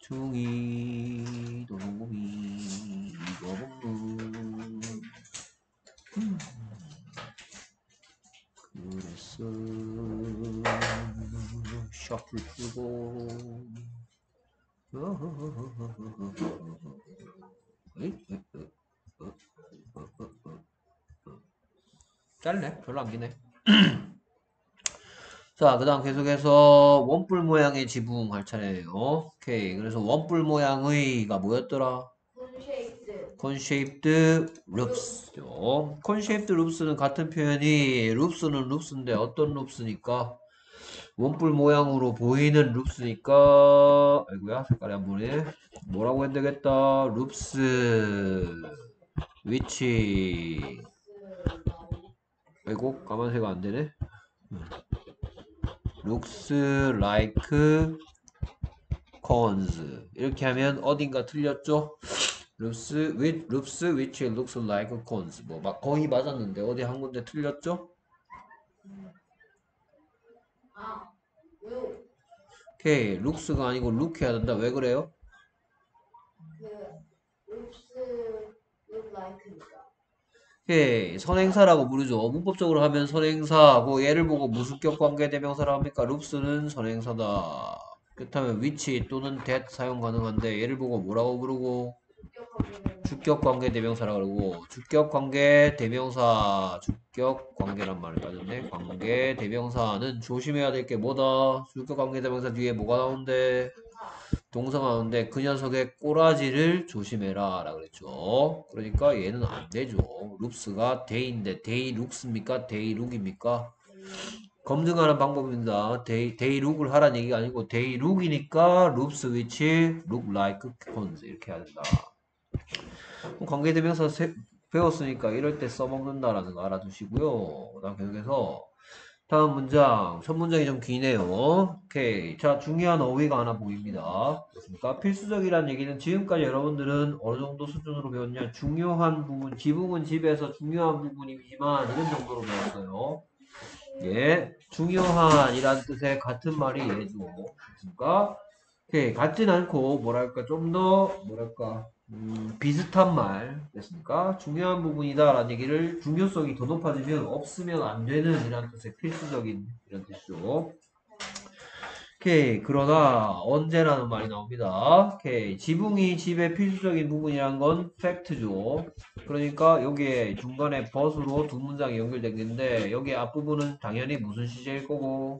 중이 도둑이 이거 없는 그랬어 셔플 풀고 짧네 별로 안 기네. 자, 그 다음 계속해서 원뿔 모양의 지붕 할 차례예요. 오케이. 그래서 원뿔 모양의가 뭐였더라? conshaped roofs죠. conshaped roofs는 같은 표현이 roofs는 roofs인데 어떤 roofs니까 원뿔 모양으로 보이는 roofs니까 아이고야 색깔이 안 보네. 뭐라고 해야 되겠다. roofs which 아이고 까만색 안 되네. looks like cones 이렇게 하면 어딘가 틀렸죠? roofs which looks like cones 뭐 막 거의 맞았는데 어디 한 군데 틀렸죠? 오케이 looks가 아니고 look 해야 된다. 왜 그래요? 오케이 선행사라고 부르죠. 문법적으로 하면 선행사고 얘를 보고 무수격 관계 대명사라 합니까? loops는 선행사다. 그렇다면 which 또는 that 사용 가능한데 얘를 보고 뭐라고 부르고 주격 관계 대명사라 그러고 주격 관계 대명사 주격 관계란 말을 가졌네. 관계 대명사는 조심해야 될 게 뭐다? 주격 관계 대명사 뒤에 뭐가 나오는데 동사가 나오는데 그 녀석의 꼬라지를 조심해라 라고 그랬죠. 그러니까 얘는 안 되죠. 룩스가 데이인데 데이 룩스입니까? 데이 룩입니까? 검증하는 방법입니다. 데이 룩을 하라는 얘기가 아니고 데이 룩이니까 룩스 위치 look like cones 이렇게 해야 된다. 관계대명사 배웠으니까 이럴 때 써먹는다라는 거 알아두시고요. 그 다음 계속해서 다음 문장 첫 문장이 좀 기네요. 오케이 자 중요한 어휘가 하나 보입니다. 그렇습니까? 필수적이라는 얘기는 지금까지 여러분들은 어느 정도 수준으로 배웠냐 중요한 부분 지붕은 집에서 중요한 부분이지만 이런 정도로 배웠어요. 예 중요한 이란 뜻의 같은 말이 예죠. 그렇습니까? 오케이 같진 않고 뭐랄까 좀 더 뭐랄까 비슷한 말 됐습니까? 중요한 부분이다 라는 얘기를 중요성이 더 높아지면 없으면 안 되는 이런 뜻의 필수적인 이런 뜻이죠. 오케이 그러나 언제라는 말이 나옵니다. 오케이 지붕이 집의 필수적인 부분이란 건 팩트죠. 그러니까 여기에 중간에 벗으로 두 문장이 연결되겠는데 여기 앞부분은 당연히 무슨 시제일 거고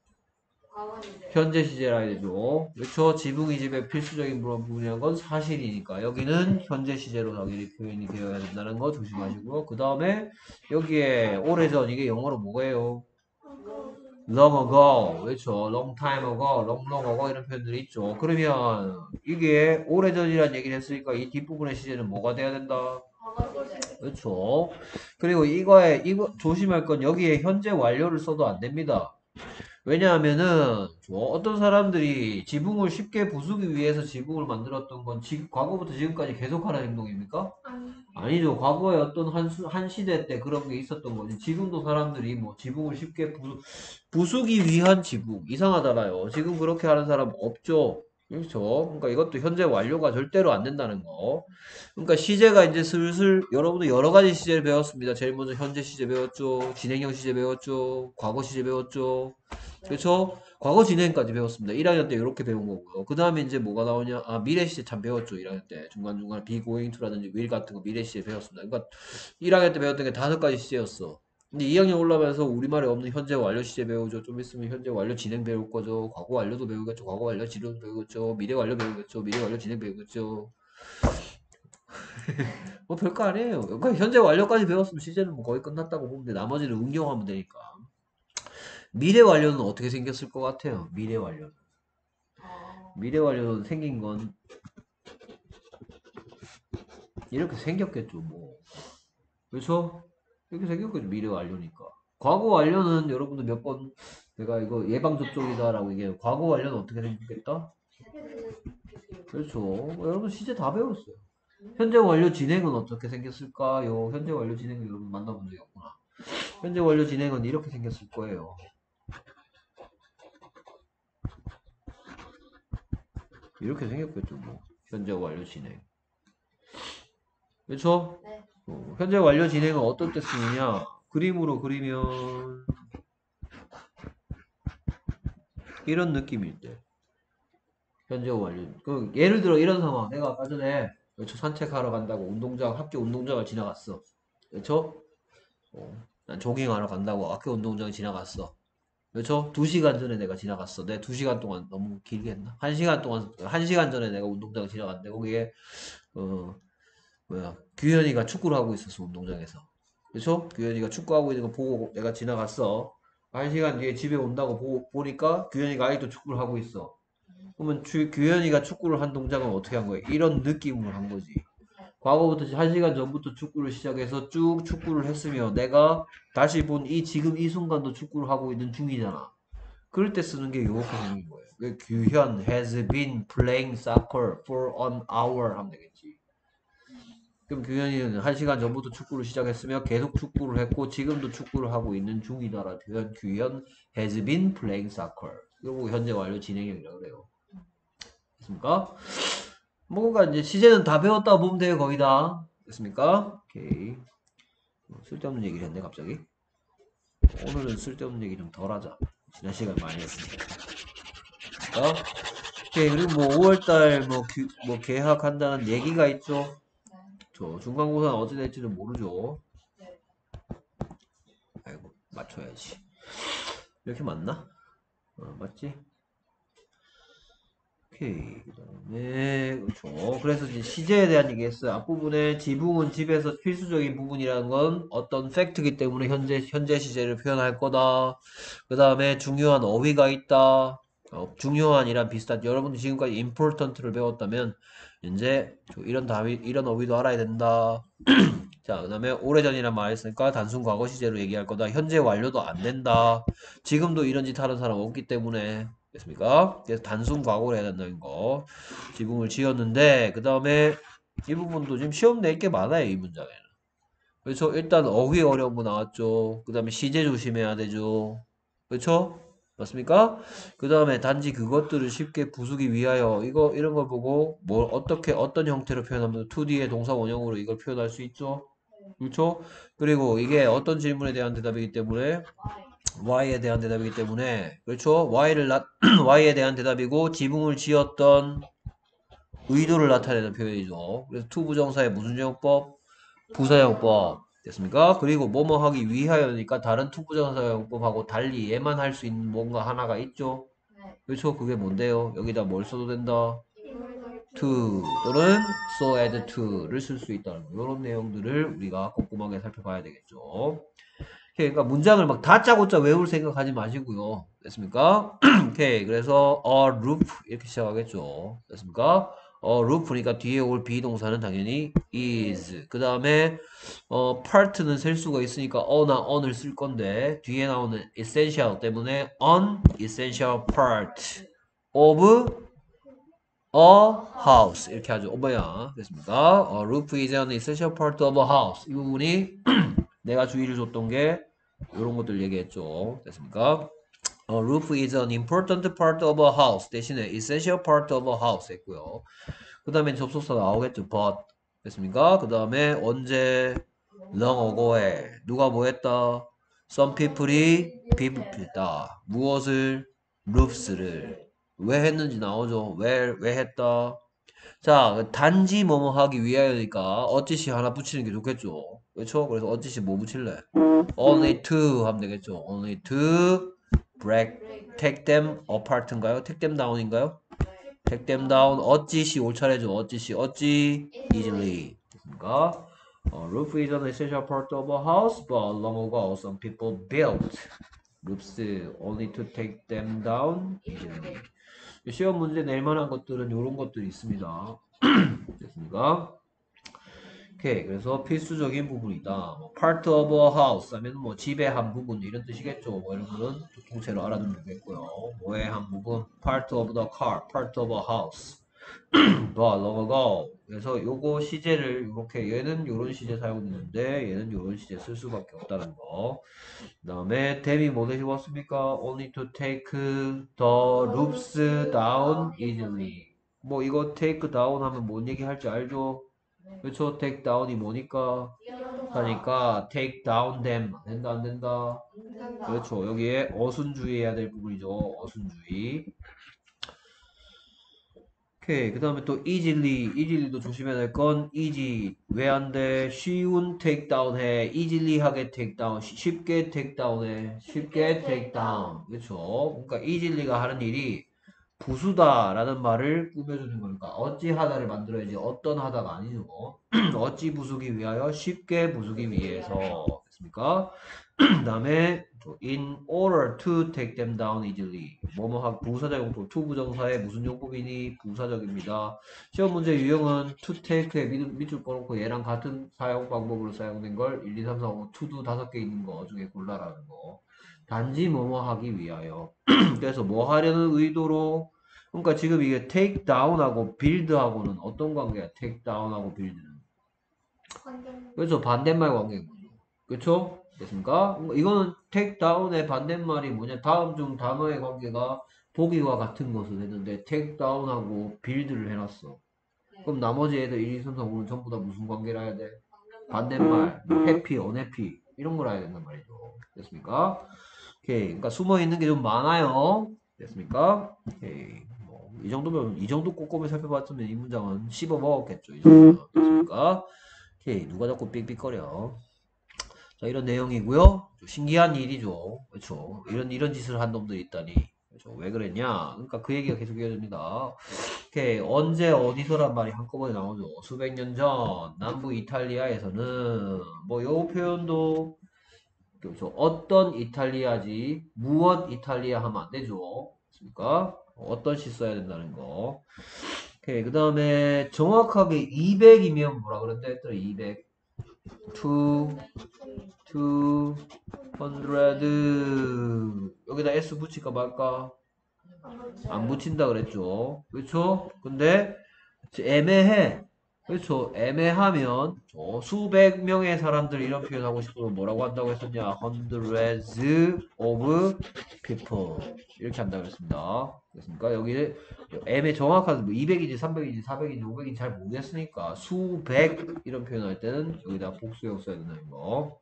현재 시제라 해야 되죠. 그렇죠. 지붕이 집의 필수적인 부분이란 건 사실이니까 여기는 현재 시제로 당연히 표현이 되어야 된다는 거 조심하시고요. 그 다음에 여기에 오래전 이게 영어로 뭐예요? long ago 그렇죠. long time ago, long ago 이런 표현들이 있죠. 그러면 이게 오래전이란 얘기를 했으니까 이 뒷부분의 시제는 뭐가 돼야 된다? 그렇죠. 그리고 이거 조심할 건 여기에 현재 완료를 써도 안 됩니다. 왜냐하면은 어떤 사람들이 지붕을 쉽게 부수기 위해서 지붕을 만들었던 건 과거부터 지금까지 계속하는 행동입니까? 아니죠. 과거에 어떤 한 시대 때 그런 게 있었던 거지. 지금도 사람들이 뭐 지붕을 쉽게 부수기 위한 지붕 이상하잖아요. 지금 그렇게 하는 사람 없죠. 그렇죠. 그러니까 이것도 현재 완료가 절대로 안 된다는 거. 그러니까 시제가 이제 슬슬 여러분도 여러 가지 시제를 배웠습니다. 제일 먼저 현재 시제 배웠죠. 진행형 시제 배웠죠. 과거 시제 배웠죠. 그렇죠? 과거 진행까지 배웠습니다. 1학년 때 이렇게 배운 거고요. 그 다음에 이제 뭐가 나오냐? 아, 미래 시제 참 배웠죠. 1학년 때. 중간중간 be going to라든지 will 같은 거 미래 시제 배웠습니다. 그러니까 1학년 때 배웠던 게 5가지 시제였어. 근데 2학년 올라가면서 우리말에 없는 현재 완료 시제 배우죠. 좀 있으면 현재 완료 진행 배울 거죠. 과거 완료도 배우겠죠. 과거 완료 진행 배우겠죠. 미래 완료 배우겠죠. 미래 완료 진행 배우겠죠. 뭐 별거 아니에요. 그러니까 현재 완료까지 배웠으면 시제는 뭐 거의 끝났다고 보면 돼. 나머지는 응용하면 되니까. 미래 완료는 어떻게 생겼을 것 같아요? 미래 완료. 미래 완료는 생긴 건 이렇게 생겼겠죠, 뭐. 그렇죠? 이렇게 생겼겠죠, 미래 완료니까. 과거 완료는 여러분들 몇 번 내가 이거 예방접종이다라고 얘기해요. 과거 완료는 어떻게 생겼겠다? 그렇죠. 여러분 시제 다 배웠어요. 현재 완료 진행은 어떻게 생겼을까요? 현재 완료 진행은 여러분 만나본 적이 없구나. 현재 완료 진행은 이렇게 생겼을 거예요. 이렇게 생겼겠죠, 뭐. 현재 완료 진행. 그렇죠? 네. 현재 완료 진행은 어떤 때 쓰느냐? 그림으로 그리면 이런 느낌일 때. 현재 완료. 그 예를 들어 이런 상황. 내가 아까 전에 그렇죠? 산책하러 간다고 학교 운동장을 지나갔어. 그렇죠? 난 조깅하러 간다고 학교 운동장을 지나갔어. 그렇죠? 2시간 전에 내가 지나갔어. 내 2시간 동안 너무 길게 했나? 1시간 동안, 1시간 전에 내가 운동장을 지나갔는데, 거기에, 어, 규현이가 축구를 하고 있었어, 운동장에서. 그렇죠? 규현이가 축구하고 있는 거 보고 내가 지나갔어. 1시간 뒤에 집에 온다고 보니까 규현이가 아직도 축구를 하고 있어. 그러면 규현이가 축구를 한 동작은 어떻게 한 거야? 이런 느낌으로 한 거지. 과거부터 1시간 전부터 축구를 시작해서 쭉 축구를 했으며 내가 다시 본 지금 이 순간도 축구를 하고 있는 중이잖아. 그럴 때 쓰는 게 이렇게 생긴 거예요. 규현 has been playing soccer for an hour 하면 되겠지. 그럼 규현이는 1시간 전부터 축구를 시작했으며 계속 축구를 했고 지금도 축구를 하고 있는 중이다라. 규현 has been playing soccer. 이거 현재 완료 진행형이라고 그래요. 됐습니까? 뭐가 이제 시제는 다 배웠다 보면 돼요, 거의 다. 됐습니까? 오케이. 쓸데없는 얘기를 했네, 갑자기. 오늘은 쓸데없는 얘기 좀 덜 하자. 지난 시간 많이 했으니까. 오케이. 그리고 뭐 5월달 뭐 계약한다는 얘기가 있죠. 저 중간고사는 어찌 될지는 모르죠. 아이고, 맞춰야지. 이렇게 맞나? 맞지? 오케이. 그 다음에, 그렇죠. 그래서 이제 시제에 대한 얘기했어요. 앞부분에 지붕은 집에서 필수적인 부분이라는 건 어떤 팩트이기 때문에 현재 시제를 표현할 거다. 그 다음에 중요한 어휘가 있다. 중요한이란 비슷한, 여러분이 지금까지 important를 배웠다면, 이제 이런 어휘도 알아야 된다. 자, 그 다음에 오래전이란 말 했으니까 단순 과거 시제로 얘기할 거다. 현재 완료도 안 된다. 지금도 이런 짓 하는 사람 없기 때문에. 됐습니까? 그래서 단순 과거로 해야 된다는 거. 지붕을 지었는데, 그 다음에 이 부분도 지금 시험 낼 게 많아요, 이 문장에는. 그렇죠? 일단 어휘 어려운 거 나왔죠. 그 다음에 시제 조심해야 되죠. 그렇죠? 맞습니까? 그 다음에 단지 그것들을 쉽게 부수기 위하여 이런 걸 보고 뭘 어떻게 어떤 형태로 표현하면 2D의 동사 원형으로 이걸 표현할 수 있죠. 그렇죠? 그리고 이게 어떤 질문에 대한 대답이기 때문에 Y에 대한 대답이기 때문에 그렇죠? Y에 대한 대답이고 지붕을 지었던 의도를 나타내는 표현이죠. 그래서 투부정사의 무슨 정법? 부사용법 됐습니까? 그리고 뭐뭐 하기 위하여니까 다른 투부정사용법하고 달리 얘만 할 수 있는 뭔가 하나가 있죠. 그렇죠? 그게 뭔데요? 여기다 뭘 써도 된다? to 또는 so as to를 쓸 수 있다는 거. 이런 내용들을 우리가 꼼꼼하게 살펴봐야 되겠죠. 그러니까 문장을 막 다짜고짜 외울 생각하지 마시고요. 됐습니까? 오케이. 그래서 a roof 이렇게 시작하겠죠. 됐습니까? roof니까 뒤에 올 비동사는 당연히 is. 그 다음에 part는 셀 수가 있으니까 어나 on을 쓸 건데 뒤에 나오는 essential 때문에 an essential part of a house 이렇게 하죠. 뭐야? 됐습니까? roof is an essential part of a house. 이 부분이 내가 주의를 줬던 게 이런 것들 얘기했죠. 됐습니까? roof is an important part of a house 대신에 essential part of a house 했고요. 그 다음에 접속사 나오겠죠. but 됐습니까? 그 다음에 언제 long ago에 누가 뭐 했다? some people이 비부했다. 무엇을? roofs를 왜 했는지 나오죠. 왜 했다? 자, 단지 뭐뭐 하기 위하여니까 어찌시 하나 붙이는 게 좋겠죠. 그렇죠? 그래서 어찌시 뭐 붙일래? Only to 하면 되겠죠. Only to take them apart인가요? take them down인가요? take them down 어찌시 올 차례죠. 어찌 easily 됐습니까? Roof is an essential part of a house, but long ago some people built roofs only to take them down easily. 시험 문제 낼 만한 것들은 이런 것들이 있습니다. 됐습니까? 오케이. 그래서 필수적인 부분이다. 뭐 part of a house 하면 뭐 집의 한 부분 이런 뜻이겠죠. 뭐 이런 거는 통째로 알아두면 되겠고요. 뭐의 한 부분? part of the car, part of a house. but long ago. 그래서 요거 시제를 이렇게 얘는 요런 시제 사용되는데 얘는 요런 시제 쓸 수밖에 없다는 거. 그 다음에 댐이 뭐 대신 왔습니까? only to take the roofs down easily. 뭐 이거 take down 하면 뭔 얘기 할지 알죠? 그렇죠? take down이 뭐니까? 하니까 take down them 된다 안 된다? 그렇죠. 여기에 어순주의해야 될 부분이죠. 어순주의. 오케이. 그 다음에 또 easily 도 조심해야 될 건 easy 왜 안 돼? 쉬운 take down 해. easily하게 take down 쉽게 take down 해. 쉽게 take down 그렇죠. 그러니까 easily가 하는 일이 부수다라는 말을 꾸며주는 거니까 어찌하다를 만들어야지 어떤 하다가 아니죠. 어찌 부수기 위하여 쉽게 부수기 위해서 됐습니까? 그 다음에 in order to take them down easily 뭐뭐 부사적 용법 to 부정사의 무슨 용법이니 부사적입니다. 시험 문제 유형은 to take에 밑줄 꺼놓고 얘랑 같은 사용 방법으로 사용된 걸 1, 2, 3, 4, 5 to도 5개 있는 거 중에 골라라는 거. 단지 뭐뭐 하기 위하여 그래서 뭐 하려는 의도로 그러니까 지금 이게 take down하고 build하고는 어떤 관계야? take down하고 build는 그렇죠. 반대말 관계인 거죠. 그렇죠? 됐습니까? 이거는 take down의 반대말이 뭐냐? 다음 중 단어의 관계가 보기와 같은 것을 했는데 take down하고 build를 해놨어. 그럼 나머지 애들 1, 2, 3, 4, 5는 전부 다 무슨 관계를 해야 돼? 반대말, happy, unhappy 이런 걸 해야 된단 말이죠. 됐습니까? 오케이. 그러니까 숨어 있는 게 좀 많아요. 됐습니까? 오케이. 뭐, 이 정도면 이 정도 꼼꼼히 살펴봤으면 이 문장은 씹어 먹었겠죠. 이 정도면. 됐습니까? 오케이. 누가 자꾸 삑삑거려. 자, 이런 내용이고요. 신기한 일이죠. 그렇죠. 이런 짓을 한 놈들이 있다니. 그렇죠. 왜 그랬냐? 그러니까 그 얘기가 계속 이어집니다. 오케이. 언제 어디서란 말이 한꺼번에 나오죠. 수백 년 전 남부 이탈리아에서는 뭐 요 표현도 그렇죠. 어떤 이탈리아지 무엇 이탈리아 하면 안 되죠. 그렇습니까? 어떤 시 써야 된다는 거. 오케이. 그 다음에 정확하게 200이면 뭐라 그랬다 했더라. 200. 200 여기다 S 붙일까 말까? 안 붙인다 그랬죠. 그렇죠? 근데 애매해. 그렇죠. 애매하면 수백 명의 사람들 이런 표현하고 싶으면 뭐라고 한다고 했었냐? hundreds of people 이렇게 한다고 했습니다. 그렇습니까? 여기 정확한 뭐 200인지 300인지 400인지 500인지 잘 모르겠으니까 수백 이런 표현할 때는 여기다 복수형 써야 된다는 거.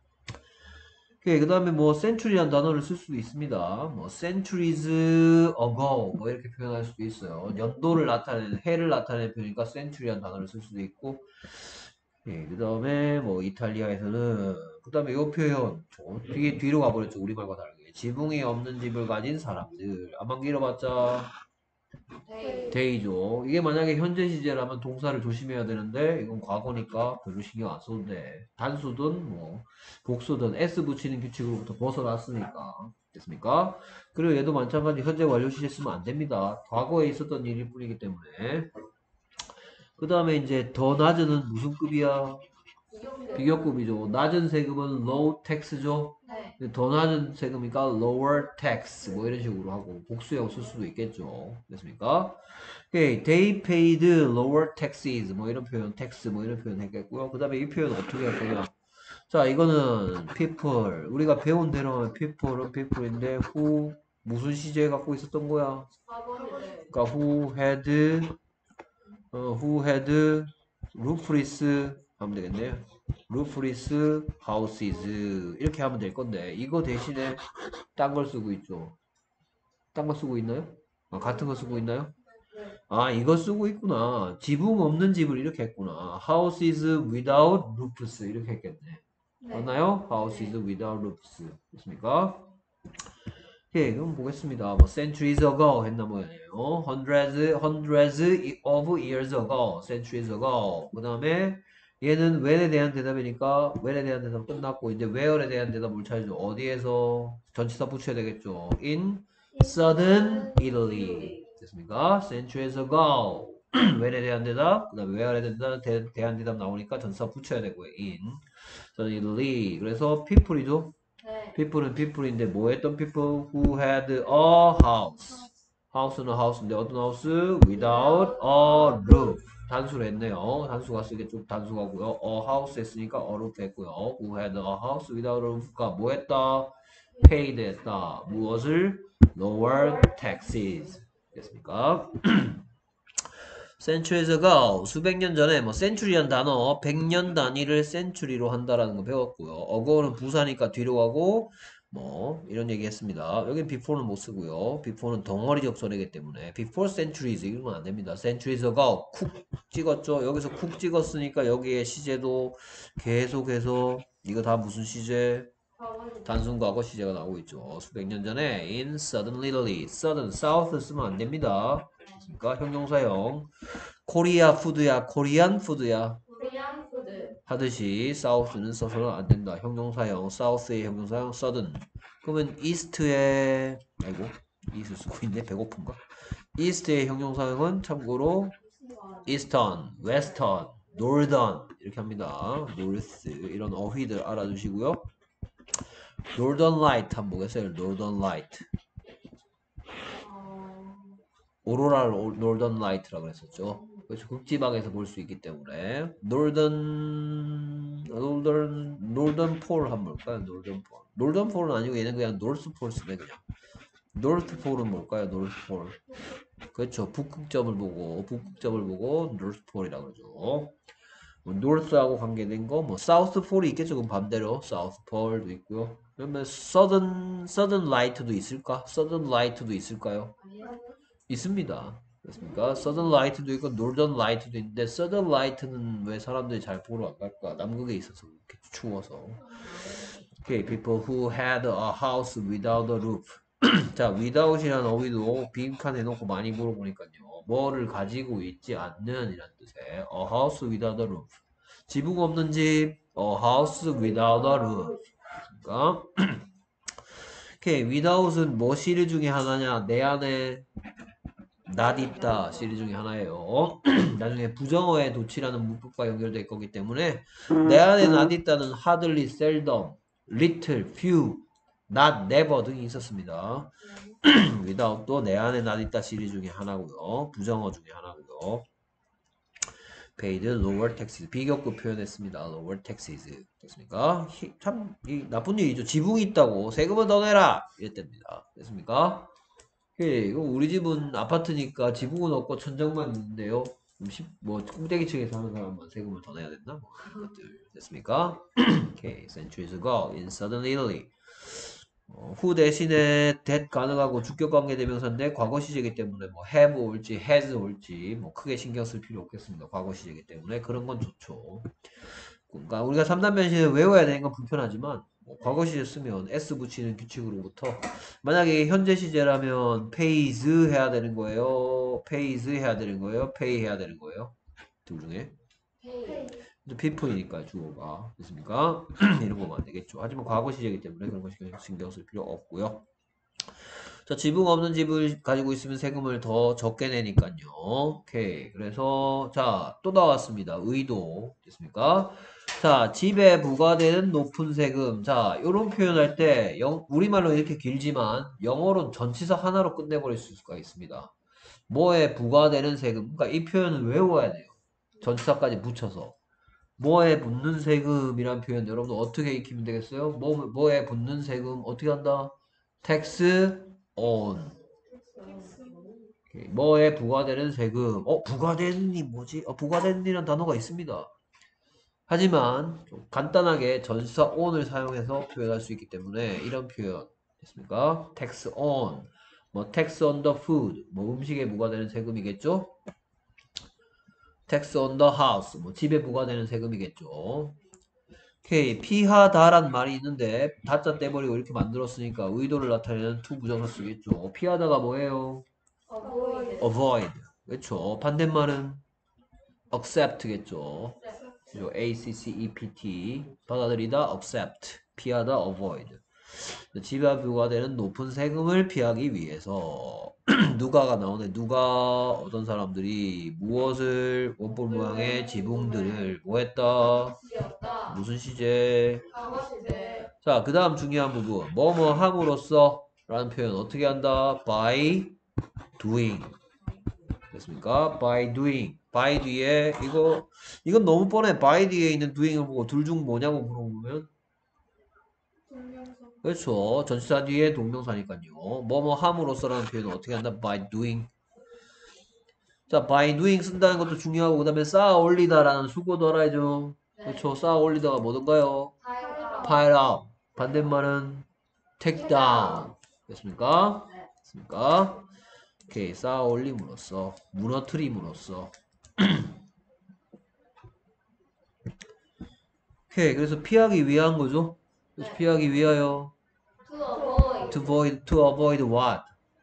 그 다음에 뭐 century라는 단어를 쓸 수도 있습니다. 뭐 centuries ago 뭐 이렇게 표현할 수도 있어요. 연도를 나타내는 해를 나타내는 표현이니까 century라는 단어를 쓸 수도 있고 그 다음에 뭐 이탈리아에서는 그 다음에 이 표현 뒤로 가버렸죠. 우리말과 다르게 지붕이 없는 집을 가진 사람들 안만 길어봤자 데이죠. 이게 만약에 현재 시제라면 동사를 조심해야 되는데 이건 과거니까 별로 신경 안 써도 돼. 단수든 뭐 복수든 S 붙이는 규칙으로부터 벗어났으니까 됐습니까? 그리고 얘도 마찬가지 현재 완료 시제 쓰면 안 됩니다. 과거에 있었던 일일 뿐이기 때문에 그 다음에 이제 더 낮은은 무슨 급이야? 비교급이죠. 낮은 세금은 low tax죠. 네. 더 낮은 세금이니까 lower tax 뭐 이런 식으로 하고 복수형 쓸 수도 있겠죠. 됐습니까? 오케이. They paid lower taxes 뭐 이런 표현 tax 뭐 이런 표현 했겠고요. 그 다음에 이 표현 어떻게 할 거냐? 자 이거는 people 우리가 배운 대로 하면 people은 people인데 who 무슨 시제 갖고 있었던 거야? 그러니까 who had roofless 하면 되겠네요. roofless houses 이렇게 하면 될 건데 이거 대신에 딴 걸 쓰고 있죠. 딴 거 쓰고 있나요? 아, 같은 거 쓰고 있나요? 아 이거 쓰고 있구나. 지붕 없는 집을 이렇게 했구나. houses without roofs 이렇게 했겠네. 맞나요? houses without roofs 됐습니까? 예, 그럼 보겠습니다. 뭐 centuries ago 했나 뭐예요. hundreds of years ago, centuries ago. 그 다음에 얘는 when에 대한 대답이니까 when에 대한 대답 끝났고 이제 where에 대한 대답 뭘 찾죠? 어디에서 전치사 붙여야 되겠죠. in southern Italy 됐습니까? centuries ago. when에 대한 대답, 그 다음에 where에 대한 대답 나오니까 전치사 붙여야 되고요. in southern Italy. 그래서 people이죠. people은 people인데 뭐 했던 people who had a house. house는 house인데 어떤 house? without a roof. 단수로 했네요. 단수가 쓰게 좀 단수가고요. a house 했으니까 a roof 했고요. who had a house without a roof가 뭐 했다? paid 했다. 무엇을? lower taxes. 됐습니까? centuries ago 수백 년 전에 뭐 century란 단어 100년 단위를 century로 한다라는 거 배웠고요. ago는 부사니까 뒤로 가고 뭐 이런 얘기 했습니다. 여긴 before는 못 쓰고요. before는 덩어리적 소리이기 때문에 before centuries 이러면 안 됩니다. centuries ago 쿡 찍었죠. 여기서 쿡 찍었으니까 여기에 시제도 계속해서 이거 다 무슨 시제? 단순 과거 시제가 나오고 있죠. 수백 년 전에 in southern Italy, southern, south 쓰면 안 됩니다. 그러니까 형용사형. 코리아 푸드야, 코리안 푸드야 코리안 푸드. 하듯이 south는 써서는 안 된다. 형용사형, south의 형용사형 southern. 그러면 east의 아이고 east 쓰고 있네. 배고픈가? east의 형용사형은 참고로 eastern, western, northern 이렇게 합니다. north 이런 어휘들 알아두시고요. Northern Light 한번 보겠어요. Northern Light. 오로라를 Northern Light라고 그랬었죠. 그렇죠. 극지방에서 볼 수 있기 때문에 Northern Pole 한번 볼까요? Northern Pole. Northern Pole은 아니고 얘는 그냥 North Pole 쓰네 그냥. North Pole은 뭘까요? North Pole. 그렇죠. 북극점을 보고 North Pole이라고 그러죠. 뭐 North하고 관계된 거, 뭐 South Pole이 있겠죠. 그럼 반대로 South Pole도 있고요. 그러면 Southern Light도 있을까? Southern Light도 있을까요? 있습니다. 그렇습니까? Southern Light도 있고 Northern Light도 있는데 Southern Light는 왜 사람들이 잘 보러 안 갈까? 남극에 있어서 이렇게 추워서. Okay, people who had a house without a roof. 자, without이라는 어휘도 빈칸 해놓고 많이 물어보니까요. 뭐를 가지고 있지 않는 이란 뜻의 a house without a roof. 지붕 없는 집, a house without a roof. 그러니까 오케이, without은 뭐 시리 중에 하나냐? 내 안에 not 있다 시리 중에 하나예요. 나중에 부정어의 도치라는 문법과 연결될 거기 때문에 내 안에 not 있다는 hardly, seldom, little, few, not, never 등이 있었습니다. without도 내 안에 not 있다 시리 중에 하나고요. 부정어 중에 하나고요. paid lower taxes 비교급 표현했습니다. lower taxes 됐습니까? 참 나쁜 일이죠. 지붕이 있다고 세금을 더 내라 이랬답니다. 됐습니까? 이거 우리 집은 아파트니까 지붕은 없고 천장만 있는데요. 뭐 꼭대기층에 사는 사람만 세금을 더 내야 된다? 뭐 그런 것들 됐습니까? 오케이, centuries ago in southern Italy. 후 대신에 that 가능하고 주격 관계 대명사인데 과거 시제이기 때문에 뭐 have 올지 has 올지 뭐 크게 신경 쓸 필요 없겠습니다. 과거 시제이기 때문에 그런 건 좋죠. 그러니까 우리가 3단 변신을 외워야 되는 건 불편하지만 뭐 과거 시제 쓰면 s 붙이는 규칙으로부터 만약에 현재 시제라면 pays 해야 되는 거예요. pays 해야 되는 거예요. pay 해야 되는 거예요. 둘 중에 피프이니까 주어가 됐습니까? 이런 거면 안 되겠죠. 하지만 과거 시제이기 때문에 그런 거 신경 쓸 필요 없고요. 자, 지붕 없는 집을 가지고 있으면 세금을 더 적게 내니까요. 오케이. 그래서 자, 또 나왔습니다. 의도 됐습니까? 자, 집에 부과되는 높은 세금. 자, 요런 표현할 때 우리말로 이렇게 길지만 영어로는 전치사 하나로 끝내버릴 수가 있습니다. 뭐에 부과되는 세금. 그러니까 이 표현을 외워야 돼요. 전치사까지 붙여서. 뭐에 붙는 세금이란 표현 여러분들 어떻게 익히면 되겠어요? 뭐에 붙는 세금 어떻게 한다? tax on. 뭐에 부과되는 세금. 부과되는이 뭐지? 부과되는이란 단어가 있습니다. 하지만 좀 간단하게 전치사 on을 사용해서 표현할 수 있기 때문에 이런 표현 됐습니까? tax on. 뭐 tax on the food. 뭐 음식에 부과되는 세금이겠죠? tax on the house. 뭐 집에 부과되는 세금이겠죠. 오케이. 피하다란 말이 있는데 다자 떼버리고 이렇게 만들었으니까 의도를 나타내는 to 부정사 쓰겠죠. 피하다가 뭐예요? avoid. 그렇죠. 반대말은 accept겠죠. 그죠? accept. 받아들이다 accept. 피하다 avoid. 집에 부과되는 높은 세금을 피하기 위해서 누가가 나오네. 누가 어떤 사람들이 무엇을 원본 모양의 지붕들을 뭐했다? 무슨 시제? 자, 그 다음 중요한 부분. 뭐뭐 함으로써 라는 표현 어떻게 한다? by doing. 됐습니까? by doing. by 뒤에 이건 너무 뻔해. by 뒤에 있는 doing을 보고 둘 중 뭐냐고 물어보면 그렇죠. 전치사 뒤에 동명사니까요. 뭐뭐 함으로써라는 표현은 어떻게 한다? by doing. 자, by doing 쓴다는 것도 중요하고, 그 다음에 쌓아 올리다라는 수고도 알아야죠. 그렇죠. 쌓아 올리다가 뭐던가요? pile up. 반대말은 take down. 됐습니까? 됐습니까? 오케이. 쌓아 올림으로써, 무너뜨림으로써. 오케이. 그래서 피하기 위한 거죠. 그래서 피하기 위하여 to avoid what?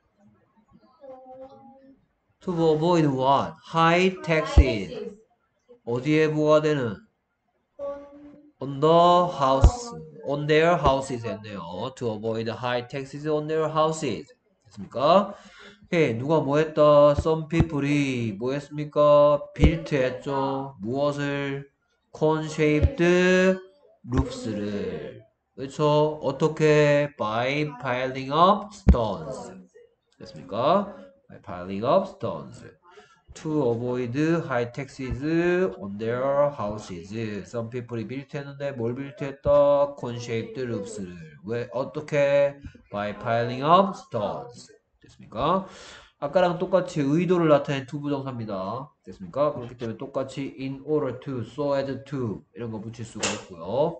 To avoid what? High taxes. 어디에 부과되는? On the house. On their houses 했네요. To avoid high taxes on their houses. 됐습니까? 오케이. 누가 뭐 했다? Some people이 뭐 했습니까? built 했죠. 무엇을? cone-shaped roofs를. 그렇죠? 어떻게? By piling up stones. 됐습니까? By piling up stones. To avoid high taxes on their houses. Some people built 했는데 뭘 built 했다? cone-shaped roofs를. 왜? 어떻게? By piling up stones. 됐습니까? 아까랑 똑같이 의도를 나타낸 투부정사입니다. 됐습니까? 그렇기 때문에 똑같이 in order to, so as to 이런 거 붙일 수가 있고요.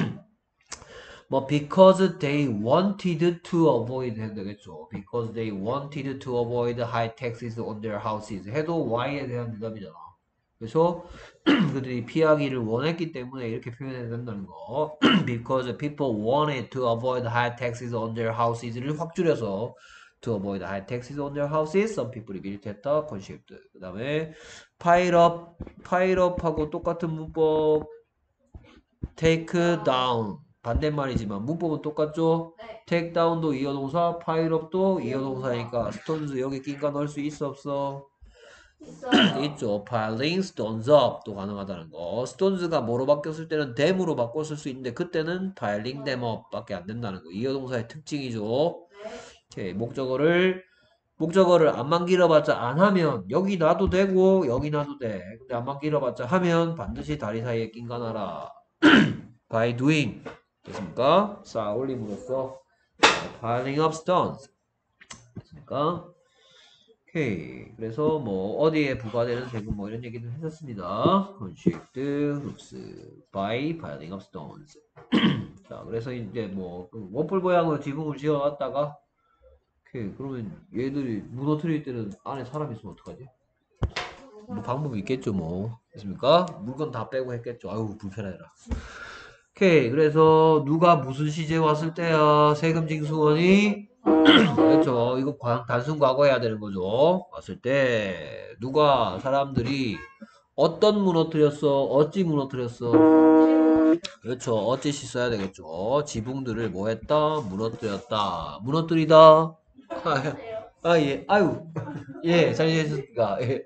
뭐 because they wanted to avoid 해도 되겠죠. Because they wanted to avoid high taxes on their houses 해도 why에 대한 대답이잖아. 그래서 그들이 피하기를 원했기 때문에 이렇게 표현해야 된다는 거. Because people wanted to avoid high taxes on their houses를 확 줄여서 to avoid high taxes on their houses, some people이 밀했다. concept. 그 다음에 pile up하고 똑같은 문법 take down 반대말이지만 문법은 똑같죠? take down도 이어동사, pile up도 이어동사니까 stones 여기 낀가 넣을 수 있어 없어? 있죠. piling stones up도 가능하다는 거. stones가 뭐로 바뀌었을 때는 them으로 바꿨을 수 있는데 그때는 piling them up 밖에 안 된다는 거. 이어동사의 특징이죠. 오케이. 목적어를 안만 길어봤자 안 하면 여기 놔도 되고 여기 놔도 돼. 근데 안만 길어봤자 하면 반드시 다리 사이에 낀가나라. by doing 됐습니까? 쌓아 올림으로써 piling up stones 됐습니까? 오케이. 그래서 뭐 어디에 부과되는 세금 뭐 이런 얘기도 했었습니다. construct roofs by piling up stones. 자, 그래서 이제 뭐 워플 모양으로 지붕을 지어놨다가 오케이. 그러면 얘들이 무너뜨릴 때는 안에 사람 있으면 어떡하지? 뭐 방법이 있겠죠 뭐. 됐습니까? 물건 다 빼고 했겠죠. 아유 불편해라. 오케이. 그래서 누가 무슨 시제 왔을 때야 세금 징수원이 그렇죠. 이거 단순 과거 해야 되는 거죠. 왔을 때 누가 사람들이 어떤 무너뜨렸어? 어찌 무너뜨렸어? 그렇죠. 어찌시 써야 되겠죠. 지붕들을 뭐 했다? 무너뜨렸다. 무너뜨리다. 아, 예. 아유. 예, 잘 지내셨습니까? 예.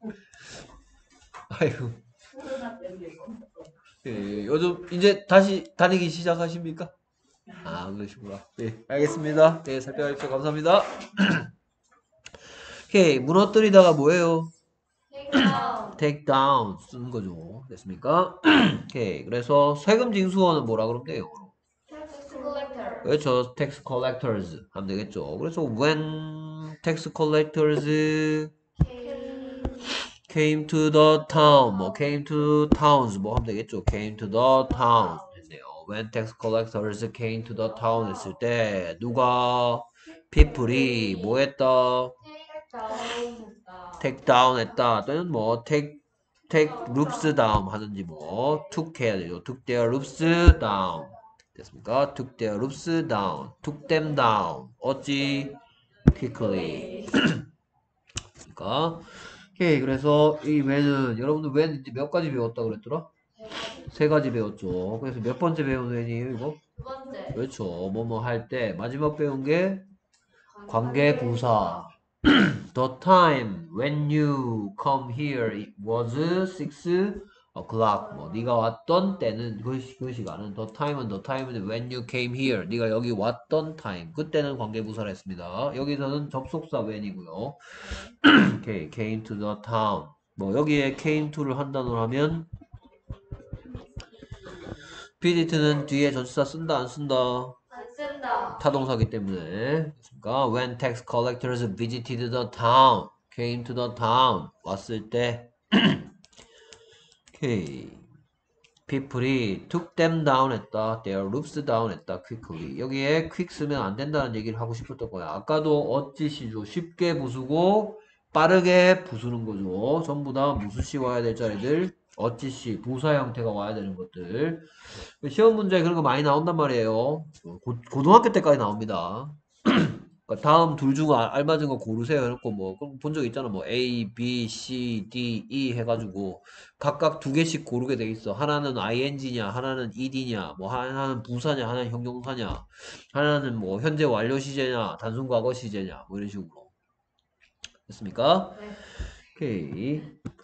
아유. 예, 요즘 이제 다시 다니기 시작하십니까? 아, 그러시구나. 예, 알겠습니다. 네, 살펴주셔서 감사합니다. 오케이, 무너뜨리다가 뭐예요? take down 쓰는 거죠. 됐습니까? 오케이, 그래서 세금 징수원은 뭐라 그러면 돼요? 그렇죠. tax collectors 하면 되겠죠. 그래서 when tax collectors came to the town 뭐 came to towns 뭐 하면 되겠죠. came to the town 했네요. when tax collectors came to the town 했을 때 누가 people이 뭐 했다? take down 했다. 또는 뭐 take roofs down 하든지 뭐 took 해야 되죠. took their roofs down 됐습니까? took their roofs down took them down 어찌 quickly 됐습니까? 오케이. 그래서 이 when은 여러분들 when 이제 몇 가지 배웠다 그랬더라? 세 가지 배웠죠. 그래서 몇 번째 배운 when이에요 이거? 두 번째. 그렇죠. 뭐뭐 할 때 마지막 배운 게 관계 부사. The time when you come here it was 6 o'clock. 뭐 네가 왔던 때는 그 시간은 the time은 when you came here. 네가 여기 왔던 time. 그때는 관계 부사를 했습니다. 여기서는 접속사 when이고요. 오케이. came to the town. 뭐 여기에 came to를 한 단어로 하면 visit는 뒤에 전치사 쓴다 안 쓴다? 안 쓴다. 타동사기 때문에 그러니까 when tax collectors visited the town came to the town. 왔을 때. 오케이. people이 took them down 했다. their roofs down 했다. quickly. 여기에 quick 쓰면 안 된다는 얘기를 하고 싶었던 거야. 아까도 어찌시죠. 쉽게 부수고 빠르게 부수는 거죠. 전부 다 무수시 와야 될 자리들. 어찌시, 부사 형태가 와야 되는 것들. 시험 문제에 그런 거 많이 나온단 말이에요. 고등학교 때까지 나옵니다. 그러니까 다음 둘 중 알맞은 거 고르세요. 해놓고 뭐 본 적 있잖아. 뭐 A, B, C, D, E 해가지고 각각 두 개씩 고르게 돼 있어. 하나는 ing냐, 하나는 ed냐, 뭐 하나는 부사냐, 하나는 형용사냐, 하나는 뭐 현재 완료 시제냐, 단순 과거 시제냐, 뭐 이런 식으로. 됐습니까? 네. 오케이.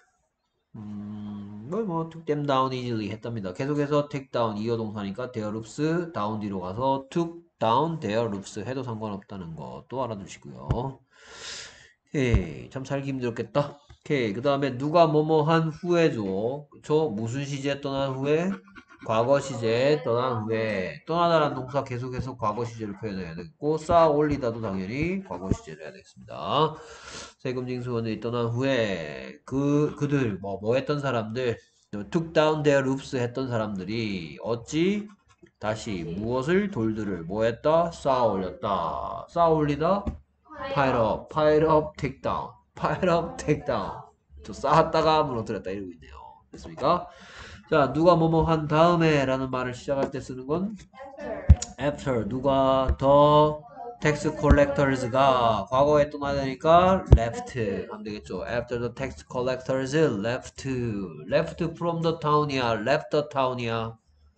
took them down easily 했답니다. 계속해서 take down 이어 동사니까 their roofs down 뒤로 가서 took down their roofs 해도 상관없다는 거 또 알아두시고요. 오케이. 참 살기 힘들었겠다. 오케이. 그 다음에 누가 뭐뭐 한 후에죠. 그쵸? 무슨 시제 떠난 후에? 과거 시제 떠난 후에 떠나다라는 동사 계속해서 과거 시제를 표현해야 되겠고 쌓아 올리다도 당연히 과거 시제를 해야 되겠습니다. 세금 징수원들이 떠난 후에 그들 뭐 했던 사람들 took down their roofs 했던 사람들이 어찌 다시 무엇을 돌들을 뭐 했다? 쌓아 올렸다. 쌓아 올리다 pile up, take down. pile up, take down. 저 쌓았다가 무너뜨렸다 이러고 있네요. 됐습니까? 자, 누가 뭐뭐 한 다음에 라는 말을 시작할 때 쓰는 건 after. 누가 더 tax collectors가 과거에 떠나야 되니까 left 하면 되겠죠. After the tax collectors left. left from the town이야. left the town이야.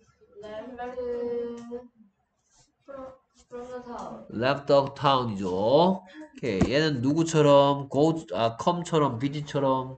left the town이죠. 오케이. 얘는 누구처럼 come처럼 visit처럼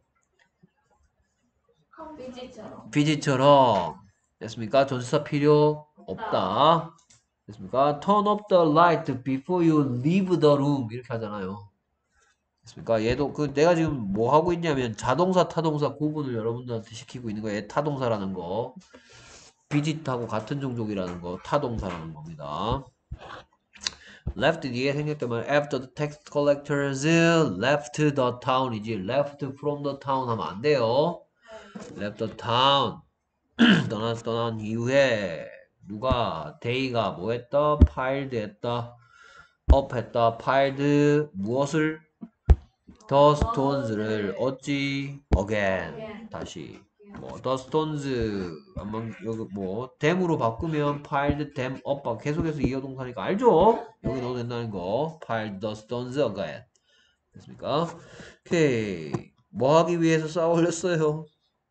됐습니까? 전치사 필요 없다. 됐습니까? turn up the light before you leave the room 이렇게 하잖아요. 됐습니까? 얘도 내가 지금 뭐 하고 있냐면 자동사 타동사 구분을 여러분들한테 시키고 있는 거예요. 타동사라는 거 visit하고 같은 종족이라는 거 타동사라는 겁니다. left 뒤에 생겼던 말 after the tax collectors left the town이지 left from the town 하면 안 돼요. left the town 떠난 이후에 누가 데이가 뭐 했다? 파일드 했다. 업 했다. 파일드 무엇을? 더 스톤즈를 어찌 again 다시 뭐 더 스톤즈 여기 뭐 댐으로 바꾸면 파일드 댐 업 계속해서 이어동사니까 알죠? 여기 넣어도 된다는 거 파일드 더 스톤즈 again 됐습니까? 오케이 뭐 하기 위해서 쌓아 올렸어요?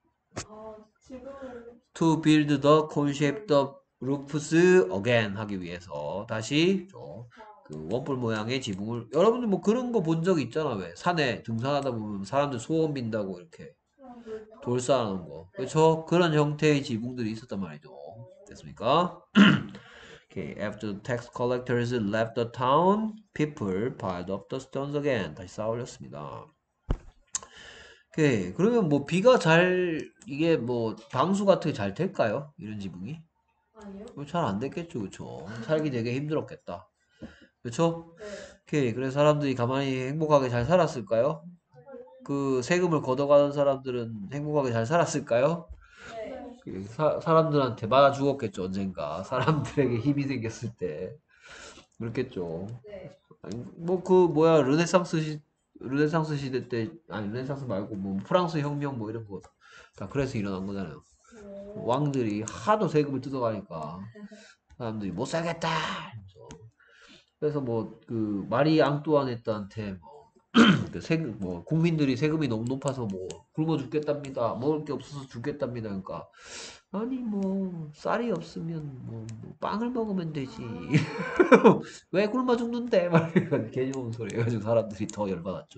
To build the cone-shaped roofs again 하기 위해서 다시 그 원뿔 모양의 지붕을 여러분들 뭐 그런 거 본 적 있잖아. 왜 산에 등산하다 보면 사람들 소원 빈다고 이렇게 돌 쌓아놓은 거 그렇죠? 그런 형태의 지붕들이 있었단 말이죠. 됐습니까? Okay, after the tax collectors left the town, people piled up the stones again. 다시 쌓아 올렸습니다. 오케이. 그러면 뭐 비가 이게 뭐 방수 같은 게 잘 될까요? 이런 지붕이? 아니요. 잘 안 됐겠죠, 그쵸? 살기 되게 힘들었겠다. 그쵸? 네. 오케이. 그래서 사람들이 가만히 행복하게 잘 살았을까요? 그 세금을 걷어가는 사람들은 행복하게 잘 살았을까요? 네. 사람들한테 맞아 죽었겠죠, 언젠가. 사람들에게 힘이 생겼을 때. 그렇겠죠. 네. 뭐 르네상스 시대 때 아니 르네상스 말고 뭐 프랑스 혁명 뭐 이런 거 다 그래서 일어난 거잖아요. 왕들이 하도 세금을 뜯어가니까 사람들이 못 살겠다. 그래서 뭐 그 마리 앙뚜아네트한테 뭐 국민들이 세금이 너무 높아서 뭐 굶어 죽겠답니다. 먹을 게 없어서 죽겠답니다. 그러니까 아니 뭐 쌀이 없으면 뭐 빵을 먹으면 되지. 왜 굶어 죽는데? 막 괜히 온 소리 해가지고 사람들이 더 열받았죠.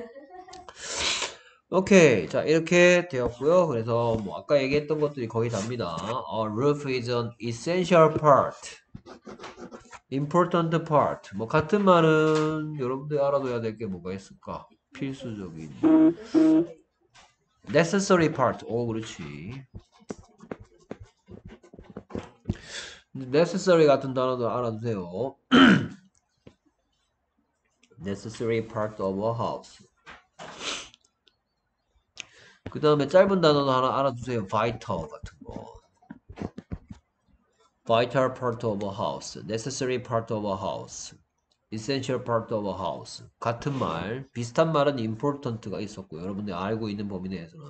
오케이. 자, 이렇게 되었고요. 그래서 뭐 아까 얘기했던 것들이 거의 답니다. A roof is an essential part. important part. 뭐 같은 말은 여러분들이 알아둬야 될 게 뭐가 있을까? 필수적인. necessary part. 오, 그렇지. necessary 같은 단어도 알아두세요. necessary part of a house. 그 다음에 짧은 단어도 하나 알아두세요. vital 같은 거. vital part of a house, necessary part of a house, essential part of a house. 같은 말, 비슷한 말은 important가 있었고 여러분들이 알고 있는 범위 내에서는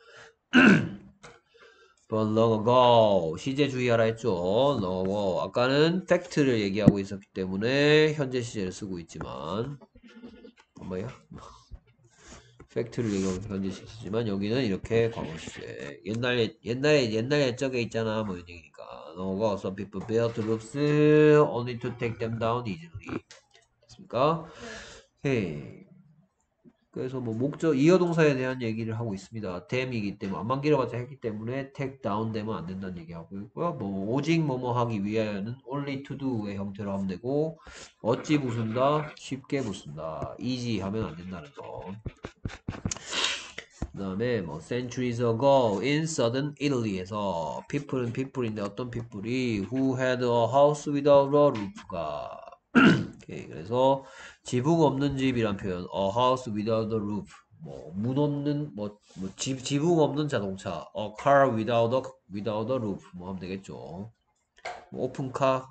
But long ago, 시제 주의하라 했죠. long ago. 아까는 fact를 얘기하고 있었기 때문에 현재 시제를 쓰고 있지만 뭐야? 팩트를 얘기하고 현재 시제지만 여기는 이렇게 과거 시제. 옛날 옛적에 있잖아 뭐 이런 얘기니까. long ago, some people built roofs only to take them down easily. 됐습니까? 오케이. 그래서 뭐 목적 이어동사에 대한 얘기를 하고 있습니다. them이기 때문에 안만 길어봤자 했기 때문에 take down 되면 안 된다는 얘기하고 있고요. 뭐 오직 뭐뭐 하기 위하여는 only to do의 형태로 하면 되고 어찌 부순다 쉽게 부순다 easy 하면 안 된다는 거. 그 다음에 뭐 centuries ago in southern Italy에서 people은 people인데 어떤 people이 who had a house without a roof가 오케이, 그래서 지붕 없는 집이란 표현 a house without a roof 뭐 문 없는 지붕 없는 자동차 a car without a roof 뭐 하면 되겠죠. 뭐 오픈카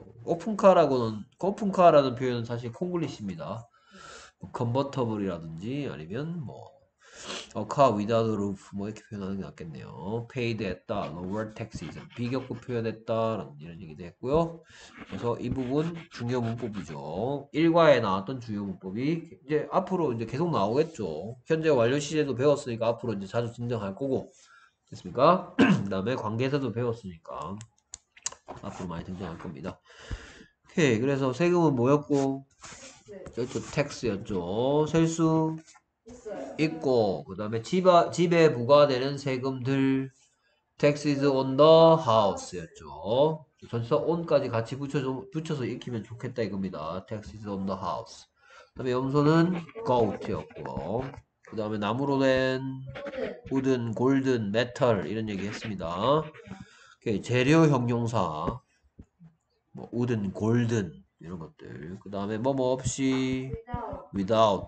오픈카라는 표현은 사실 콩글리시입니다. 뭐 컨버터블이라든지 아니면 뭐 a car without a roof 뭐 이렇게 표현하는 게 낫겠네요. paid 했다, lower taxes 비교급 표현했다 이런 얘기도 했고요. 그래서 이 부분 중요 문법이죠. 일과에 나왔던 주요 문법이 이제 앞으로 이제 계속 나오겠죠. 현재 완료 시제도 배웠으니까 앞으로 이제 자주 등장할 거고 됐습니까? 그 다음에 관계에서도 배웠으니까 앞으로 많이 등장할 겁니다. 오케이, 그래서 세금은 뭐였고 네. 저쪽 텍스였죠. 셀수 있어요. 있고 그 다음에 집에 부과되는 세금들 taxes on the house였죠. 전치사 on까지 같이 붙여서 익히면 좋겠다 이겁니다. taxes on the house. 그 다음에 염소는 goat였고 그 다음에 나무로 된 wooden, golden, metal 이런 얘기 했습니다. 오케이, 재료 형용사 뭐 wooden, golden 이런 것들 그 다음에 뭐뭐 없이 without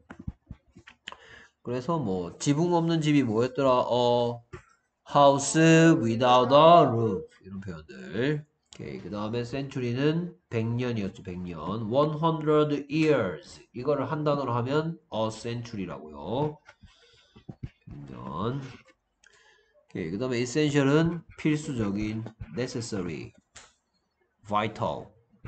그래서 뭐 지붕 없는 집이 뭐였더라? house without a roof 이런 표현들. 오케이. 그 다음에 century는 100년이었죠. 100년. 100 years. 이거를 한 단어로 하면 a century라고요. 100년. 오케이. 그 다음에 essential은 필수적인, necessary, vital.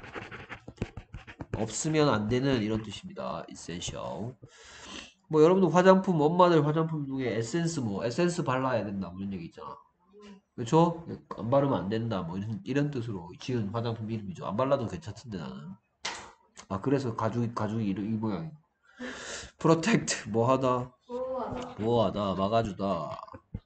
없으면 안 되는 이런 뜻입니다. essential. 뭐 여러분들 화장품 엄마들 화장품 중에 에센스 발라야 된다 뭐 이런 얘기 있잖아. 그렇죠? 안 바르면 안 된다 뭐 이런 뜻으로 지은 화장품 이름이죠. 안 발라도 괜찮던데 나는. 아 그래서 가죽이 이 모양이. protect 뭐하다 보호하다 막아주다.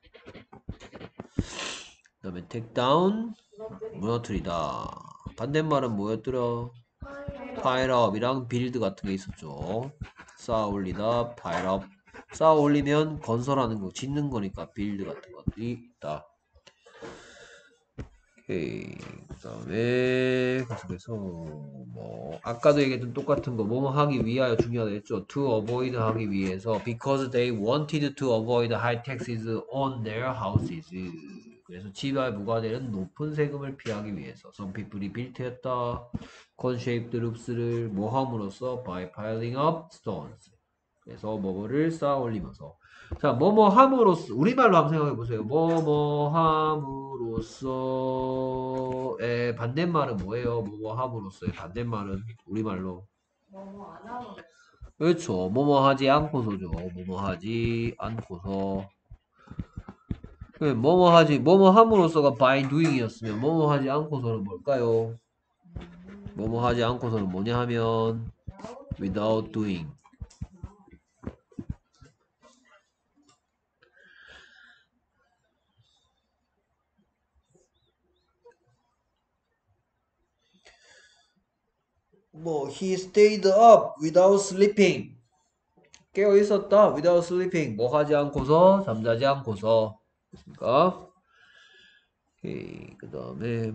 그다음에 take down 무너뜨리다. 반대말은 뭐였더라? pile up이랑 build 같은 게 있었죠. 쌓아 올리다 pile up 쌓아 올리면 건설하는 거 짓는 거니까 build 같은 것들이 있다. 오케이. 그 다음에 계속해서 뭐 아까도 얘기했던 똑같은 거 뭐뭐 하기 위하여 중요하다 했죠. to avoid 하기 위해서 because they wanted to avoid high taxes on their houses. 그래서 집에 부과되는 높은 세금을 피하기 위해서 some people이 built 했다. con-shaped roofs를 뭐 함으로써 by piling up stones. 그래서 뭐뭐를 쌓아 올리면서 자, 뭐뭐 함으로써 우리말로 한번 생각해 보세요. 뭐뭐 함으로써의 반대말은 뭐예요? 뭐뭐 함으로써의 반대말은 우리말로 뭐뭐 안 하면 그렇죠. 뭐뭐 하지 않고서죠. 뭐뭐 하지 않고서 뭐뭐 함으로써가 by doing이었으면 뭐뭐 하지 않고서는 뭘까요? 뭐뭐 하지 않고서는 뭐냐 하면 without doing. 뭐 he stayed up without sleeping. 깨어 있었다 without sleeping. 뭐 하지 않고서 잠자지 않고서. 됐습니까? 그 다음에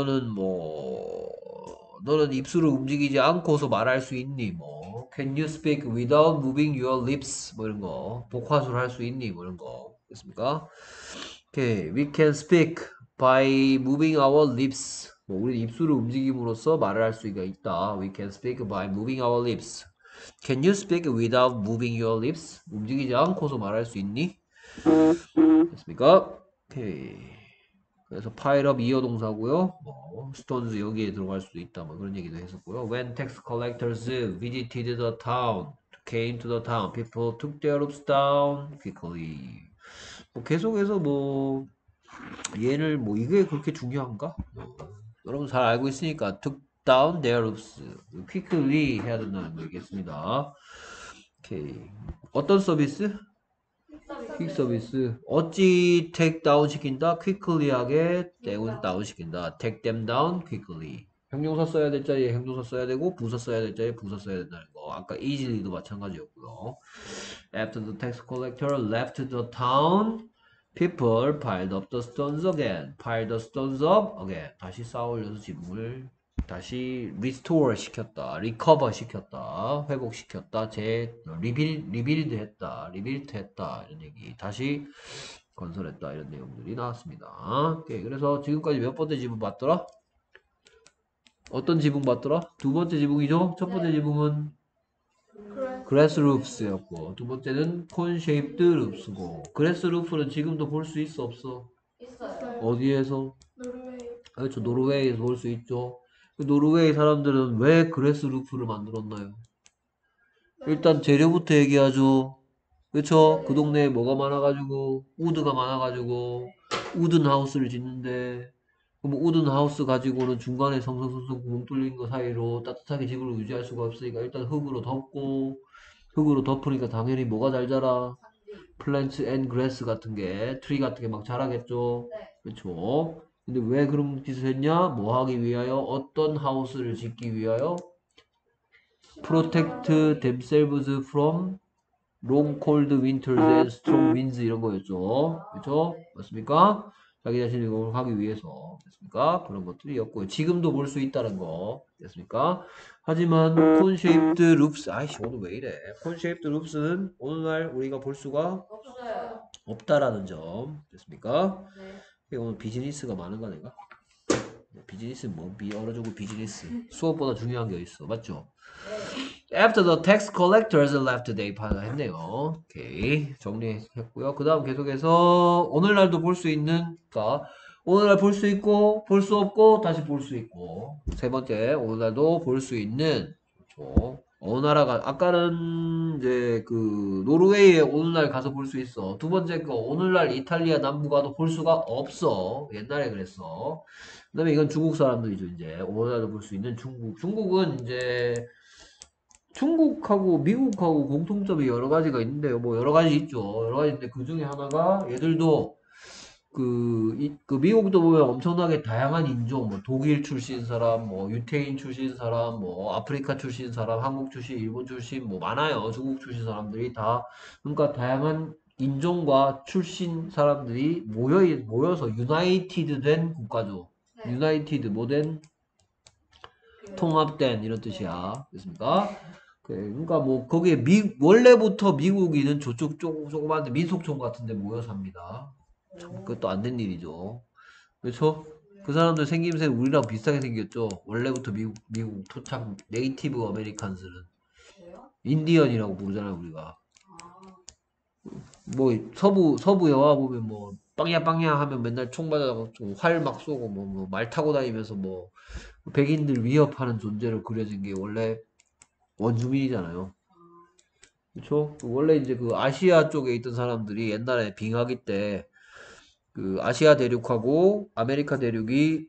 너는 입술을 움직이지 않고서 말할 수 있니? 뭐 can you speak without moving your lips? 뭐 이런 거. 복화술 할 수 있니? 뭐 이런 거. 됐습니까? 오케이. We can speak by moving our lips. 뭐 우리 입술을 움직임으로써 말을 할 수가 있다. We can speak by moving our lips. Can you speak without moving your lips? 움직이지 않고서 말할 수 있니? 됐습니까? 오케이. 그래서 pile up 이어 동사고요. 뭐 stones 여기에 들어갈 수도 있다. 뭐 그런 얘기도 했었고요. When tax collectors visited the town, came to the town, people took their roofs down quickly. 뭐 계속해서 뭐 얘를 뭐 이게 그렇게 중요한가? 여러분 잘 알고 있으니까 took down their roofs quickly 해야 된다는 거 얘기했습니다. 오케이. 어떤 서비스? 퀵 서비스. 어찌 take down 시킨다? quickly하게 down 시킨다. take them down quickly. 형용사 써야 될 자리에 형용사 써야 되고 부사 써야 될 자리에 부사 써야 된다는 거. 아까 easily,도 마찬가지였고요. After the tax collector left the town, people piled up the stones again. Piled the stones up again. 다시 쌓아올려서 지붕을 다시 restore 시켰다, recover 시켰다, 회복시켰다, 리빌드 했다, 리빌트 했다, 이런 얘기. 다시 건설했다, 이런 내용들이 나왔습니다. 오케이. 그래서 지금까지 몇 번째 지붕 봤더라? 어떤 지붕 봤더라? 두 번째 지붕이죠? 첫 번째 지붕은 grass roofs였고, 두 번째는 cone shaped roofs고, grass roof는 지금도 볼 수 있어, 없어? 있어요. 어디에서? 노르웨이. 그렇죠. 노르웨이에서 볼 수 있죠. 그 노르웨이 사람들은 왜 그레스 루프를 만들었나요? 일단 재료부터 얘기하죠. 그쵸? 그 동네에 뭐가 많아가지고 우드가 많아가지고 우든 하우스를 짓는데 뭐 우든 하우스 가지고는 중간에 성성성성 구멍 뚫린 거 사이로 따뜻하게 집을 유지할 수가 없으니까 일단 흙으로 덮고 흙으로 덮으니까 당연히 뭐가 잘 자라? 플랜츠 앤 그래스 같은 게 트리 같은 게 막 자라겠죠. 네. 그렇죠. 근데 왜 그런 짓을 했냐? 뭐 하기 위하여? 어떤 하우스를 짓기 위하여? Protect themselves from long cold winters and strong winds 이런 거였죠. 그렇죠? 맞습니까? 자기 자신을 공격하기 위해서 됐습니까? 그런 것들이었고요. 지금도 볼 수 있다는 거 됐습니까? 하지만 cone-shaped roofs 아이씨 오늘 왜 이래? cone-shaped roofs는 오늘날 우리가 볼 수가 없어요. 없다라는 점 됐습니까? 네. 오늘 비즈니스가 많은가 내가? 비즈니스 뭐 어느 정도 비즈니스 수업보다 중요한 게 있어 맞죠? 네. After the tax collectors left they 했네요. 오케이 정리했고요. 그 다음 계속해서 오늘날도 볼 수 있는 그러니까 오늘날 볼 수 있고 볼 수 없고 다시 볼 수 있고 세 번째 오늘날도 볼 수 있는 그렇죠. 어느 나라가 아까는 이제 그 노르웨이에 오늘날 가서 볼 수 있어. 두 번째 거 오늘날 이탈리아 남부 가도 볼 수가 없어. 옛날에 그랬어. 그 다음에 이건 중국 사람들이죠. 이제 오늘날도 볼 수 있는 중국. 중국은 이제 중국하고 미국하고 공통점이 여러 가지가 있는데요. 뭐 여러 가지 있죠. 여러 가지 있는데 그 중에 하나가 얘들도 그 미국도 보면 엄청나게 다양한 인종, 뭐 독일 출신 사람, 뭐 유태인 출신 사람, 뭐 아프리카 출신 사람, 한국 출신, 일본 출신, 뭐 많아요. 중국 출신 사람들이 다 그러니까 다양한 인종과 출신 사람들이 모여서 유나이티드 된 국가죠. 네. 유나이티드 뭐된 통합된 이런 뜻이야. 됐습니까? 그러니까 뭐 거기에 원래부터 미국인은 저쪽 조그만데 민속촌 같은 데 모여 삽니다. 참 그것도 안 된 일이죠. 그렇죠? 그 사람들 생김새 우리랑 비슷하게 생겼죠. 원래부터 미국 토착 네이티브 아메리칸스는 그래요? 인디언이라고 부르잖아요, 우리가. 아. 뭐 서부 영화 보면 뭐 빵야 하면 맨날 총 맞아서 활 막 쏘고 뭐 말 타고 다니면서 뭐 백인들 위협하는 존재로 그려진 게 원래 원주민이잖아요. 그쵸? 원래 이제 그 아시아 쪽에 있던 사람들이 옛날에 빙하기 때 그 아시아 대륙하고 아메리카 대륙이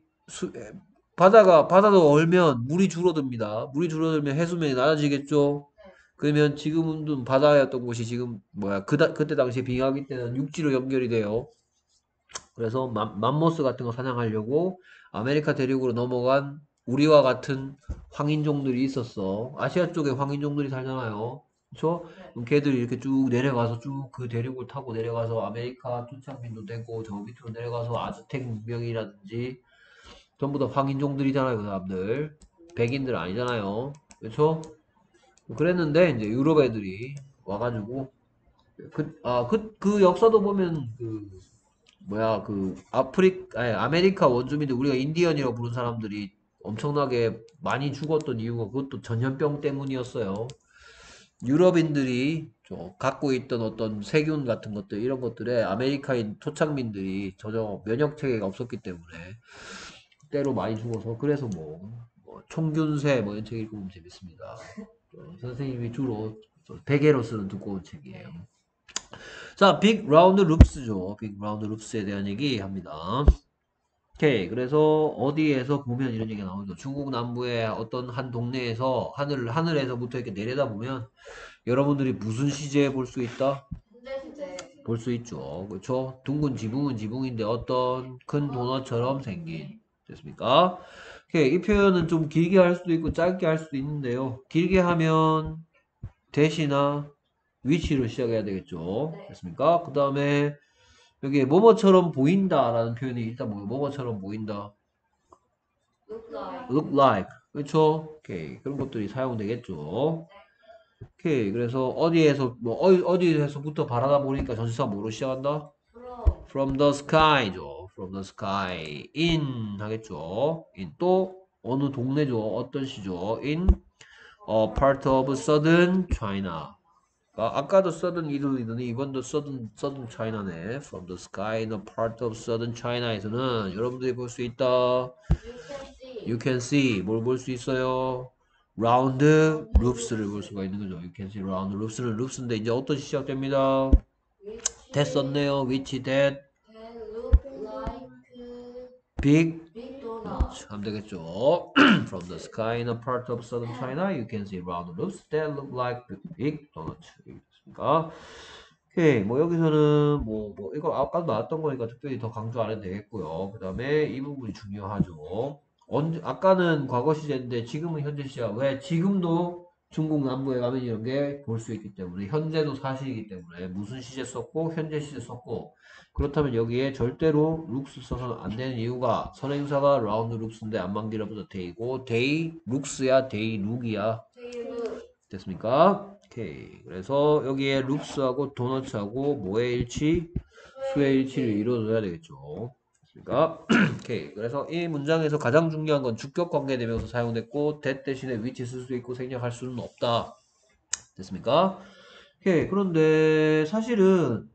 바다도 얼면 물이 줄어듭니다. 물이 줄어들면 해수면이 낮아지겠죠? 그러면 지금은 바다였던 곳이 지금 뭐야 그때 당시 빙하기 때는 육지로 연결이 돼요. 그래서 맘모스 같은 거 사냥하려고 아메리카 대륙으로 넘어간 우리와 같은 황인종들이 있었어. 아시아 쪽에 황인종들이 살잖아요. 그쵸? 그럼 걔들이 이렇게 쭉 내려가서 쭉 그 대륙을 타고 내려가서 아메리카 투창민도 되고 저 밑으로 내려가서 아즈텍 문명이라든지 전부 다 황인종들이잖아요, 그 사람들. 백인들 아니잖아요. 그쵸? 그랬는데 이제 유럽 애들이 와가지고 그 역사도 보면 아메리카 원주민들 우리가 인디언이라고 부른 사람들이 엄청나게 많이 죽었던 이유가 그것도 전염병 때문이었어요. 유럽인들이 갖고 있던 어떤 세균 같은 것들 이런 것들에 아메리카인 토착민들이 전혀 면역 체계가 없었기 때문에 때로 많이 죽어서 그래서 뭐 총균세 뭐 이런 책 읽으면 재밌습니다. 선생님이 주로 베개로 쓰는 두꺼운 책이에요. 자, 빅 라운드 룹스죠. 빅 라운드 룹스에 대한 얘기 합니다. 오케이. 그래서 어디에서 보면 이런 얘기가 나오죠. 중국 남부의 어떤 한 동네에서 하늘에서부터 이렇게 내려다보면 여러분들이 무슨 시제 볼 수 있다? 현대시제. 볼 수 있죠. 그렇죠? 둥근 지붕은 지붕인데 어떤 큰 도넛처럼 생긴. 됐습니까? 오케이. 이 표현은 좀 길게 할 수도 있고 짧게 할 수도 있는데요. 길게 하면 대시나 위치로 시작해야 되겠죠. 네. 됐습니까? 그 다음에 여기 뭐뭐처럼 보인다라는 표현이 일단 뭐뭐처럼 보인다. look like. look like. 그렇죠? 오케이. 그런 것들이 사용되겠죠. 오케이. 그래서 어디에서부터 바라다 보니까 전치사 뭐로 시작한다? from. from the sky죠. from the sky. in 하겠죠. in 또 어느 동네죠. 어떤 시죠. in a part of southern China. 아까도 southern Italy더니 이번도 southern China네. from the sky in a part of southern China에서는 여러분들이 볼 수 있다. You can see. You can see 뭘 볼 수 있어요? round roofs를 볼 수가 있는 거죠. You can see round roofs는 roofs인데 이제 어떤 시작됩니다. Which 됐었네요. which that can look like big big donuts. 하면 되겠죠. from the sky in a part of southern China you can see round roofs that look like big donuts. 그러니까 오케이. 뭐 여기서는 이거 아까도 나왔던 거니까 특별히 더 강조 안 해도 되겠고요. 그 다음에 이 부분이 중요하죠. 아까는 과거 시제인데 지금은 현재 시제야. 왜? 지금도 중국 남부에 가면 이런 게 볼 수 있기 때문에 현재도 사실이기 때문에 무슨 시제 썼고 현재 시제 썼고 그렇다면 여기에 절대로 룩스 써서는 안 되는 이유가 선행사가 라운드 룩스인데 안만 길어보다 데이고 데이 룩스야 데이 룩이야. They look. 됐습니까? 오케이. 그래서 여기에 룩스하고 도너츠하고 뭐의 일치? 수의 일치를 이루어줘야 되겠죠. 됐습니까? 오케이. 그래서 이 문장에서 가장 중요한 건 주격 관계 대명사 사용됐고 that 대신에 which 쓸 수 있고 생략할 수는 없다. 됐습니까? 오케이. 그런데 사실은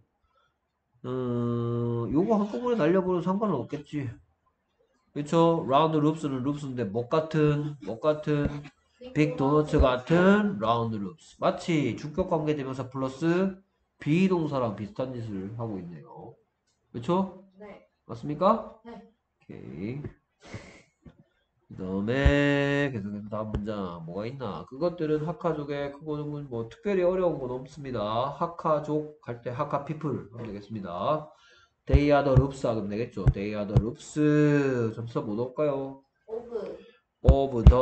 요거 한꺼번에 날려버려도 상관은 없겠지. 그쵸? 라운드 룹스는 룹스인데 뭐 같은 빅 도너츠 같은 라운드 룹스. 마치 주격 관계 대명사 플러스 비동사랑 비슷한 짓을 하고 있네요. 그쵸? 네. 맞습니까? 네. 오케이. 그 다음에 계속해서 다음 문장 뭐가 있나? 그것들은 하카족의 그거는 뭐 특별히 어려운 건 없습니다. 하카족 할 때 하카 피플 하면 되겠습니다. They are the roofs 하면 되겠죠. They are the roofs. 점수 뭐 넣을까요? Of Of the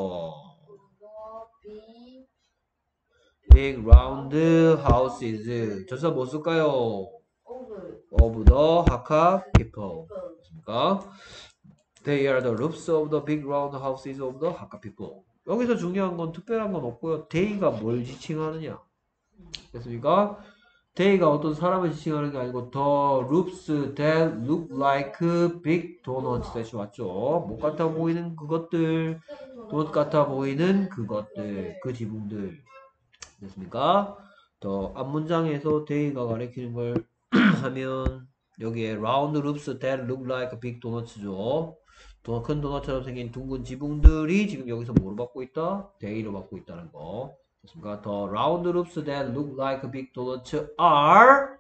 the big round houses. 점수 뭐 쓸까요? of Of the 하카 people. people. 맞습니까? They are the roofs of the big round houses of the Hakka people. 여기서 중요한 건 특별한 건 없고요. They가 뭘 지칭하느냐. 됐습니까? They가 어떤 사람을 지칭하는 게 아니고 the roofs that look like big donuts 대신 왔죠. 못 같아 보이는 그것들, 도넛 같아 보이는 그것들, 그 지붕들. 됐습니까? 더 앞문장에서 they가 가리키는 걸 하면 여기에 round roofs that look like big donuts죠. 큰 도넛처럼 생긴 둥근 지붕들이 지금 여기서 뭐로 받고 있다? they로 받고 있다는 거. 됐습니까? The round roofs that look like big donuts are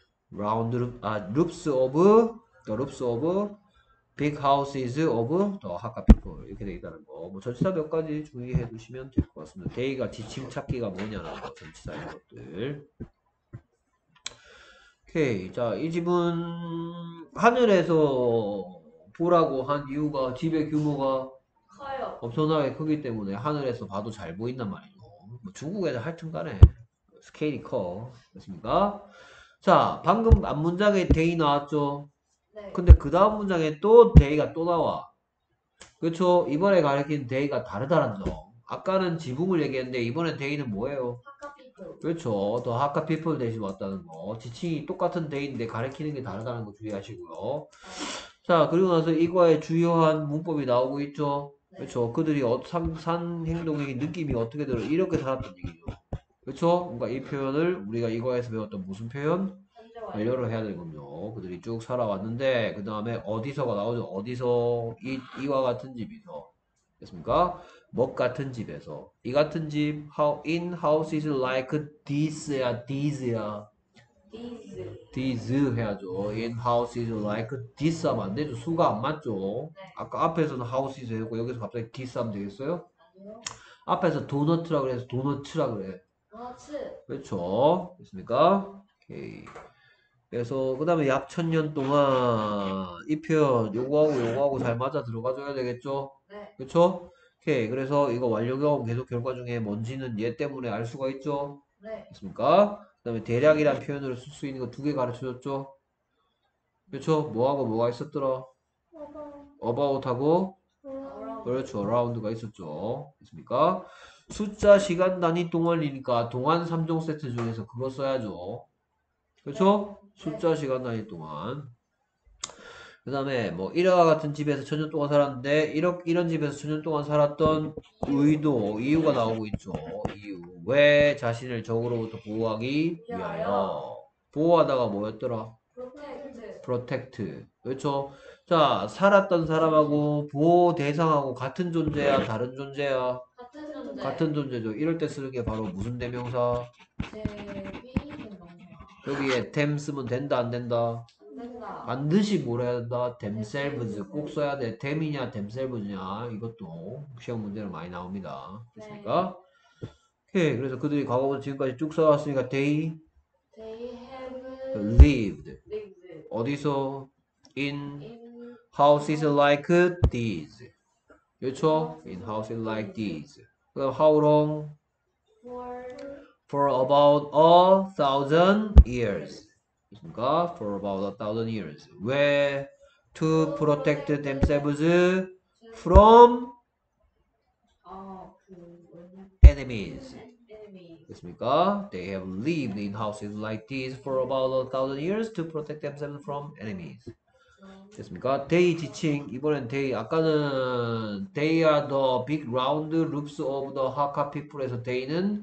roofs of big houses of the Hakka people. 이렇게 되어 있다는 거. 뭐 전치사 몇 가지 주의해 두시면 될 것 같습니다. they가 지칭 찾기가 뭐냐는 거, 전치사 이런 것들. 오케이. 자, 이 집은 하늘에서 보라고 한 이유가 집의 규모가 커요. 엄청나게 크기 때문에 하늘에서 봐도 잘 보인단 말이죠. 뭐 중국에서 하여튼 간에 스케일이 커. 됐습니까? 자, 방금 앞 문장에 they 나왔죠? 네. 근데 그 다음 문장에 또 they가 또 나와. 그렇죠? 이번에 가리킨 they가 다르다는 점. 아까는 지붕을 얘기했는데 이번엔 they는 뭐예요? people. 그렇죠. 더 하카 people 대신 왔다는 거. 지칭이 똑같은 데인데 가리키는 게 다르다는 거 주의하시고요. 자, 그리고 나서 이거의 주요한 문법이 나오고 있죠. 네. 그렇죠. 그들이 산 행동의 느낌이 어떻게 들어? 이렇게 살았던 얘기죠. 그렇죠? 그러니까 이 표현을 우리가 이거에서 배웠던 무슨 표현? 현재 완료. 완료를 해야 되군요. 그들이 쭉 살아왔는데 그 다음에 어디서가 나오죠? 어디서? 이와 같은 집에서. 됐습니까? 뭐 같은 집에서. 이 같은 집 in houses like this야 these야 These. these 해야죠. in houses like this 하면 안 되죠. 수가 안 맞죠. 네. 아까 앞에서는 houses 했고 여기서 갑자기 this 하면 되겠어요? 아니요. 앞에서 도너트라 그래서 도너츠라 그래. 도너츠. 그렇죠. 됐습니까? 오케이. 그래서 그 다음에 약 1000년 동안 이 표현 요거하고 잘 맞아 들어가줘야 되겠죠? 네. 그쵸? 오케이. 그래서 이거 완료 경험 계속 결과 중에 뭔지는 얘 때문에 알 수가 있죠? 네. 됐습니까? 그 다음에 대략이란 표현으로 쓸 수 있는 거 2개 가르쳐줬죠? 그쵸? 뭐하고 뭐가 있었더라? about하고 그렇죠. around가 있었죠. 됐습니까? 숫자, 시간, 단위, 동안이니까 동안 3종 세트 중에서 그거 써야죠. 그렇죠? 숫자, 시간, 단위, 동안. 그 다음에 뭐 이와 같은 집에서 천년 동안 살았는데 이런 집에서 천년 동안 살았던 의도, 이유가 나오고 있죠. 이유. 왜 자신을 적으로부터 보호하기 위하여. 보호하다가 뭐였더라? 프로텍트. protect. 그렇죠? 자, 살았던 사람하고 보호 대상하고 같은 존재야, 다른 존재야? 같은 존재. 같은 존재죠. 이럴 때 쓰는 게 바로 무슨 대명사? 제비 대명사. 여기에 them 쓰면 된다, 안 된다? 안 된다. 반드시 뭘 해야 된다? themselves. 꼭 써야 돼. them이냐, themselves냐. 이것도 시험 문제로 많이 나옵니다. 됐습니까? 오케이. 그래서 그들이 과거부터 지금까지 쭉 살아왔으니까 they They have lived. lived 어디서? in in houses like these. 그렇죠? In houses like these. 그럼 how long? for For about 1,000 years. 그러니까 for about 1,000 years. 왜? To protect themselves from 뭐냐? enemies. enemy. 됐습니까? They have lived in houses like these for about 1,000 years to protect themselves from enemies. 됐습니까? They 지칭 이번엔 they 아까는 they are the big round roofs of the Hakka people에서 they는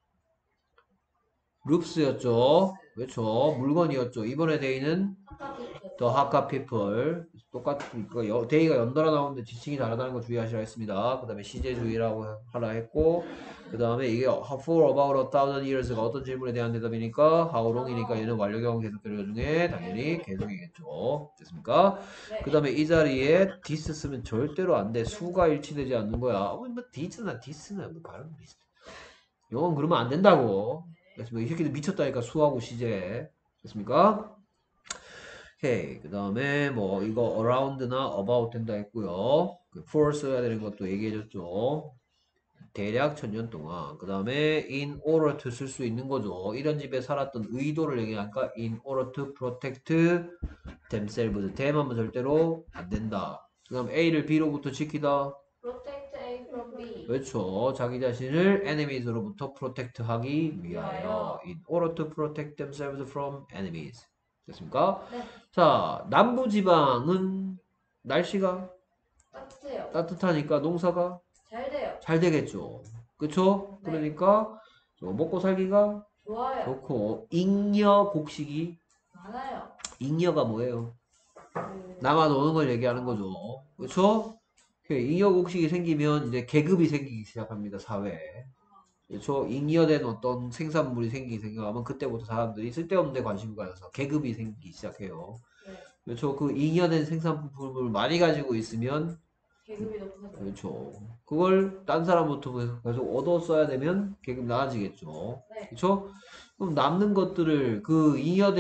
roofs였죠. 그렇죠. 물건이었죠. 이번에 they는 the Hakka people 똑같으니까 they가 연달아 나오는데 지칭이 다르다는 거 주의하시라 했습니다. 그 다음에 시제주의라고 하라 했고 그 다음에 이게 for about 1,000 years가 어떤 질문에 대한 대답이니까 how long이니까 얘는 완료 경험 계속 결과 중에 당연히 계속이겠죠. 됐습니까? 네. 그 다음에 이 자리에 this 쓰면 절대로 안 돼. 수가 일치되지 않는 거야. 뭐 this나 this나 뭐 발음 비슷해. 영어는 그러면 안 된다고. 됐습니까? 이 새끼들 미쳤다니까 수하고 시제. 됐습니까? 오케이. 그 다음에 뭐 이거 around나 about 된다 했고요. for 써야 되는 것도 얘기해줬죠. 대략 1000년 동안. 그 다음에 in order to 쓸 수 있는 거죠. 이런 집에 살았던 의도를 얘기하니까 in order to protect themselves. them하면 절대로 안 된다. 그 다음 A를 B로부터 지키다. protect A from B. 그렇죠. 자기 자신을 enemies로부터 protect 하기 위하여. in order to protect themselves from enemies. 됐습니까? 네. 자, 남부지방은 날씨가 따뜻해요. 따뜻하니까 농사가 잘 돼요. 잘 되겠죠. 그쵸? 네. 그러니까 먹고 살기가 좋아요. 좋고 잉여 곡식이 많아요. 잉여가 뭐예요? 그 남아 노는 걸 얘기하는 거죠. 그쵸? 잉여 곡식이 생기면 이제 계급이 생기기 시작합니다. 사회에. 그렇죠? 잉여된 어떤 생산물이 생기기 생각하면 그때부터 사람들이 쓸데없는 데 관심을 가져서 계급이 생기기 시작해요. 네. 그렇죠? 그 잉여된 생산품을 많이 가지고 있으면 계급이 높아져요. 그렇죠. 그걸 딴 사람부터 계속 얻어 써야 되면 계급 나아지겠죠. 네. 그렇죠? 그럼 남는 것들을 그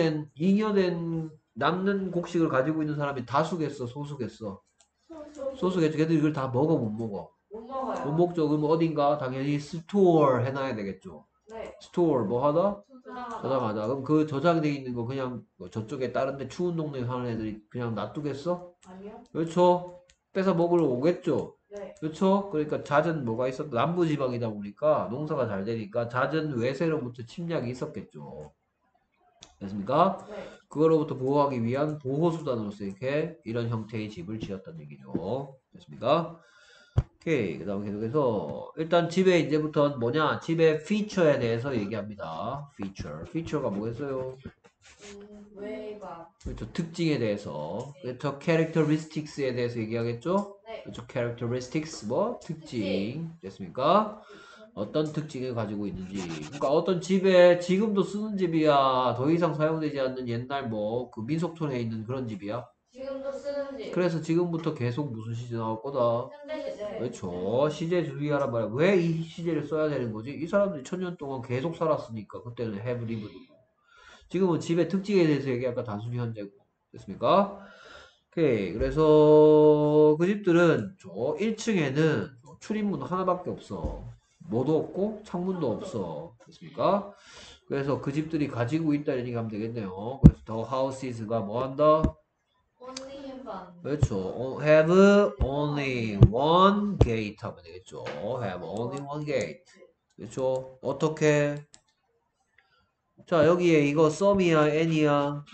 잉여된 남는 곡식을 가지고 있는 사람이 다수겠어, 소수겠어? 소수겠죠. 걔들 이걸 다 먹어, 못 먹어? 못 먹어요. 못 먹죠. 그럼 어딘가 당연히 스토어 해놔야 되겠죠. 네. 스토어 뭐 하다? 저장하다. 저장하다. 그럼 그 저장돼 있는 거 그냥 뭐 저쪽에 다른데 추운 동네에 사는 애들이 그냥 놔두겠어? 아니요. 그렇죠. 뺏어 먹으러 오겠죠. 네. 그렇죠? 그러니까 잦은 뭐가 있었다. 남부지방이다 보니까 농사가 잘 되니까 잦은 외세로부터 침략이 있었겠죠. 됐습니까? 네. 그거로부터 보호하기 위한 보호수단으로서 이렇게 이런 형태의 집을 지었다는 얘기죠. 됐습니까? 오케이. 그 다음에 계속해서 일단 집의 이제부터 뭐냐? 집의 피처에 대해서 얘기합니다. 피처가 뭐겠어요? 외관. 그렇죠. 특징에 대해서. 그렇죠. characteristics에 대해서 얘기하겠죠? 네. 그렇죠. characteristics 뭐? 특징. 됐습니까? 어떤 특징을 가지고 있는지. 그러니까 어떤 집에 지금도 쓰는 집이야. 더 이상 사용되지 않는 옛날 뭐 그 민속촌에 있는 그런 집이야. 지금도 쓰는 집. 그래서 지금부터 계속 무슨 시제 나올 거다. 현대 시대. 그렇죠. 시제 주의하란 말이야. 왜 이 시제를 써야 되는 거지? 이 사람들이 1000년 동안 계속 살았으니까. 그때는 have lived고. 지금은 집의 특징에 대해서 얘기할까 단순히 현재고. 됐습니까? 오케이. 그래서 그 집들은 저 1층에는 출입문 하나밖에 없어. 뭐도 없고 창문도 없어. 됐습니까? 그래서 그 집들이 가지고 있다는 얘기하면 되겠네요. 그래서 the houses가 뭐 한다? only have one. 그렇죠. have only one gate 하면 되겠죠. have only one gate. 그렇죠. 어떻게? 자, 여기에 이거 some이야, any야?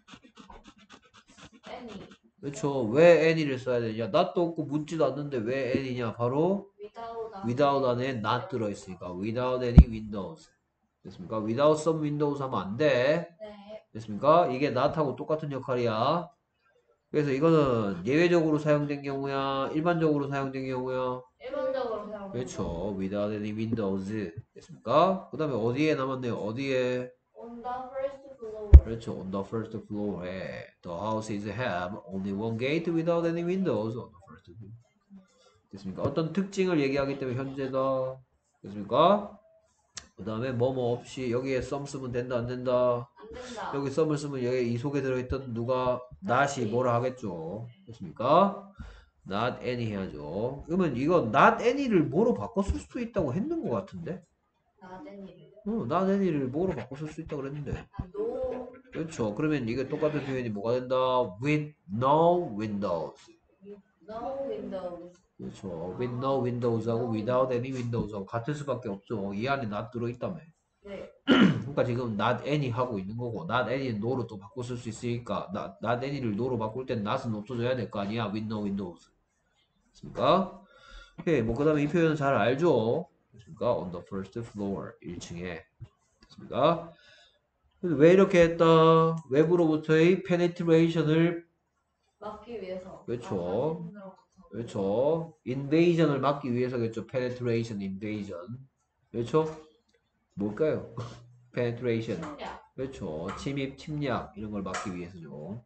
any. 그렇죠. 왜 any를 써야 되냐? not도 없고 묻지도 않는데 왜 any냐? 바로 without 안에 not 들어있으니까 without any windows. 됐습니까? without some windows 하면 안 돼. 네. 됐습니까? 이게 not하고 똑같은 역할이야. 그래서 이거는 예외적으로 사용된 경우야, 일반적으로 사용된 경우야. 일반적으로 사용. 그렇죠. without any windows. 됐습니까? 그 다음에 어디에 남았네요? 어디에? on the first floor. 그렇죠. on the first floor에 the houses have only one gate without any windows on the first floor. 됐습니까? 어떤 특징을 얘기하기 때문에 현재다. 됐습니까? 그 다음에 뭐뭐 없이 여기에 some 쓰면 된다 안 된다. 안 된다. 여기 some을 쓰면 여기 이 속에 들어있던 누가 not이 뭐라 하겠죠. 됐습니까? not any 해야죠. 그러면 이거 not any를 뭐로 바꿔 쓸 수도 있다고 했는 것 같은데? not any. not any를 뭐로 바꿔 쓸 수 있다고 그랬는데. no. 그렇죠. 그러면 이게 똑같은 표현이 뭐가 된다? with no windows. no windows. 그렇죠. with no windows하고 without any windows하고 같을 수밖에 없죠. 이 안에 not 들어있다며. 네. 그러니까 지금 not any 하고 있는 거고 not any는 no로 또 바꿔 쓸 수 있으니까 not any를 no로 바꿀 땐 not은 없어져야 될 거 아니야. with no windows. 됐습니까? 오케이. 뭐 그 다음에 이 표현은 잘 알죠. 됐습니까? on the first floor. 1층에. 됐습니까? 왜 이렇게 했다? 외부로부터의 penetration을 막기 위해서. 그렇죠. 그렇죠. invasion을 막기 위해서겠죠. penetration, invasion. 그렇죠? 뭘까요? penetration. 침략. 그렇죠. 침입, 침략 이런 걸 막기 위해서죠.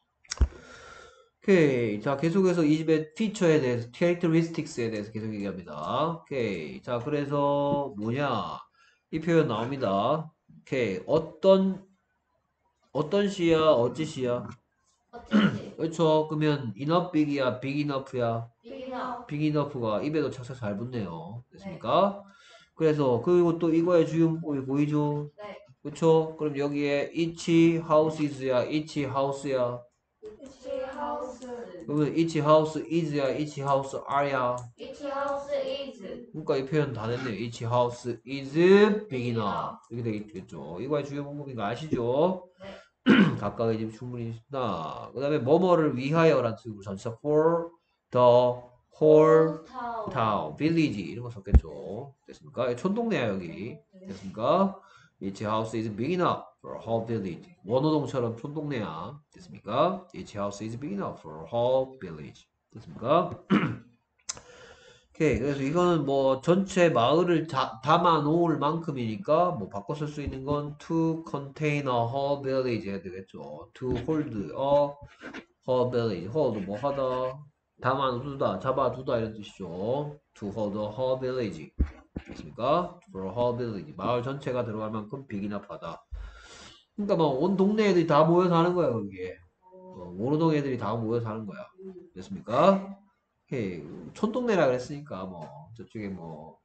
오케이. 자, 계속해서 이 집의 feature에 대해서, characteristics에 대해서 계속 얘기합니다. 오케이. 자, 그래서 뭐냐? 이 표현 나옵니다. 오케이. 어떤 시야, 어찌 시야? 어쩐지. 그렇죠. 그러면 enough big이야, big enough야. 빅이나. big enough가 입에도 착착 잘 붙네요. 됐습니까? 그래서 그리고 또 이거의 주요문법이 보이죠? 네. 그렇죠? 그럼 여기에 each houses야, each house야. each house. 그러면 each house is야, each house are야. each house is. 그러니까 이 표현 다 됐네요. each house is big enough. 이렇게 되겠죠. 이거의 주요 문법인 거 아시죠? 네. 각각의 집 충분히 있다. 그 다음에 뭐뭐를 위하여라는 뜻으로 전치사 for the whole town. town, village 이런 거 썼겠죠. 됐습니까? 촌동네야 여기. 됐습니까? Each house is big enough for a whole village. 원호동처럼 촌동네야. 됐습니까? Each house is big enough for a whole village. 됐습니까? 오케이. 그래서 이거는 뭐 전체 마을을 담아 놓을 만큼이니까 뭐 바꿔 쓸 수 있는 건 to contain a whole village 해야 되겠죠. to hold a whole village. hold 뭐 하다, 담아 두다, 잡아 두다 이런 뜻이죠. to hold a whole village. 됐습니까? for a whole village. 마을 전체가 들어갈 만큼 big enough 하다. 그러니까 뭐 온 동네 애들이 다 모여 사는 거야 거기에. 오르동 애들이 다 모여 사는 거야. 됐습니까? 오케이. 촌동네라 그랬으니까 뭐 저쪽에 뭐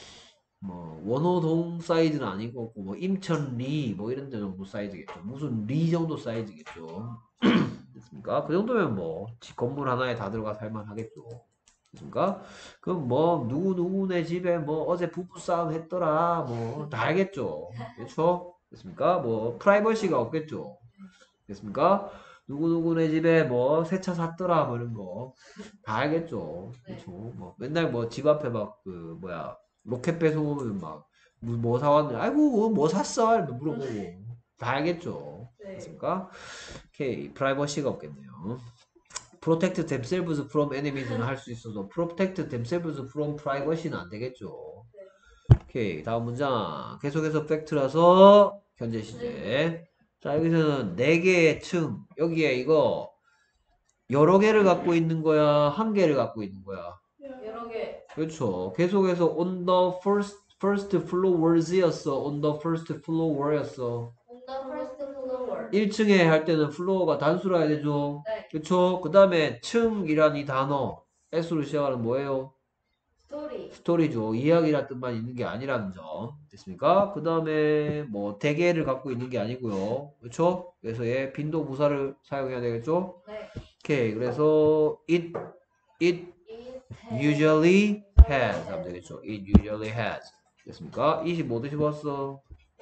원호동 사이즈는 아니고 뭐 임천리 뭐 이런 데 정도 사이즈겠죠. 무슨 리 정도 사이즈겠죠. 됐습니까? 그 정도면 뭐 집 건물 하나에 다 들어가 살만 하겠죠. 됐습니까? 그럼 뭐 누구네 집에 뭐 어제 부부싸움 했더라 뭐 다 알겠죠. 그렇죠? 됐습니까? 뭐 프라이버시가 없겠죠. 됐습니까? 누구네 집에 뭐 새 차 샀더라 뭐 이런 거 다 알겠죠. 그렇죠? 뭐 맨날 뭐 집 앞에 막 그 뭐야 로켓 배송 오면 막 뭐 사왔냐? 아이고 뭐 샀어? 이렇게 물어보고 다 알겠죠. 됐습니까? 오케이 프라이버시가 없겠네요. protect themselves from enemies는 할 수 있어도 protect themselves from privacy는 안 되겠죠. 오케이 다음 문장 계속해서 팩트라서 현재 시제. 자 여기서는 4개의 층 여기에 이거 여러 개를 갖고 있는 거야 한 개를 갖고 있는 거야. 여러 개. 그렇죠. 계속해서 on the first floors였어. on the first floor였어. On the first floor. 1층에 할 때는 플로어가 단수로 해야 되죠. 네. 그쵸? 그 다음에 층이란 이 단어 S로 시작하는 뭐예요? 스토리. 스토리죠. 이야기란 뜻만 있는 게 아니라는 점. 됐습니까? 그 다음에 뭐 대개를 갖고 있는 게 아니고요. 그쵸? 그래서 얘 빈도 부사를 사용해야 되겠죠? 네. 오케이. 그래서 it It usually has 하면 되겠죠. it usually has. 됐습니까? 25 드시 봤어.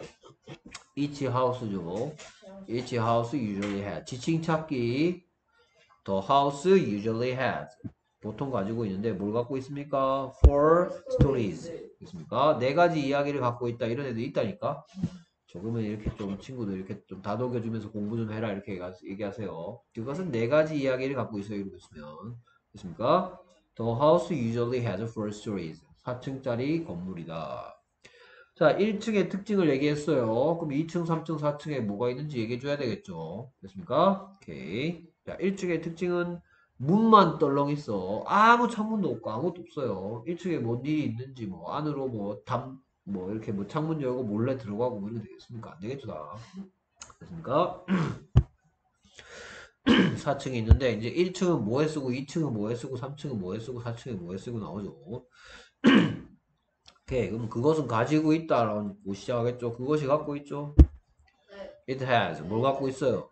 each house죠. each house usually has. 지칭 찾기. the house usually has. 보통 가지고 있는데 뭘 갖고 있습니까? four stories. 있습니까? 4가지 이야기를 갖고 있다. 이런 애도 있다니까. 조금은 이렇게 좀 친구들 이렇게 좀 다독여주면서 공부 좀 해라 이렇게 얘기하세요. 그것은 4가지 이야기를 갖고 있어요. 이러고 있으면. 됐습니까? The house usually has four stories. 4층짜리 건물이다. 자, 1층의 특징을 얘기했어요. 그럼 2층, 3층, 4층에 뭐가 있는지 얘기해줘야 되겠죠. 됐습니까? 오케이. 자, 1층의 특징은 문만 떨렁 있어. 아무 창문도 없고 아무것도 없어요. 1층에 뭔 일이 있는지 뭐 안으로 뭐 이렇게 뭐 창문 열고 몰래 들어가고 뭐 이렇게 되겠습니까? 안 되겠죠, 다. 됐습니까? 4층이 있는데 이제 1층은 뭐에 쓰고 2층은 뭐에 쓰고 3층은 뭐에 쓰고 4층은 뭐에 쓰고 나오죠. 오케이. 그럼 그것은 가지고 있다라고 시작하겠죠. 그것이 갖고 있죠. 네. It has. 뭘 갖고 있어요?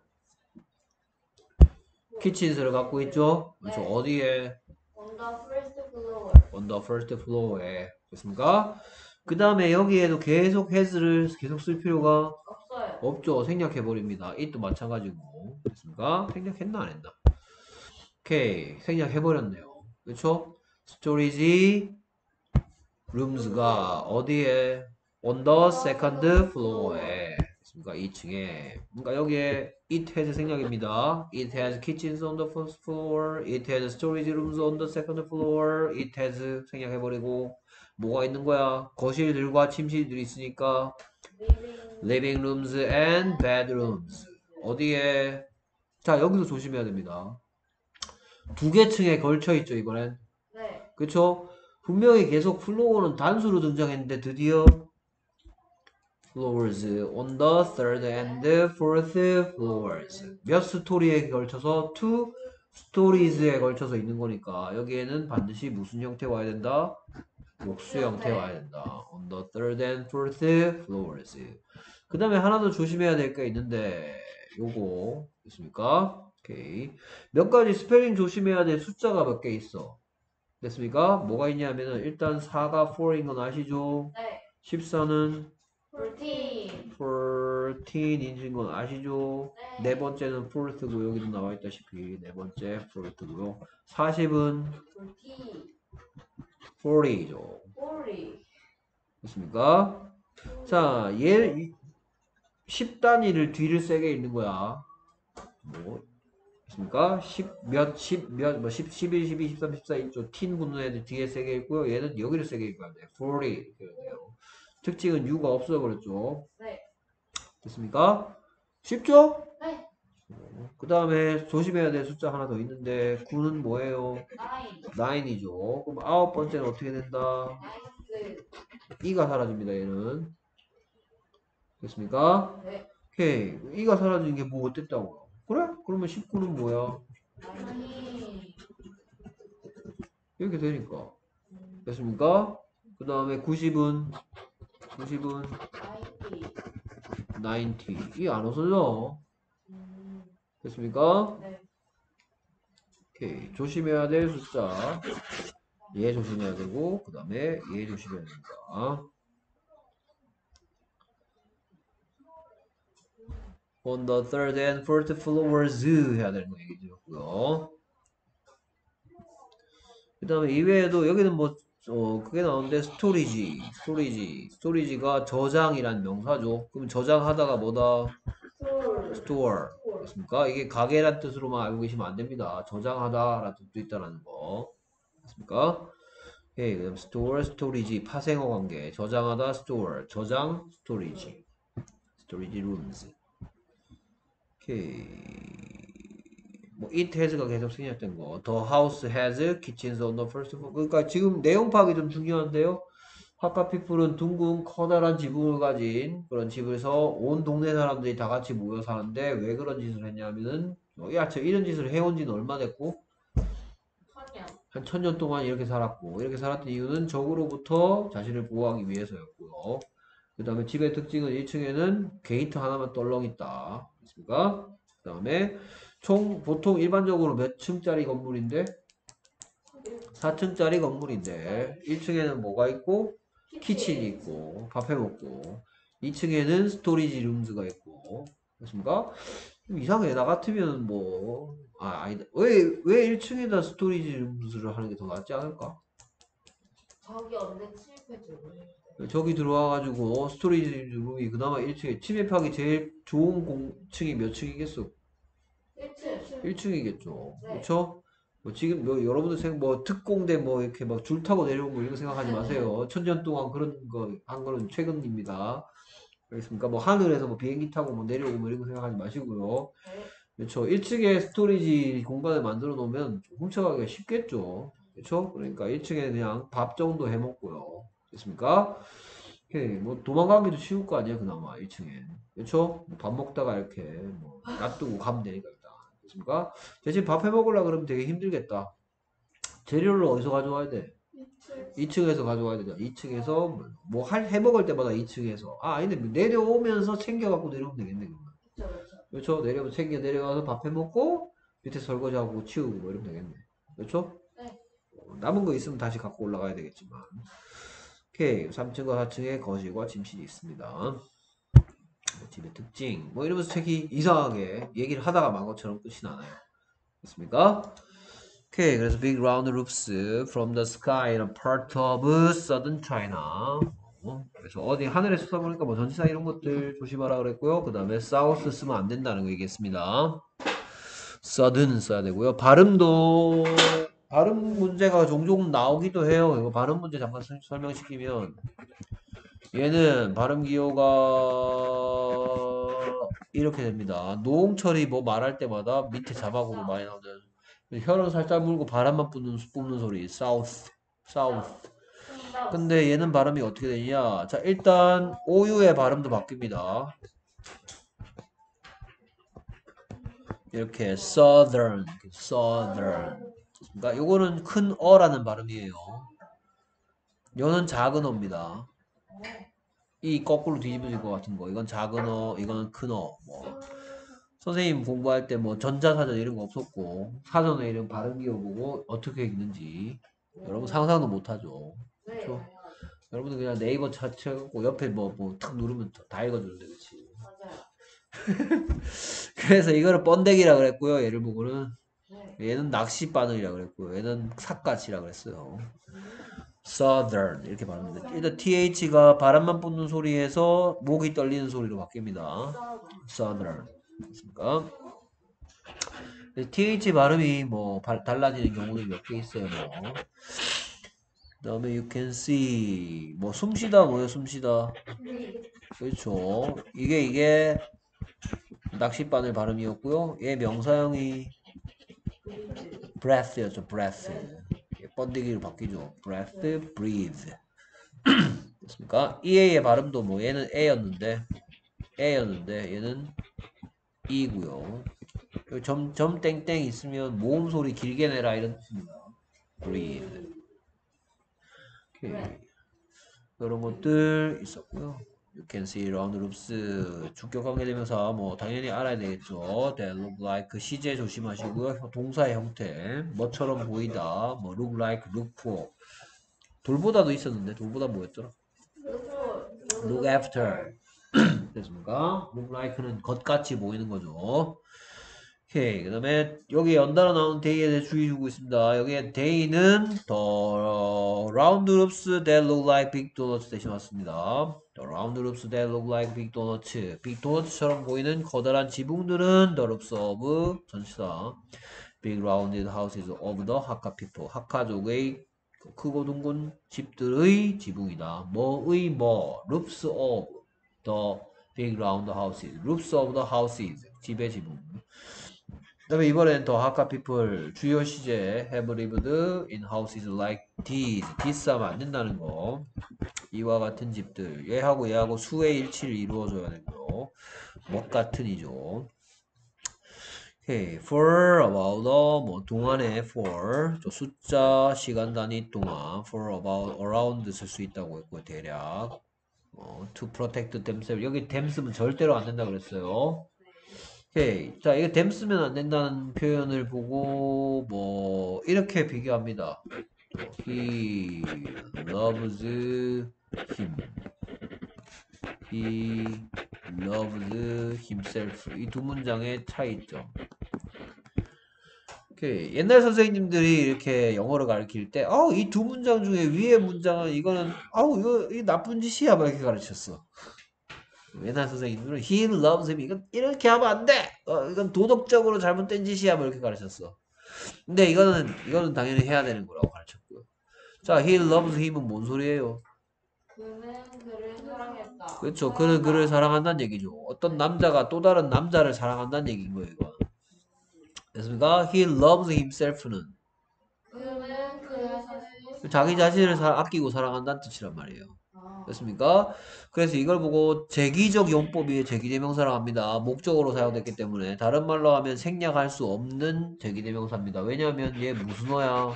키친스를 갖고 있죠. 그렇죠. 네. 어디에? On the first floor. On the first floor에. 됐습니까? 그 다음에 여기에도 계속 has를 계속 쓸 필요가 없어요. 없죠. 생략해버립니다. it도 마찬가지고. 됐습니까? 생략했나 안 했나? 오케이. 생략해버렸네요. 그렇죠? storage rooms가 어디에? On the second floor에. 됐습니까? 2층에. 그러니까 여기에 it has 생략입니다. It has kitchens on the first floor. It has storage rooms on the second floor. It has 생략해버리고 뭐가 있는 거야? 거실들과 침실들이 있으니까 living rooms and bedrooms. 어디에? 자, 여기서 조심해야 됩니다. 2개 층에 걸쳐 있죠, 이번엔. 네. 그쵸? 분명히 계속 플로어는 단수로 등장했는데 드디어 floors on the third and fourth floors. 몇 스토리에 걸쳐서 two stories에 걸쳐서 있는 거니까 여기에는 반드시 무슨 형태 와야 된다? 복수 형태 와야 된다. On the third and fourth floors. 그 다음에 하나 더 조심해야 될 게 있는데 요거 됐습니까? 오케이. 몇 가지 스펠링 조심해야 될 숫자가 몇 개 있어. 됐습니까? 뭐가 있냐면은 일단 4가 4인 건 아시죠? 네. 14는 14. 14인인 건 아시죠? 네. 네 번째는 fourth고 여기도 나와 있다시피 네 번째 fourth고요. 40은 40. 40죠. 40. 됐습니까? 자, 얘 10단위를 뒤를 세게 읽는 거야. 뭐 됐습니까? 10, 11, 12, 13, 14, 1조 틴 붙는 애들 뒤에 세게 읽고요. 얘는 여기를 세게 읽어야 돼. 40 이렇게 해야 돼요. 특징은 U가 없어버렸죠. 네. 됐습니까? 쉽죠? 네. 그 다음에 조심해야 될 숫자 하나 더 있는데 9는 뭐예요? 9. 9이죠. 그럼 아홉 번째는 어떻게 된다? 9. 2가 사라집니다. 얘는. 됐습니까? 네. 오케이. 2가 사라지는 게 뭐 어땠다고요? 그래? 그러면 19는 뭐야? 9. 이렇게 되니까. 됐습니까? 그 다음에 90은 90. 90. 이 안 없어져. 됐습니까? 네. 오케이. 조심해야 될 숫자. 얘 조심해야 되고, 그 다음에 얘 조심해야 됩니다. On the third and fourth floors 해야 되는 거 얘기 드렸고요. 그 다음에 이외에도 여기는 뭐, 그게 나오는데, 스토리지가 저장이란 명사죠. 그럼 저장하다가 뭐다? store. 그렇습니까? 이게 가게란 뜻으로만 알고 계시면 안 됩니다. 저장하다라는 뜻도 있다는 거. 그렇습니까? 오케이, 그다음 store, storage, 파생어 관계. 저장하다, store. 저장, storage. storage rooms. 오케이. 뭐 it has가 계속 생략된 거. The house has kitchens on the first floor. 그러니까 지금 내용 파악이 좀 중요한데요. 하카피플은 둥근 커다란 지붕을 가진 그런 집에서 온 동네 사람들이 다 같이 모여 사는데 왜 그런 짓을 했냐면은 야, 저 이런 짓을 해온 지는 얼마 됐고 천년. 한 1000년 동안 이렇게 살았고 이렇게 살았던 이유는 적으로부터 자신을 보호하기 위해서였고요. 그 다음에 집의 특징은 1층에는 게이트 하나만 떨렁 있다. 그렇습니까? 그 다음에 총 보통 일반적으로 몇 층짜리 건물인데 4층짜리 건물인데 1층에는 뭐가 있고 키친이 있고 밥 해 먹고 2층에는 스토리지 룸즈가 있고 그렇습니까? 좀 이상해. 나 같으면 뭐 아니다. 왜 1층에다 스토리지 룸즈를 하는 게 더 낫지 않을까? 저기 언제 침입했죠? 저기 들어와가지고 스토리지 룸이 그나마 1층에 침입하기 제일 좋은 층이 몇 층이겠어? 1층. 1층이겠죠. 네. 그렇죠? 뭐 지금 뭐 여러분들 생각 뭐 특공대 뭐 이렇게 막 줄 타고 내려오고 이런 거 생각하지 마세요. 1000년 동안 그런 거 한 거는 최근입니다. 알겠습니까? 뭐 하늘에서 뭐 비행기 타고 뭐 내려오고 뭐 이런 거 생각하지 마시고요. 네. 그렇죠. 1층에 스토리지 공간을 만들어 놓으면 훔쳐가기가 쉽겠죠. 그렇죠? 그러니까 1층에 그냥 밥 정도 해 먹고요. 됐습니까? 오케이. 뭐 도망가기도 쉬울 거 아니에요, 그나마 1층에. 그렇죠? 뭐밥 먹다가 이렇게 뭐 놔두고 가면 되니까 일단. 됐습니까? 대신 밥 해 먹으려 그러면 되게 힘들겠다. 재료를 어디서 가져와야 돼? 2층에서 가져와야 되죠. 2층에서 해 먹을 때마다 2층에서 아닌데 내려오면서 챙겨갖고 내려오면 되겠네. 그러면. 그렇죠. 그렇죠? 내려오면 챙겨 내려가서 밥 해 먹고 밑에 설거지하고 치우고 뭐 이러면 되겠네. 그렇죠? 네. 남은 거 있으면 다시 갖고 올라가야 되겠지만. 오케이. 3층과 4층에 거실과 침실이 있습니다. 뭐 집의 특징 뭐 이러면서 책이 이상하게 얘기를 하다가 만 것처럼 끝이 나나요? 됐습니까? 오케이. 그래서 big round roofs from the sky in a part of southern China. 그래서 어디 하늘에서 쏘다보니까 뭐 전치사 이런 것들 조심하라 그랬고요. 그 다음에 south 쓰면 안 된다는 거 얘기했습니다. southern 써야 되고요. 발음 문제가 종종 나오기도 해요. 이거 발음 문제 잠깐 설명시키면 얘는 발음 기호가 이렇게 됩니다. 노홍철이 뭐 말할 때마다 밑에 자막으로 많이 나오는 혀를 살짝 물고 바람만 뿜는 소리 south. 근데 얘는 발음이 어떻게 되냐? 자, 일단 오유의 발음도 바뀝니다. 이렇게 southern. 그러니까 요거는 큰 어라는 발음이에요. 요는 작은 어입니다. 이 거꾸로 뒤집어질 것 같은 거. 이건 작은 어, 이거는 큰 어. 뭐. 선생님 공부할 때 뭐 전자사전 이런 거 없었고 사전에 이런 발음 기호 보고 어떻게 읽는지 여러분 상상도 못하죠. 네. 그렇죠? 여러분들 그냥 네이버 찾고 옆에 뭐 탁 누르면 다 읽어주는데 그치? 맞아요. 그래서 이거를 번데기라 그랬고요. 얘를 보고는 네. 얘는 낚시바늘이라 그랬고요. 얘는 삿갓이라 그랬어요. southern 이렇게 발음합니다. 일단 th가 바람만 뿜는 소리에서 목이 떨리는 소리로 바뀝니다. southern 그렇습니까? th 발음이 뭐 달라지는 경우는 몇 개 있어요. 뭐. 그다음에 you can see 뭐 숨쉬다 뭐예요? 숨쉬다. 그렇죠. 이게 낚싯바늘 발음이었고요. 얘 명사형이 breath였죠. breath. 번데기로 바뀌죠. breath, breathe. 됐습니까? EA의 발음도 뭐 얘는 A였는데 얘는 E고요. 점 땡땡 있으면 모음 소리 길게 내라 이런 뜻입니다. breathe. 오케이. 이런 것들 있었고요. You can see round roofs. 주격 관계대명사 뭐 당연히 알아야 되겠죠. That look like 시제 조심하시고요. 동사의 형태 뭐처럼 보이다. 뭐 look like, look for. 돌보다도 있었는데 돌보다 뭐였더라? Look after. 됐습니까? look like는 겉같이 보이는 거죠. 오케이. 그 다음에 여기 연달아 나오는 day에 대해 주의 주고 있습니다. 여기에 day는 the round roofs that look like big donuts 대신 왔습니다. The round roofs that look like big donuts. big donuts처럼 보이는 커다란 지붕들은 the roofs of 전치사 big rounded houses of the Hakka people. 하카족의 크고 둥근 집들의 지붕이다. 뭐의 뭐? roofs of the big round houses. roofs of the houses. 집의 지붕. 그 다음에 이번엔 더 하카 people 주요 시제 have lived in houses like these. this 하면 안 된다는 거. 이와 같은 집들. 얘하고 수의 일치를 이루어줘야 되고요. 뭐 같은이죠. 오케이. for about 뭐 동안에 for 또 숫자 시간 단위 동안 for about around 쓸 수 있다고 했고 대략 to protect themselves. 여기 them 쓰면 절대로 안 된다 그랬어요. 오케이. 자, 이거 them 쓰면 안 된다는 표현을 보고 뭐 이렇게 비교합니다. He loves him. He loves himself. 이 두 문장의 차이점. 오케이. 옛날 선생님들이 이렇게 영어를 가르칠 때, 이 두 문장 중에 위에 문장은 이거는, 이거 나쁜 짓이야. 막 이렇게 가르쳤어. 옛날 선생님들은 he loves him 이건 이렇게 하면 안 돼. 이건 도덕적으로 잘못된 짓이야. 뭐 이렇게 가르쳤어. 근데 이거는 당연히 해야 되는 거라고 가르쳤고요. 자, he loves him은 뭔 소리예요? 그는 그를 사랑했다. 그렇죠. 그는 그를 사랑한다는 얘기죠. 어떤 남자가 또 다른 남자를 사랑한다는 얘기인 거예요. 이거. 됐습니까? He loves himself는 그는 그를 자기 자신을 아끼고 사랑한다는 뜻이란 말이에요. 됐습니까? 그래서 이걸 보고 제기적 용법이 제기대명사라고 합니다. 목적으로 사용됐기 때문에 다른 말로 하면 생략할 수 없는 제기대명사입니다. 왜냐하면 얘 무슨 어야?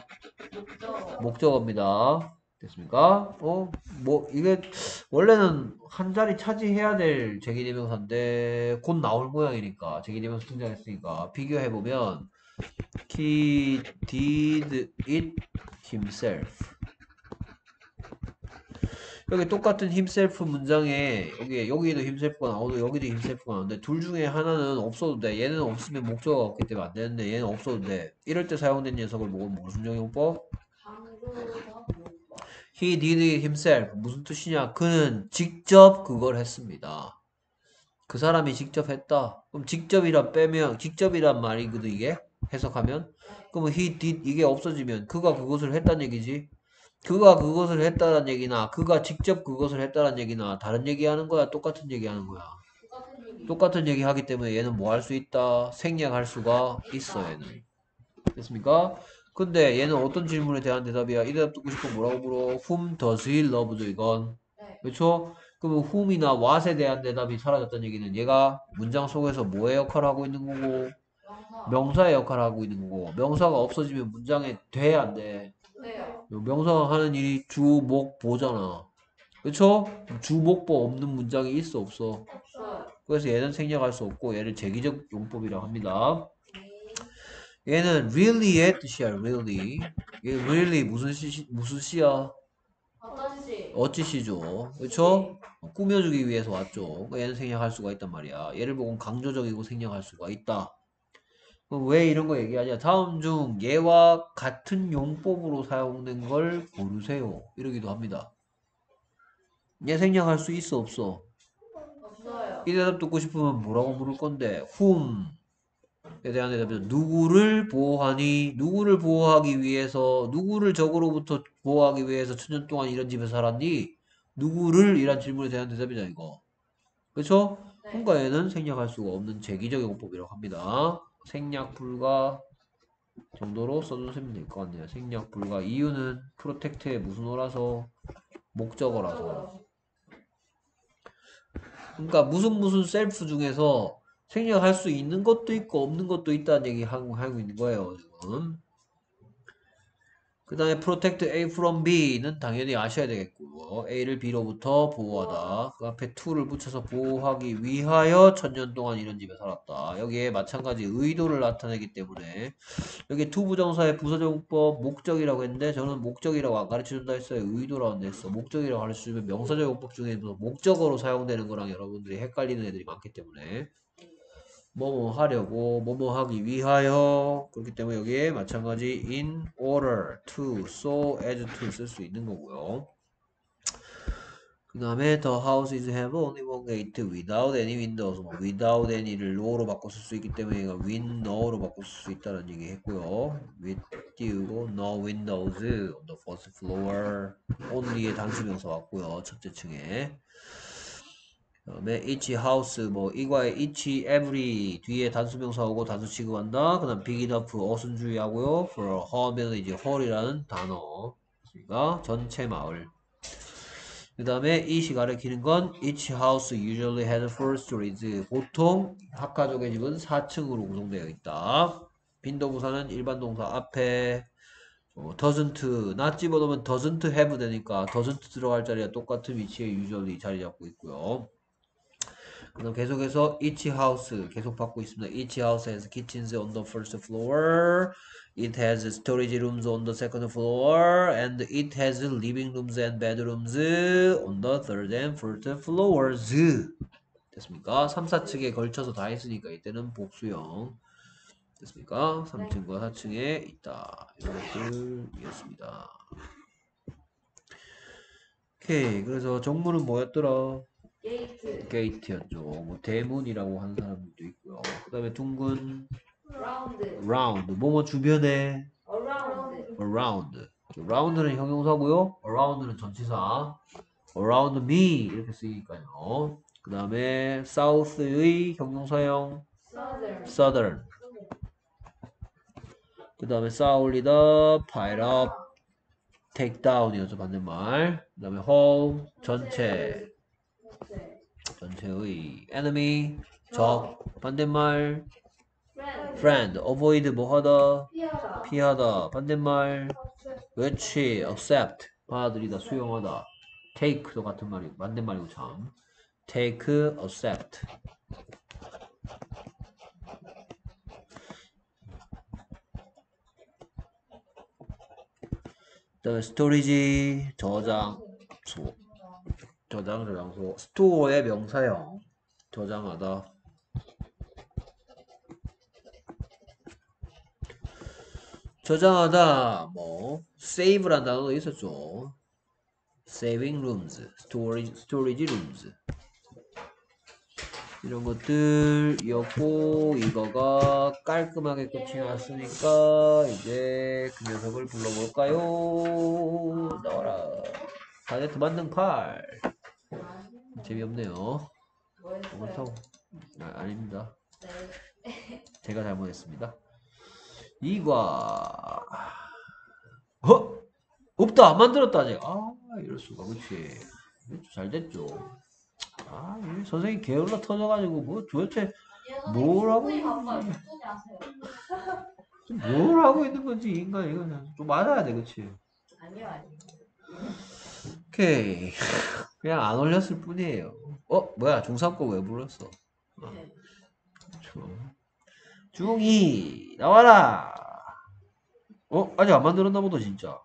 목적어입니다. 됐습니까? 뭐 이게 원래는 한 자리 차지해야 될 제기대명사인데 곧 나올 모양이니까 제기대명사 등장했으니까 비교해보면 He did it himself. 여기 똑같은 himself 문장에 여기에도 himself가 나오고 여기도 himself가 나오는데 둘 중에 하나는 없어도 돼. 얘는 없으면 목적어가 없기 때문에 안 되는데 얘는 없어도 돼. 이럴 때 사용된 녀석을 보고 무슨 정용법? He did it himself. 무슨 뜻이냐? 그는 직접 그걸 했습니다. 그 사람이 직접 했다. 그럼 직접이란 빼면 직접이란 말이거든 이게 해석하면. 그러면 he did 이게 없어지면 그가 그것을 했다는 얘기지. 그가 그것을 했다는 얘기나 그가 직접 그것을 했다는 얘기나 다른 얘기하는 거야? 똑같은 얘기하는 거야? 똑같은 얘기 하기 때문에 얘는 뭐 할 수 있다? 생략할 수가 있어 얘는. 됐습니까? 근데 얘는 어떤 질문에 대한 대답이야? 이 대답 듣고 싶으면 뭐라고 물어? Whom does he love죠 이건. 그렇죠? 그러면 whom이나 what에 대한 대답이 사라졌다는 얘기는 얘가 문장 속에서 뭐의 역할을 하고 있는 거고 명사의 역할을 하고 있는 거고 명사가 없어지면 문장에 돼 안 돼? 명사가 하는 일이 주, 목, 보잖아. 그쵸? 주, 목, 보 없는 문장이 있어 없어? 그래서 얘는 생략할 수 없고 얘를 제기적 용법이라고 합니다. 얘는 really의 뜻이야. really. 얘 really 무슨 시야? 어찌시죠. 그쵸? 꾸며주기 위해서 왔죠. 얘는 생략할 수가 있단 말이야. 얘를 보고 강조적이고 생략할 수가 있다. 그럼 왜 이런 거 얘기하냐? 다음 중 얘와 같은 용법으로 사용된 걸 고르세요. 이러기도 합니다. 얘 생략할 수 있어 없어? 없어요. 이 대답 듣고 싶으면 뭐라고 물을 건데 whom에 대한 대답은 누구를 보호하니? 누구를 보호하기 위해서 누구를 적으로부터 보호하기 위해서 천년 동안 이런 집에 살았니? 누구를? 이란 질문에 대한 대답이다 이거. 그쵸? 그러니까 얘는 생략할 수가 없는 제기적 용법이라고 합니다. 생략 불가 정도로 써주시면 될 것 같네요. 생략 불가. 이유는 프로텍트의 무슨 어라서? 목적어라서. 그러니까 무슨 셀프 중에서 생략할 수 있는 것도 있고 없는 것도 있다는 얘기 하고 있는 거예요. 지금. 그 다음에 protect A from B는 당연히 아셔야 되겠고 A를 B로부터 보호하다. 그 앞에 to를 붙여서 보호하기 위하여 1000년 동안 이런 집에 살았다. 여기에 마찬가지 의도를 나타내기 때문에 여기 to 부정사의 부사적용법 목적이라고 했는데 저는 목적이라고 안 가르쳐준다 했어요. 의도라고 안 했어. 목적이라고 가르쳐주면 명사적용법 중에서 목적어로 사용되는 거랑 여러분들이 헷갈리는 애들이 많기 때문에 뭐뭐 하려고, 뭐뭐 하기 위하여. 그렇기 때문에 여기에 마찬가지 in order to, so as to 쓸 수 있는 거고요. 그 다음에 the houses have only one gate without any windows. 뭐 without any를 no로 바꿔 쓸 수 있기 때문에 이거 with no로 바꿔 쓸 수 있다는 얘기 했고요. with 띄우고 no windows on the first floor. only의 단수명사 왔고요. 첫째 층에. 그다음에 each house 뭐 이과에 each every 뒤에 단수명사 오고 단수 취급한다. 그다음 big enough 어순 주의하고요. for 하면 이제 whole이라는 단어. 그러니까 전체 마을. 그 다음에 이시 가리키는 건 each house usually has four stories. 보통 학가족의 집은 4층으로 구성되어 있다. 빈도부사는 일반 동사 앞에 doesn't not 집어넣으면 doesn't have 되니까 doesn't 들어갈 자리와 똑같은 위치에 usually 자리 잡고 있고요. 그다음 계속해서 each house 계속 받고 있습니다. Each house has kitchens on the first floor. It has storage rooms on the second floor, and it has living rooms and bedrooms on the third and fourth floors. 됐습니까? 3, 4층에 걸쳐서 다 했으니까 이때는 복수형. 됐습니까? 3층과 4층에 있다. 이런 것들이었습니다. 오케이. 그래서 정문은 뭐였더라? 게이트. 게이트였죠. 뭐 대문이라고 하는 사람들도 있고요. 그 다음에 둥근 라운드. round 뭐뭐 주변에 어라운드. around round는 형용사고요. around는 전치사 around me 이렇게 쓰이니까요. 그 다음에 south의 형용사형 서든. southern 그 다음에 쌓아 올리다 pile up take down이었죠. 반대말. 그 다음에 whole 전체 전체의 enemy 적 반대말 프렌드. friend avoid 뭐 하다 피하다. 피하다 반대말 그렇지 accept 받아들이다 수용하다 take도 같은 말이고 반대말이고 참 take accept 그다음에 storage 저장소 저장소 store의 명사형 저장하다 저장하다 뭐 save란 단어도 있었죠. saving rooms, storage rooms 이런 것들이었고 이거가 깔끔하게 끝이 났으니까 이제 그 녀석을 불러볼까요? 나와라. 바네트 만능 팔. 재미없네요. 뭐였어요? 그렇다고 아닙니다. 네. 제가 잘못했습니다. 이과 없다 안 만들었다 아직. 아 이럴 수가 그렇지. 잘 됐죠. 아 이 선생님 게을러 터져가지고 뭐 도대체 뭘 하고 있는 건지 뭘 하고 있는 건지 인간 이거는 좀 맞아야 돼 그렇지. 아니요, 아니요. 오케이 그냥 안 올렸을 뿐이에요. 뭐야 중3 거 왜 불렀어? 네. 중이 나와라. 아직 안 만들었나 보다 진짜.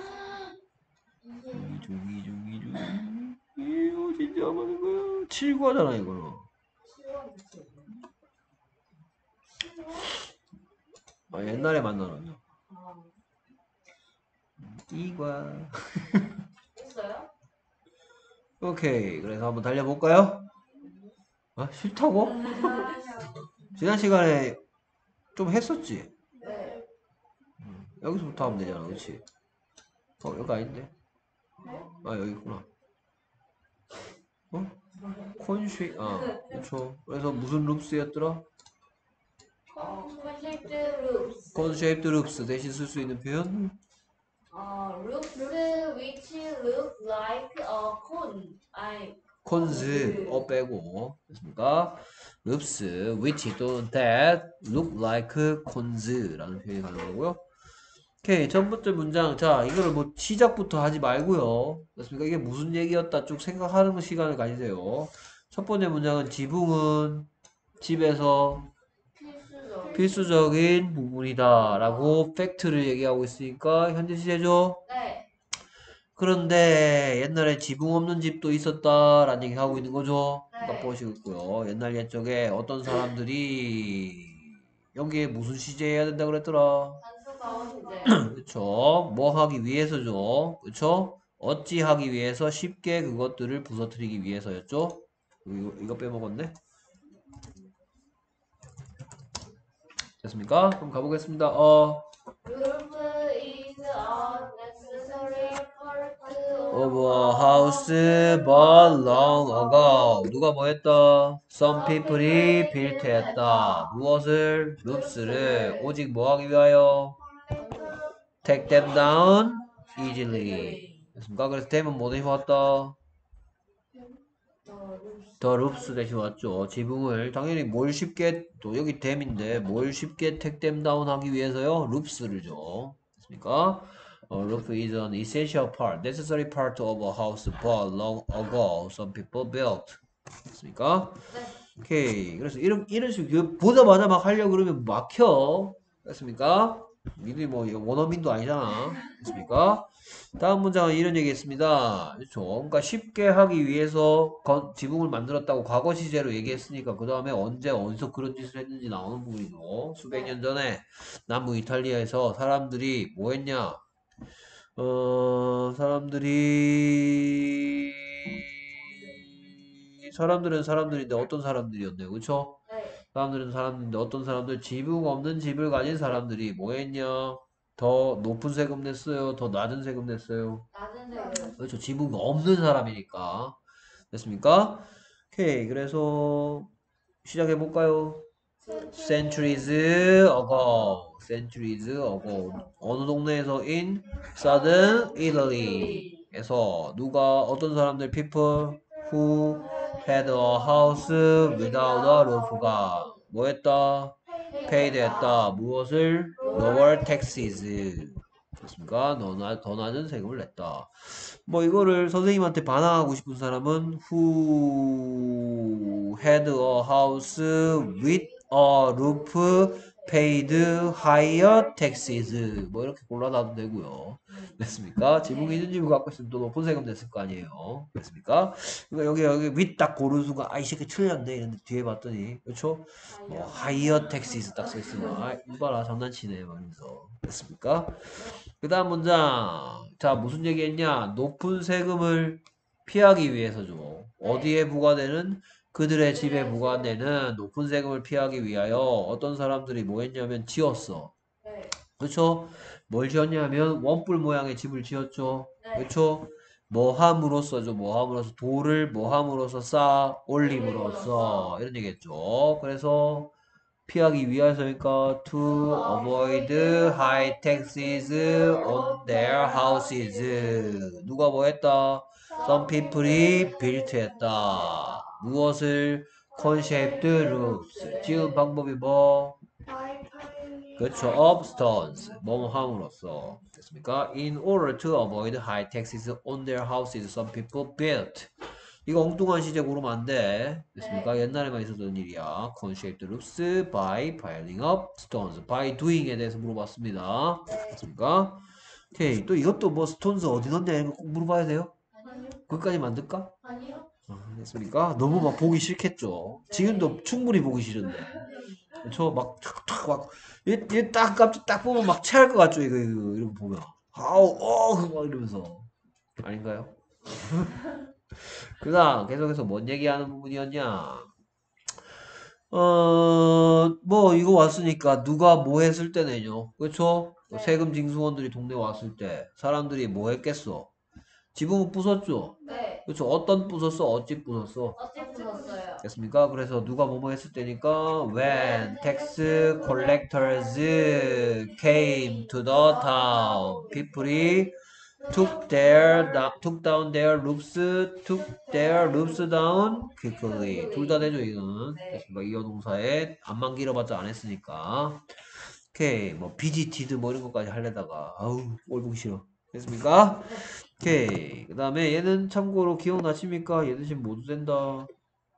중이 이거 진짜 안 맞는 거야. 7과잖아 이거는. 옛날에 만나놨죠. 이과. 했어요? 오케이 그래서 한번 달려볼까요? 싫다고? 지난 시간에 좀 했었지? 네. 여기서부터 하면 되잖아 그렇지? 여기 아닌데? 여기 있구나. 콘쉐 그렇죠. 그래서 무슨 룹스였더라? 콘셉트 룹스. conshaped loops 대신 쓸 수 있는 표현? 룹스 which look like a cone. 아니, cons 빼고 됐습니까? loops which 또는 that look like cons라는 표현이 가는 거고요. 오케이. 첫 번째 문장. 자, 이거를 뭐 시작부터 하지 말고요. 그렇습니까? 이게 무슨 얘기였다 쭉 생각하는 시간을 가지세요. 첫 번째 문장은 지붕은 집에서 필수적인 부분이다 라고 팩트를 얘기하고 있으니까 현재 시제죠. 네. 그런데 옛날에 지붕 없는 집도 있었다라는 얘기 하고 있는 거죠. 그러니까 네. 보시고요. 옛날 옛적에 어떤 사람들이 여기에 무슨 시제 해야 된다 그랬더라. 단수가 시제. 그쵸? 뭐 하기 위해서죠. 그쵸? 어찌 하기 위해서 쉽게 그것들을 부서뜨리기 위해서였죠. 이거 빼먹었네. 됐습니까? 그럼 가보겠습니다. Roof is a necessary part of a house but long ago. 누가 뭐 했다? Some people이 built 했다. 무엇을? roofs를 오직 뭐 하기 위하여? Take them down easily. 됐습니까? 그래서 them은 뭐 대신 왔다? 더 roofs 대신 왔죠. 지붕을 당연히 뭘 쉽게 또 여기 them인데 뭘 쉽게 take them down 하기 위해서요? roofs를 줘. 됐습니까? Roof is an essential part, necessary part of a house but long ago some people built. 됐습니까? 오케이. 그래서 이런 식으로 보자마자 막 하려고 그러면 막혀. 됐습니까? 니들이 뭐 이거 원어민도 아니잖아. 됐습니까? 다음 문장은 이런 얘기했습니다. 그렇죠. 그러니까 쉽게 하기 위해서 지붕을 만들었다고 과거 시제로 얘기했으니까 그 다음에 언제 어디서 그런 짓을 했는지 나오는 부분이고 수백 년 전에 남부 이탈리아에서 사람들이 뭐 했냐? 사람들은 사람들인데 어떤 사람들이었네요. 그쵸? 네. 사람들은 사람들인데 어떤 사람들 지붕 없는 집을 가진 사람들이 뭐 했냐? 더 높은 세금 냈어요? 더 낮은 세금 냈어요? 낮은 세금. 그렇죠. 지붕 없는 사람이니까. 됐습니까? 오케이. 그래서 시작해 볼까요? Centuries ago. Centuries ago. 어느 동네에서 in southern Italy에서 누가 어떤 사람들 people who had a house without a roof가 뭐 했다? paid 했다. 무엇을? lower taxes. 그렇습니까? 더 낮은 세금을 냈다. 뭐 이거를 선생님한테 반항하고 싶은 사람은 who had a house with a roof paid higher taxes 뭐 이렇게 골라놔도 되고요. 됐습니까? 지붕이 있는 집을 갖고 있으면 또 높은 세금 냈을 거 아니에요. 됐습니까? 그러니까 여기 with 딱 고른 순간 아 이 새끼 틀렸네 이랬는데 뒤에 봤더니 그렇죠? 뭐 higher taxes 딱 써있으면 아 이봐라 장난치네 막 이러면서 됐습니까? 그 다음 문장. 자, 무슨 얘기했냐? 높은 세금을 피하기 위해서죠. 어디에 부과되는? 그들의 집에 부과되는 높은 세금을 피하기 위하여 어떤 사람들이 뭐 했냐면 지었어. 네. 그렇죠? 뭘 지었냐면 원뿔 모양의 집을 지었죠. 네. 그렇죠? 뭐 함으로써죠. 뭐 함으로써 돌을 뭐 함으로써 쌓아 올림으로써 이런 얘기했죠. 그래서 피하기 위해서니까 to avoid high taxes on their houses. 누가 뭐 했다? Some people이 built 했다. 무엇을? conshaped roofs. 지은 방법이 뭐? 그렇죠. of stones. 뭐뭐 함으로써. 됐습니까? In order to avoid high taxes on their houses, some people built. 이거 엉뚱한 시제 고르면 안 돼. 됐습니까? 옛날에만 있었던 일이야. Conshaped roofs by piling up stones. by doing에 대해서 물어봤습니다. 됐습니까? 오케이. 또 이것도 뭐 스톤스 어디 넣냐 이런 거 꼭 물어봐야 돼요? 아니요. 그것까지 만들까? 아니요. 됐습니까? 너무 막 보기 싫겠죠. 지금도 충분히 보기 싫은데. 그렇죠? 막 탁탁 막 얘딱 깜짝 딱 보면 막 체할 것 같죠? 이거 이런 거 보면. 아우 막 이러면서 아닌가요? 그다음 계속해서 뭔 얘기하는 부분이었냐? 뭐 이거 왔으니까 누가 뭐 했을 때네요. 그렇죠? 네. 세금 징수원들이 동네 왔을 때 사람들이 뭐 했겠어? 지붕을 부쉈죠. 네. 그렇죠? 어떤 부쉈어? 어찌 부쉈어? 어찌 부쉈어요? 됐습니까? 그래서 누가 뭐뭐 했을 때니까 when tax collectors came to the town, people이 took down their roofs down quickly. 둘 다 되죠 이거는. 됐습니까? 이어 동사에 안만 길어봤자 안 했으니까. 오케이. 뭐 비지티드 뭐 이런 것까지 하려다가 아우 꼴 보기 싫어. 됐습니까? 오케이. 그 다음에 얘는 참고로 기억나십니까? 얘 대신 모두 된다.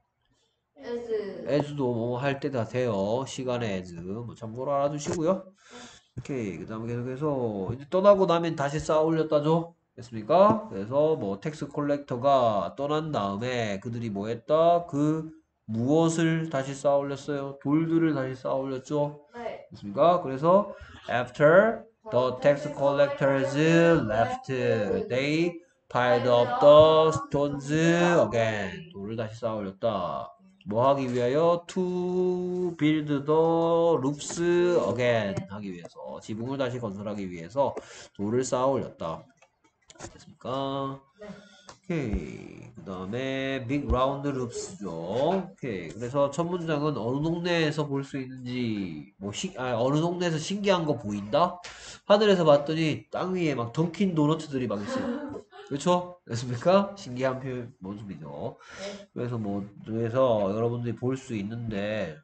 as. as도 뭐 할 때 다 돼요. 시간에 as. 뭐 참고로 알아두시고요. 오케이. 그 다음에 계속해서 이제 떠나고 나면 다시 쌓아 올렸다죠. 됐습니까? 그래서 뭐 텍스 콜렉터가 떠난 다음에 그들이 뭐 했다? 그 무엇을 다시 쌓아 올렸어요? 돌들을 다시 쌓아 올렸죠. 네. 됐습니까? 그래서 after the tax collectors left, they piled up the stones again. 돌을 다시 쌓아 올렸다. 뭐 하기 위하여? To build the roofs again 하기 위해서, 지붕을 다시 건설하기 위해서 돌을 쌓아 올렸다. 됐습니까? 네. 오케이. 그 다음에 big round roofs죠. 오케이. 그래서 첫 문장은 어느 동네에서 볼 수 있는지 어느 동네에서 신기한 거 보인다? 하늘에서 봤더니 땅 위에 막 던킨 도너츠들이 막 있어요. 그렇죠? 됐습니까? 신기한 표현 모습이죠. 네. 그래서 여러분들이 볼 수 있는데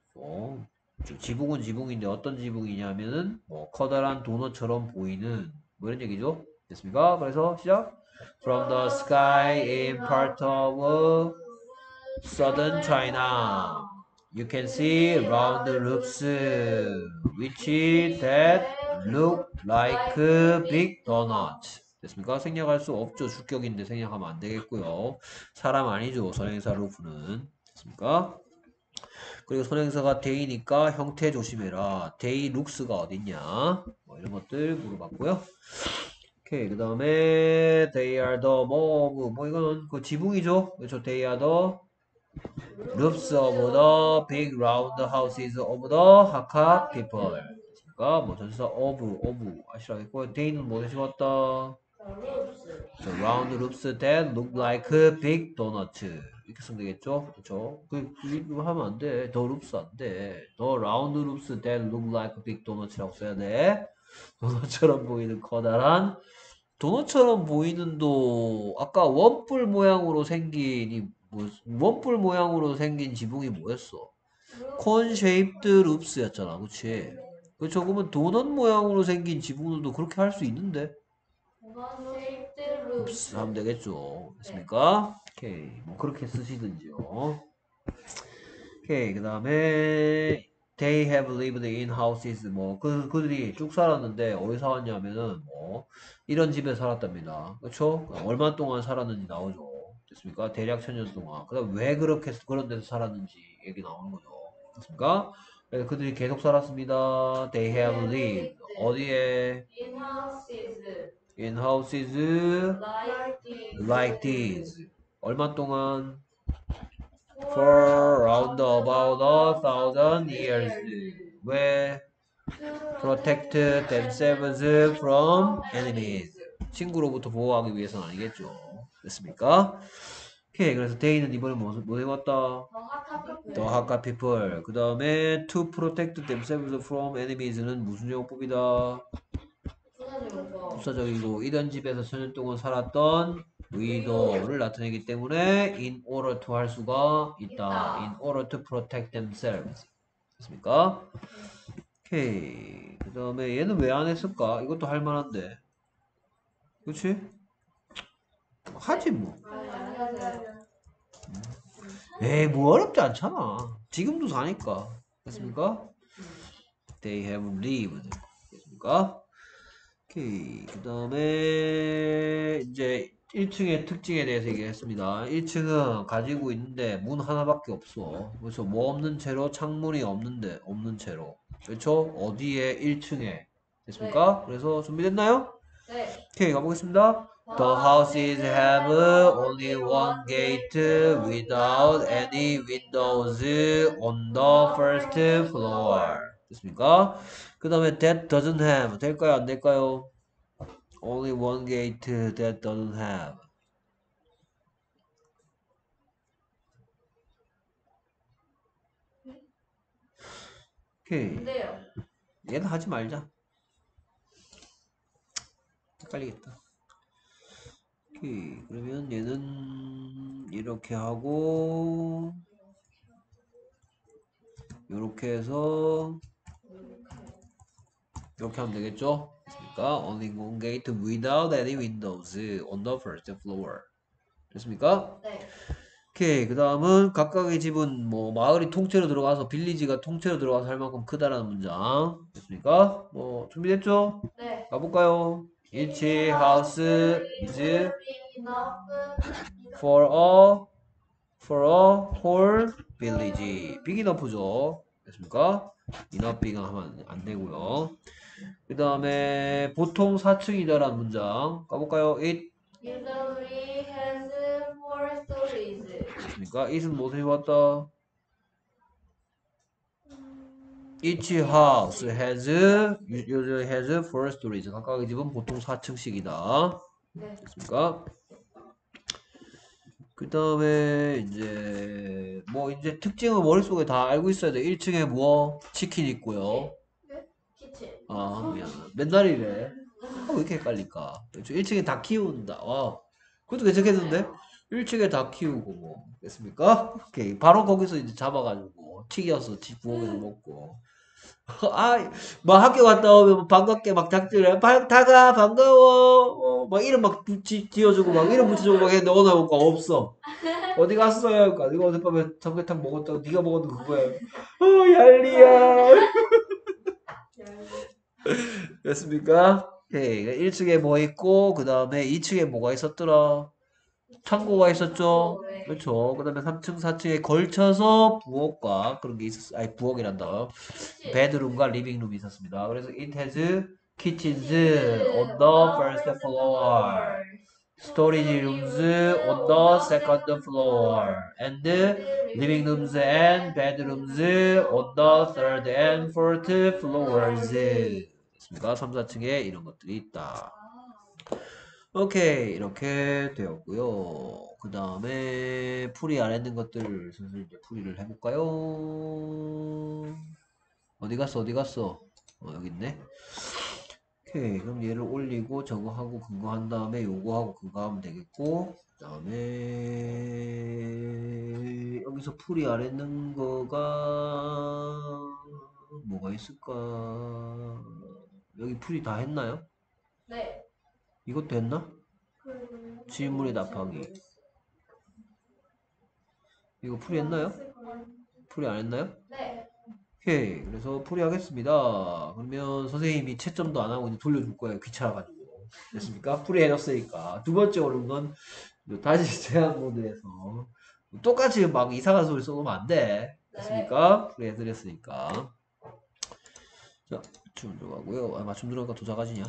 지붕은 지붕인데 어떤 지붕이냐면은 뭐 커다란 도넛처럼 보이는 뭐 이런 얘기죠. 됐습니까? 그래서 시작. From the sky in part of southern China, you can see round roofs which that look like big donuts. 됐습니까? 생략할 수 없죠. 주격인데 생략하면 안 되겠고요. 사람 아니죠. 선행사 루프는. 됐습니까? 그리고 선행사가 데이니까 형태 조심해라. 데이 룩스가 어딨냐? 뭐 이런 것들 물어봤고요. 오케이. 그 다음에 they are the 뭐 이거는 그 지붕이죠. 그렇죠. they are the roofs of the big round houses of the Hakka people. 그러니까 뭐 전치사 of 아시라겠고 they는 뭐 대신 왔다. roofs. 저 round roofs that look like big donuts 이렇게 쓰면 되겠죠? 그렇죠? 이거 하면 안 돼. the roofs 안 돼. the round roofs that look like big donuts라고 써야 돼. 도넛처럼 보이는 커다란 도넛처럼 보이는도 아까 원뿔 모양으로 생긴 원뿔 모양으로 생긴 지붕이 뭐였어? 콘 쉐입드 룹스였잖아, 그치? 그쵸? 그러면 도넛 모양으로 생긴 지붕들도 그렇게 할 수 있는데 shaped 룹스 roofs. 하면 되겠죠? 됐습니까? 오케이, 뭐 그렇게 쓰시든지요. 오케이, 그 다음에 they have lived in houses 뭐 그들이 쭉 살았는데 어디서 살았냐면은 뭐 이런 집에 살았답니다. 그렇죠? 얼마 동안 살았는지 나오죠. 됐습니까? 대략 천년 동안. 그다음 왜 그렇게 그런 데서 살았는지 얘기 나오는 거죠. 됐습니까? 그래서 그들이 계속 살았습니다. They have lived 어디에? In houses In houses like these. like these. 얼마 동안? For round about 1,000 years. 왜? Protect themselves from enemies. 친구로부터 보호하기 위해서는 아니겠죠. 됐습니까? 오케이. 그래서 they는 이번에 뭐 해봤다? The Hakka people. 그 다음에 to protect themselves from enemies는 무슨 용법이다? 부사적이고 이런 집에서 천년 동안 살았던 의도를 나타내기 때문에 in order to 할 수가 있다. In order to protect themselves. 됐습니까? 오케이. 그 다음에 얘는 왜 안 했을까? 이것도 할 만한데. 그치? 하지 뭐. 에이 뭐 어렵지 않잖아. 지금도 사니까. 됐습니까? They have lived. 됐습니까? 오케이. 그 다음에 이제 1층의 특징에 대해서 얘기했습니다. 1층은 가지고 있는데 문 하나밖에 없어. 그래서 뭐 없는 채로 창문이 없는 채로. 그렇죠? 어디에? 1층에. 됐습니까? 그래서 준비됐나요? 네. 오케이, 가보겠습니다. The houses have only one gate without any windows on the first floor. 됐습니까? 그 다음에 that doesn't have 될까요? 안 될까요? Only one gate that doesn't have. 오케이. 근데요. 얘는 하지 말자. 헷갈리겠다. 오케이. 그러면 얘는 이렇게 하고 이렇게 해서 이렇게 하면 되겠죠? 됐습니까? Only one gate without any windows on the first floor. 됐습니까? 네. 오케이. 그 다음은 각각의 집은 뭐 마을이 통째로 들어가서 빌리지가 통째로 들어가서 할 만큼 크다라는 문장. 됐습니까? 뭐 준비됐죠? 네. 가볼까요? Each house is enough for a whole village. big enough죠. 됐습니까? enough big은 하면 안 되고요. 그 다음에 보통 4층이다라는 문장 가볼까요? It usually has 4 stories. 됐습니까? it은 무엇을 해왔다? Each house usually has 4 stories. 각각의 집은 보통 4층씩이다. 네. 됐습니까? 그 다음에 이제 뭐 이제 특징을 머릿속에 다 알고 있어야 돼. 1층에 뭐 치킨 있고요. 키친. 아 미안. 맨날 이래. 왜 이렇게 헷갈릴까? 1층에 다 키운다. 와, 그것도 괜찮겠는데? 1층에 다 키우고 뭐 됐습니까? 오케이. 바로 거기서 이제 잡아가지고 튀겨서 집 부엌에서 먹고. 아, 막 학교 갔다 오면 막 반갑게 막 닥들에 다가 반가워 막 이름 막 지어주고 막 이름 붙여주고 막 했는데 오늘 보니까 없어. 어디 갔어요? 그러니까 네가 어젯밤에 삼계탕 먹었다고 네가 먹었는 그거야. 얄리야. 됐습니까? 오케이. 1층에 뭐 있고 그 다음에 2층에 뭐가 있었더라? 창고가 있었죠? 네. 그렇죠. 그 다음에 3층, 4층에 걸쳐서 부엌과 그런 게 있었어. 아니, 부엌이란다. 베드룸과 리빙룸이 있었습니다. 그래서 it has kitchens on the first floor, storage rooms on the second floor, and living rooms and bedrooms on the third and fourth floors. 됐습니까? 3, 4층에 이런 것들이 있다. 오케이, 이렇게 되었고요. 그 다음에 풀이 안 했는 것들 슬슬 이제 풀이를 해볼까요? 어디 갔어? 어디 갔어? 여기 있네. 오케이, 그럼 얘를 올리고 저거하고 그거 한 다음에 요거하고 그거 하면 되겠고, 그 다음에 여기서 풀이 안 했는 거가 뭐가 있을까? 여기 풀이 다 했나요? 네. 이것도 했나? 질문의 답하기. 이거 풀이 했나요? 풀이 안 했나요? 네. 오케이. 그래서 풀이 하겠습니다. 그러면 선생님이 채점도 안 하고 이제 돌려줄 거예요. 귀찮아가지고. 됐습니까? 풀이 해줬으니까. 두 번째 오는 건 다시 제한 모드에서 똑같이 막 이상한 소리 써놓으면 안 돼. 됐습니까? 풀이 해드렸으니까. 자, 맞춤 들어가고요. 아, 맞춤 들어가니까 더 작아지냐?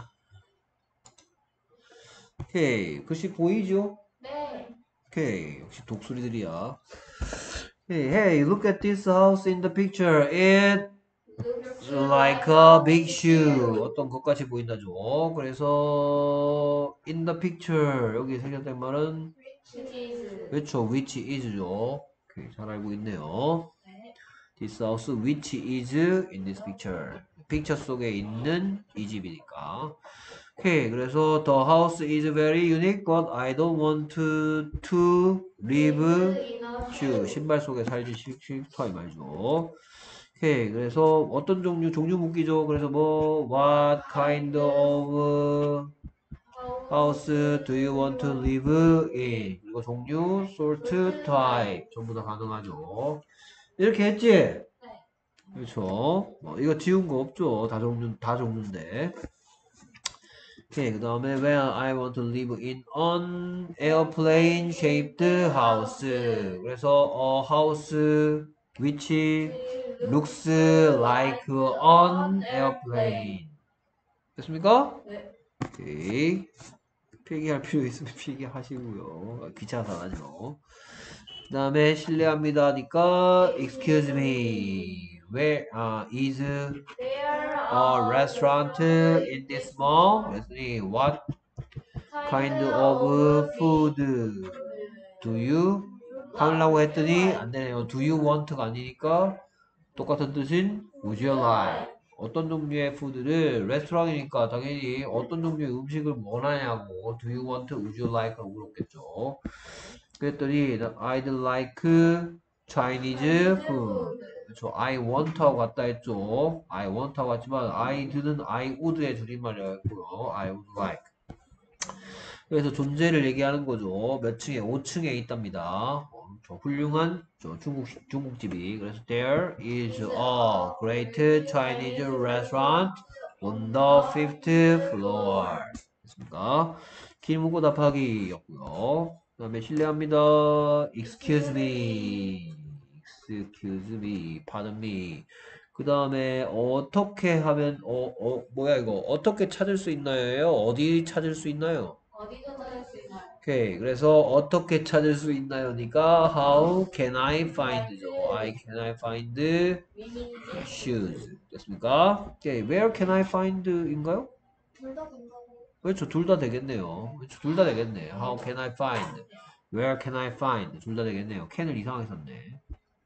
오케이. 글씨 보이죠? 네. 오케이. 역시 독수리들이야. Hey, look at this house in the picture. It's like a big shoe. 어떤 것같이 보인다죠. 그래서 in the picture 여기 생략된 말은 그렇죠. which is죠. 오케이, 잘 알고 있네요. 네. This house which is in this picture. 픽처 속에 있는 이 집이니까. 오케이, 그래서 the house is very unique, but I don't want to live shoe. 신발 속에 살기 싫다 이 말이죠. 오케이, 그래서 어떤 종류 묻기죠. 그래서 뭐 what kind of house do you want to live in? 그리고 종류, sort, type 전부 다 가능하죠. 이렇게 했지? 그렇죠. 이거 지운 거 없죠. 다 종류인데. 오케이, 그 다음에 when I want to live in an airplane shaped house. 그래서 a house which looks like an airplane. 됐습니까? 네. 오케이. 필기할 필요 있으면 필기하시고요. 귀찮아서 안 하죠. 그 다음에 실례합니다니까 excuse me. Where is a restaurant in this mall? 그랬더니 what kind of food do you 하려고 했더니 안 되네요. do you want가 아니니까 똑같은 뜻인 would you like. 어떤 종류의 푸드를 레스토랑이니까 당연히 어떤 종류의 음식을 원하냐고 do you want, would you like 라고 물었겠죠. 그랬더니 I'd like Chinese food. 그쵸. I want하고 같다 했죠. I want하고 같지만 I'd는 I would의 줄임말이었고요. I would like. 그래서 존재를 얘기하는 거죠. 몇 층에? 5층에 있답니다. 저 훌륭한 저 중국집이. 그래서 there is a great Chinese restaurant on the fifth floor. 됐습니까? 길 묻고 답하기였고요. 그 다음에 실례합니다. Excuse me. Excuse me. Pardon me. 그 다음에 어떻게 하면 뭐야 이거 어떻게 찾을 수 있나요? 어디 찾을 수 있나요? 어디서 찾을 수 있나요? 오케이. 그래서 어떻게 찾을 수 있나요니까 how can I find죠. can I find 미미지 shoes. 됐습니까? 오케이. Where can I find인가요? 둘다 된다고. 그렇죠. 둘 다 되겠네요. 그렇죠. 둘 다 되겠네. How can I find? Where can I find? 둘 다 되겠네요. can을 이상하게 썼네.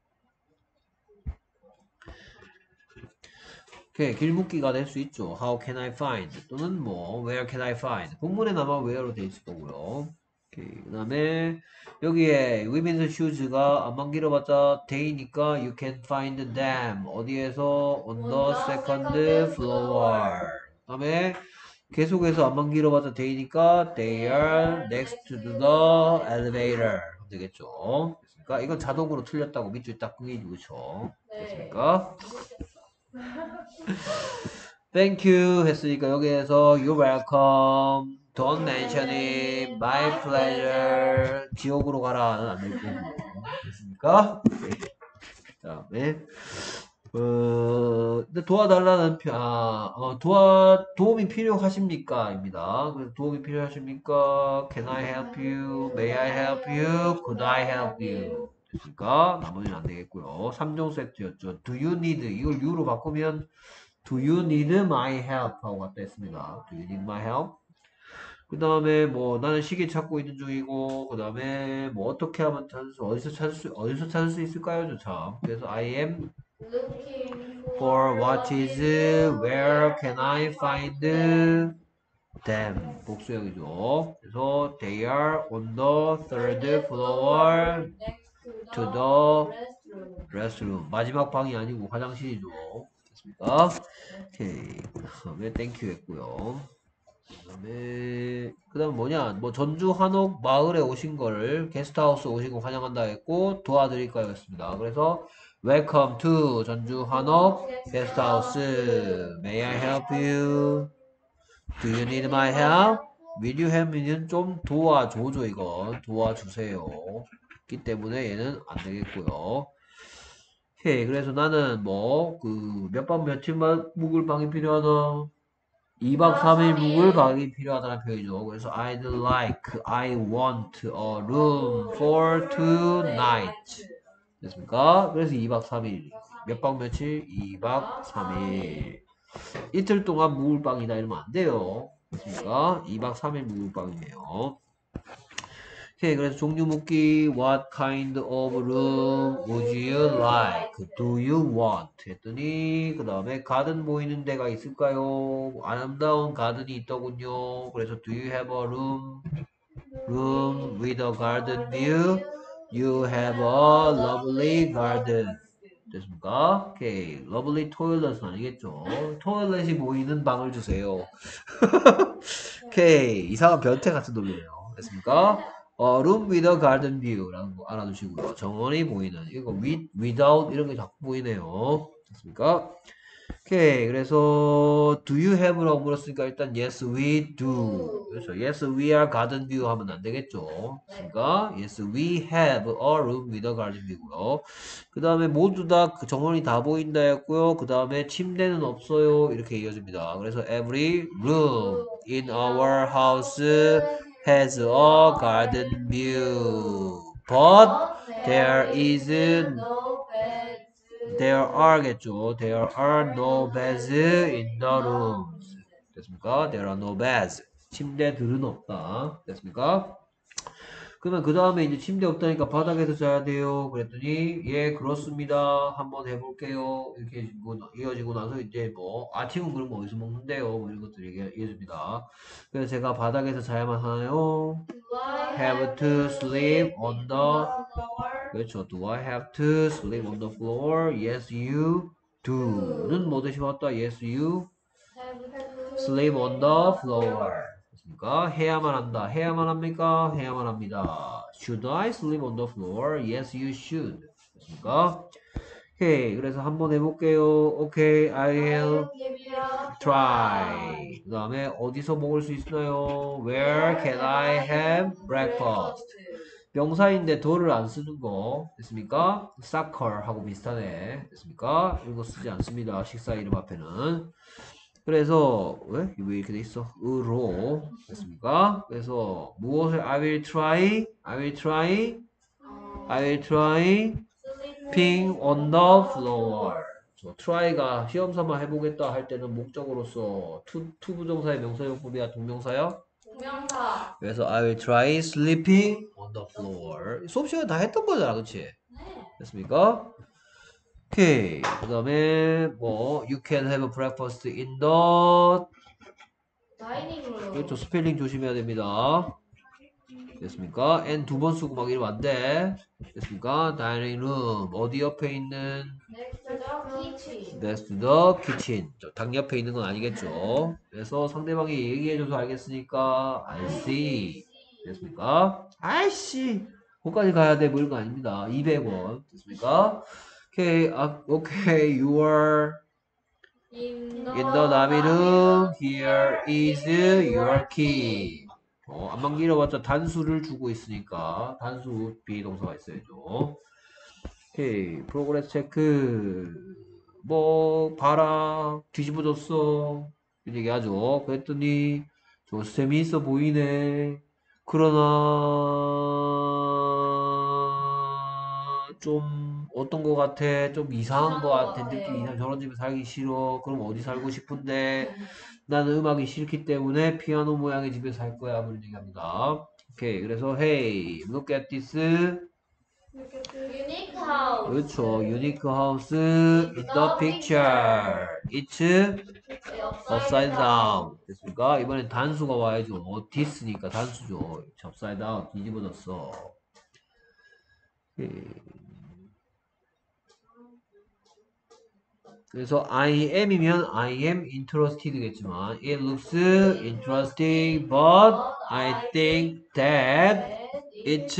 오케이. 길묻기가 될 수 있죠. How can I find? 또는 뭐 Where can I find? 본문에 아마 where로 돼 있을 거고요. 오케이. 그 다음에 여기에 women's shoes가 안만 길어봤자 day니까 you can find them. 어디에서? On the second floor. 그 다음에 계속해서 안만 길어봤자 day니까 they are next to the elevator. 되겠죠. 됐습니까? 이건 자동으로 틀렸다고 밑줄 딱 끊기죠. 그쵸? 됐습니까? Thank you 했으니까 여기에서 you're welcome, don't mention it, my pleasure, 지옥으로 가라는 안 될 거고 됐습니까? 그 다음에 근데 도와달라는 도움이 필요하십니까? 입니다. 그래서 도움이 필요하십니까? Can I help you? May I help you? Could I help you? 됐습니까? 나머지는 안 되겠고요. 3종 세트였죠. Do you need? 이걸 you로 바꾸면 Do you need my help? 하고 갔다 했습니다. Do you need my help? 그 다음에 뭐 나는 시계 찾고 있는 중이고 그 다음에 뭐 어떻게 하면 어디서 찾을 수 있을까요? 참. 그래서 I am Looking for what is where can I find them? 복수형이죠. 그래서 they are on the third floor next to to the the restroom. restroom. 마지막 방이 아니고 화장실이죠. 됐습니까? 오케이. 그다음에 땡큐 했고요. 그다음 뭐냐? 뭐 전주 한옥 마을에 오신 거를 게스트하우스 오신 거 환영한다 했고 도와드릴까요? 했습니다. 그래서 Welcome to 전주 한옥 게스트하우스. May I help you? Do you need my help? Will you help me는 좀 도와줘죠 이건 도와주세요. 기 때문에 얘는 안 되겠고요. 오케이. 그래서 나는 뭐 그 몇 밤 며칠만 묵을 방이 필요하다. 2박 3일 묵을 방이 필요하다는 표현이죠. 그래서 I'd like, I want a room for 2 nights. 됐습니까? 그래서 2박 3일. 몇 박 며칠? 2박 3일. 이틀 동안 묵을 방이다 이러면 안 돼요. 됐습니까? 2박 3일 묵을 방이에요. 오케이, 그래서 종류 묻기 What kind of room would you like? Do you want? 했더니 그 다음에 가든 보이는 데가 있을까요? 아름다운 가든이 있더군요. 그래서 Do you have a room with a garden view? You have a lovely garden. 됐습니까? 오케이, lovely toilet은 아니겠죠? 토일렛이 보이는 방을 주세요. 오케이, 이상한 변태 같은 놈이네요. 됐습니까? room with a garden view라는 거 알아두시고요. 정원이 보이는 이거 without 이런 게 자꾸 보이네요. 됐습니까? 오케이. 그래서 do you have라고 물었으니까 일단 yes we do. 그렇죠. yes we are garden view 하면 안 되겠죠. 됐습니까? yes we have a room with a garden view고요. 그 다음에 모두 다 그 정원이 다 보인다 했고요. 그 다음에 침대는 없어요. 이렇게 이어집니다. 그래서 every room in our house has a garden view. But there is no beds. there are겠죠. There are no beds in the rooms. 됐습니까? There are no beds. 침대들은 없다. 됐습니까? 그러면 그 다음에 이제 침대 없다니까 바닥에서 자야 돼요. 그랬더니 예 그렇습니다. 한번 해볼게요. 이렇게 이어지고 나서 이제 뭐 아침은 그럼 어디서 먹는데요? 뭐 이런 것들이 이어집니다. 그래서 제가 바닥에서 자야만 하나요? Do I Have to sleep on the floor? 그렇죠. Do I have to sleep on the floor? Yes, you do는 뭐 대신 왔다. Yes, you sleep on the floor. 됐습니까? 해야만 한다. 해야만 합니까? 해야만 합니다. Should I sleep on the floor? Yes, you should. 됐습니까? 오케이. 그래서 한번 해볼게요. 오케이. I will try. 그 다음에 어디서 먹을 수 있나요? Where can I have breakfast? 명사인데 do를 안 쓰는 거 됐습니까? soccer 하고 비슷하네. 됐습니까? 이거 쓰지 않습니다. 식사 이름 앞에는. 그래서 왜 이렇게 돼 있어? 으로 됐습니까? 그래서 무엇을 I will try, I will try, I will try sleeping on the floor. try가 시험 삼아 해보겠다 할 때는 목적으로서 to 부정사의 명사용법이야 동명사야? 동명사. 그래서 I will try sleeping on the floor. 수업 시간에 다 했던 거잖아, 그렇지? 네. 됐습니까? 오케이. 그 다음에 뭐 you can have breakfast in the 다이닝룸. 그렇죠. 스펠링 조심해야 됩니다. 됐습니까? and 두 번 쓰고 막 이러면 안 돼. 됐습니까? dining room 어디 옆에 있는 Next to the kitchen. next to the kitchen. 당 옆에 있는 건 아니겠죠. 그래서 상대방이 얘기해줘서 알겠으니까 I see. 됐습니까? 아이씨. 거기까지 가야 돼. 물거 아닙니다. 200원. 됐습니까? 오케이. 오케이. You are In in the living room. Here is your key. 안만 길어봤자 단수를 주고 있으니까 단수 비동사가 있어야죠. 오케이. 프로그레스 체크. 뭐 봐라. 뒤집어졌어. 이렇게 얘기하죠. 그랬더니 저 재미있어 보이네. 그러나 좀 어떤 거 같아? 좀 이상한 거 같아. 느낌 이상. 저런 집에 살기 싫어. 그럼 어디 살고 싶은데? 나는 음악이 싫기 때문에 피아노 모양의 집에 살 거야. 그런 얘기합니다. 오케이. 그래서 hey, look at this. Unique house. 그렇죠. unique house in the picture. It's upside down. 됐습니까? 이번엔 단수가 와야죠. this니까 단수죠. upside down. 뒤집어졌어. 오케이. 그래서 I am이면 I am interested겠지만 it looks interesting but I think that it's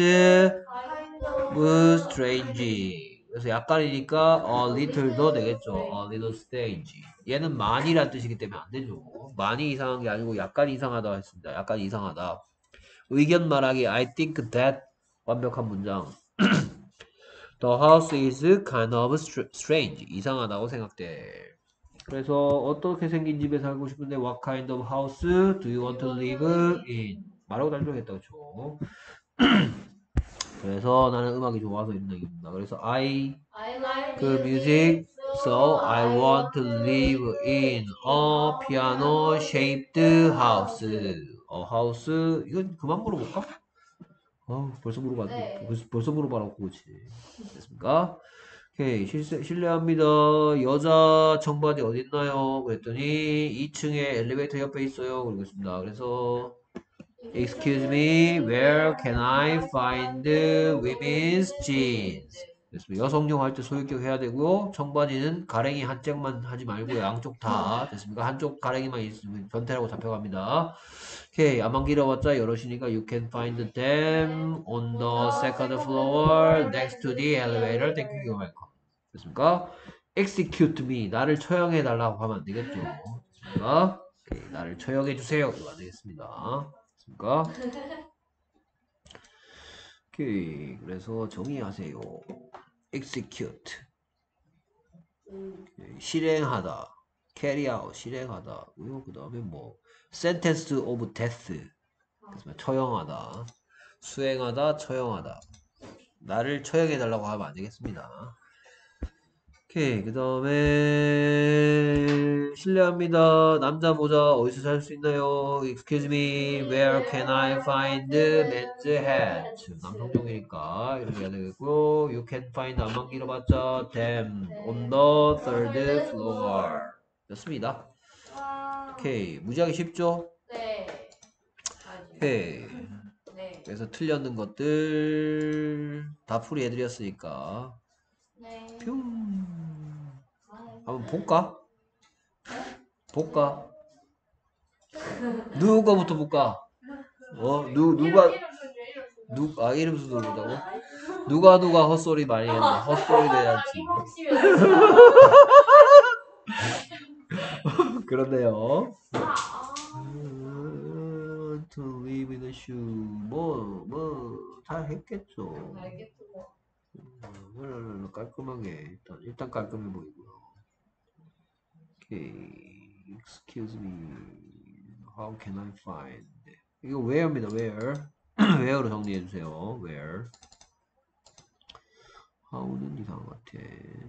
strange. 그래서 약간이니까 a little도 되겠죠. a little strange. 얘는 많이란 뜻이기 때문에 안 되죠. 많이 이상한 게 아니고 약간 이상하다 했습니다. 약간 이상하다. 의견 말하기 I think that 완벽한 문장. The house is kind of strange. 이상하다고 생각돼. 그래서 어떻게 생긴 집에 살고 싶은데 What kind of house do you want to live in? 말하고 달려겠다 그쵸? 그래서 나는 음악이 좋아서 이런 얘기입니다. 그래서 I like music so I want to live in a piano shaped house. house 이건 그만 물어볼까? 벌써 물어봤네. 네. 벌써 물어봐라고 그렇지. 됐습니까? 오케이. 실례합니다. 여자 청바지 어디 있나요? 그랬더니 2층에 엘리베이터 옆에 있어요. 그러겠습니다. 그래서 Excuse me, where can I find women's jeans? 됐습니다. 여성용 할 때 소유격 해야 되고요. 청바지는 가랭이 한 짝만 하지 말고 양쪽 다 됐습니까? 한쪽 가랭이만 있으면 변태라고 잡혀갑니다. 오케이. 안만 길어봤자 여럿이니까 you can find them on the second floor next to the elevator. Thank you, you're welcome. 됐습니까? Execute me. 나를 처형해 달라고 하면 안 되겠죠. 됐습니까? 오케이. 나를 처형해 주세요. 이거 안 되겠습니다. 됐습니까? 오케이. 그래서 정의하세요. execute. 실행하다. carry out. 실행하다. 그 다음에 뭐 sentence of death. 처형하다. 수행하다. 처형하다. 나를 처형해 달라고 하면 안 되겠습니다. 오케이. 그 다음에 실례합니다. 남자 모자 어디서 살 수 있나요? Excuse me, where can I find men's hat? 남성용이니까 이렇게 해야 되겠고요. You can find 안만 길어봤자 them on the third floor. 됐습니다. 오케이. 무지하게 쉽죠? 네. 오케이. 네. 그래서 틀렸는 것들 다 풀이해드렸으니까 네. 뿅 한번 볼까? 볼까? 누구 거부터 볼까? 누가 이름 순서로 보자고? 누가 헛소리 많이 했네. 헛소리 대잔치. 그렇네요. To live in a shoe. 잘 했겠죠. 깔끔하게 일단 깔끔해 보이고요. 오케이. Excuse me. How can I find? 이거 where입니다. where. where로 정리해 주세요. where. how는 이상한 것 같아.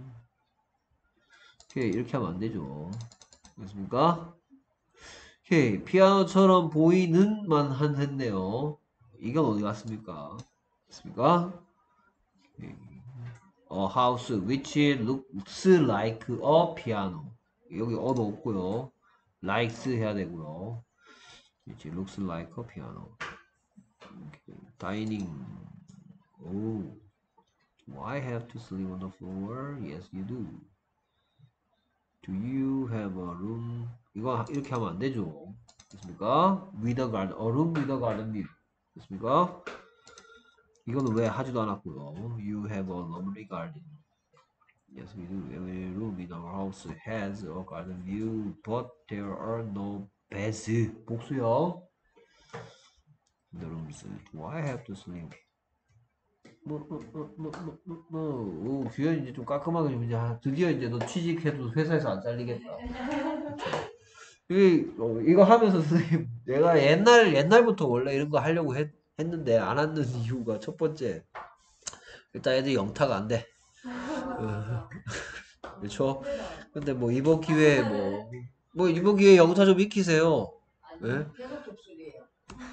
오케이. 이렇게 하면 안 되죠. 됐습니까? 오케이. 피아노처럼 보이는 만한 했네요. 이건 어디 갔습니까? 됐습니까? 오케이. A house which looks like a piano. 여기 어도 없고요. likes 해야 되고요. which looks like a piano. Okay. Dining. Oh. Do I have to sleep on the floor? Yes, you do. Do you have a room? 이거 이렇게 하면 안 되죠. 됐습니까? With a garden. A room with a garden view. 됐습니까? 이거는 왜 하지도 않았고요. You have a lovely garden. Yes, we do. Every room in our house has a garden view, but there are no beds. 복수요. The rooms. Do I have to sleep? 오, 규현 이제 좀 깔끔하게 좀 이제 드디어 이제 너 취직해도 회사에서 안 잘리겠다. 이거 하면서 선생님 내가 옛날부터 원래 이런 거 하려고 했는데 안 하는 이유가 첫 번째 일단 애들이 영타가 안 돼. 그렇죠? 근데 뭐 이번 기회에 뭐 이번 기회에 영타 좀 익히세요. 예? 계속 독수리예요.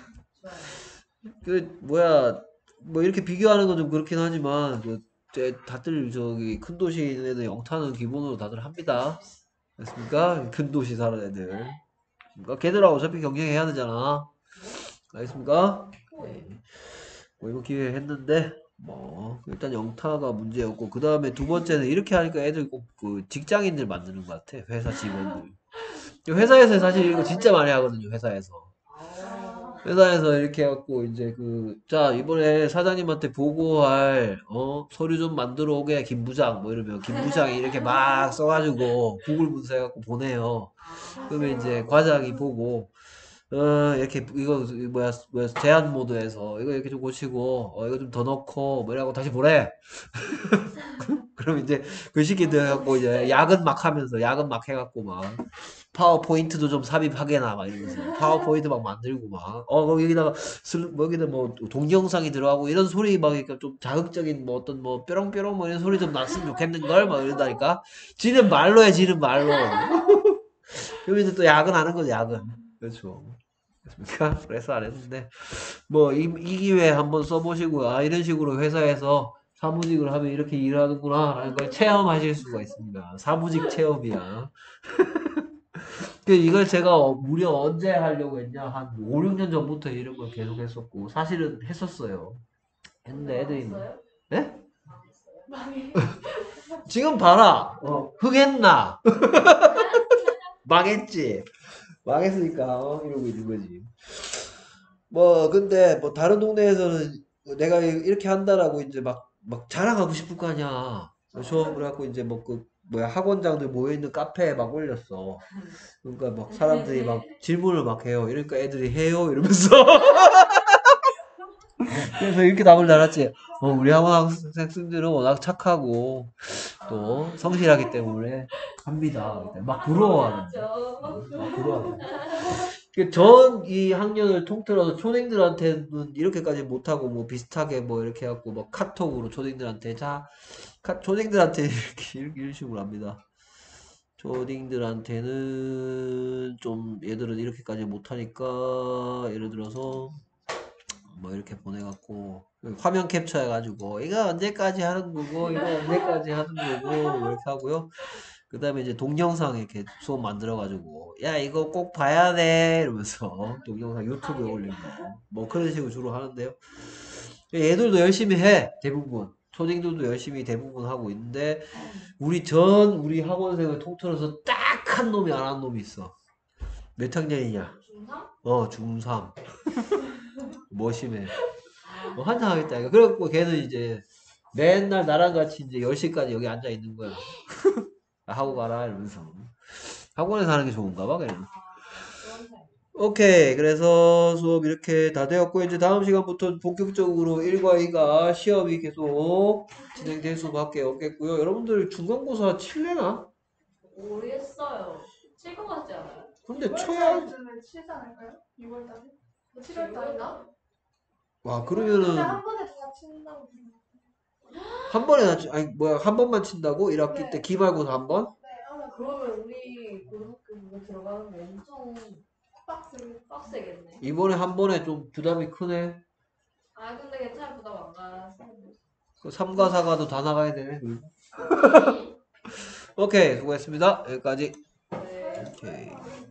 그 뭐야 뭐 이렇게 비교하는 건 좀 그렇긴 하지만 다들 저기 큰 도시 있는 애들 영타는 기본으로 다들 합니다. 알겠습니까? 큰 도시 사는 애들. 그러니까 걔들하고 어차피 경쟁해야 되잖아. 알겠습니까? 네. 뭐 이번 기회에 했는데 뭐 일단 영타가 문제였고 그 다음에 두 번째는 이렇게 하니까 애들 꼭 그 직장인들 만드는 것 같아. 회사 직원들. 회사에서 사실 이거 진짜 많이 하거든요. 회사에서 이렇게 해갖고 이제 자 이번에 사장님한테 보고할 서류 좀 만들어 오게 김 부장 뭐 이러면 김 부장이 이렇게 막 써가지고 구글 문서해갖고 보내요. 그러면 이제 과장이 보고 이렇게 이거 뭐야 제한 모드에서 이거 이렇게 좀 고치고 이거 좀 더 넣고 뭐 이러고 다시 보내. 그럼 이제 그 시기들 해갖고 이제 야근 막 하면서 야근 막 해갖고 막 파워포인트도 좀 삽입하게나 막 이러면서 파워포인트 막 만들고 막 그럼 여기다가 여기다 뭐 동영상이 들어가고 이런 소리 막 그러니까 좀 자극적인 뭐 어떤 뭐 뾰롱뾰롱 뭐 이런 소리 좀 났으면 좋겠는 걸 막 이런다니까 지는 말로 해 지는 말로. 그러면 이제 또 야근하는 거죠 야근. 그렇죠. 그렇습니까? 그래서 안 했는데 뭐 이 기회에 한번 써보시고요. 아 이런 식으로 회사에서 사무직을 하면 이렇게 일하는구나 라는 걸 체험하실 수가 있습니다. 사무직 체험이야. 이걸 제가 무려 언제 하려고 했냐 한 5, 6년 전부터 이런 걸 계속 했었고 사실은 했었어요. 했는데 애들이 네? 지금 봐라 흥했나? 망했지? 망했으니까 이러고 있는 거지. 뭐 근데 뭐 다른 동네에서는 내가 이렇게 한다라고 이제 막 자랑하고 싶을 거 아니야. 그렇죠? 그래갖고 이제 뭐 뭐야 학원장들 모여있는 카페에 막 올렸어. 그러니까 막 사람들이 막 질문을 막 해요. 이러니까 애들이 해요 이러면서. 그래서 이렇게 답을 달았지. 우리 학생들은 워낙 착하고 또 성실하기 때문에 합니다. 막 부러워하는데. 막 부러워하는데. 전 이 학년을 통틀어서 초딩들한테는 이렇게까지 못하고 뭐 비슷하게 뭐 이렇게 해갖고 뭐 카톡으로 초딩들한테 초딩들한테 이런 식으로 합니다. 초딩들한테는 좀 얘들은 이렇게까지 못하니까 예를 들어서 뭐 이렇게 보내갖고 화면 캡처 해가지고 이거 언제까지 하는 거고 이거 언제까지 하는 거고 이렇게 하고요. 그 다음에 이제 동영상 이렇게 수업 만들어가지고, 야, 이거 꼭 봐야 돼. 이러면서 동영상 유튜브에 올리고, 뭐 그런 식으로 주로 하는데요. 얘들도 열심히 해, 대부분. 초딩들도 열심히 대부분 하고 있는데, 우리 학원생을 통틀어서 딱 한 놈이 안 한 놈이 있어. 몇 학년이냐? 중3? 중3. 뭐 심해. 뭐 한참 하겠다. 이거. 그래갖고 걔는 이제 맨날 나랑 같이 이제 10시까지 여기 앉아 있는 거야. 하고 가라 이러면서. 학원에서 하는 게 좋은가 봐, 걔는. 오케이. 그래서 수업 이렇게 다 되었고, 이제 다음 시간부터 본격적으로 1과 2가 시험이 계속 진행될 수밖에 없겠고요. 여러분들 중간고사 칠래나? 모르겠어요. 칠 것 같지 않아요? 근데 쳐야, 쯤에 치지 않을까요? 6월달에? 7월달이나? 와, 근데 그러면은 한 번에 다 친다고 생각해요. 한 번에 아니, 뭐야, 한 번만 친다고? 1학기 네. 때 기말고사 한 번? 네, 그러면 우리 고등학교 그거 들어가는 거 엄청 빡세겠네. 이번에 한 번에 좀 부담이 크네. 아 근데 괜찮아 부담 안 가서. 그 3과 4과도 다 나가야 되네. 오케이, 수고했습니다. 여기까지. 네. 오케이.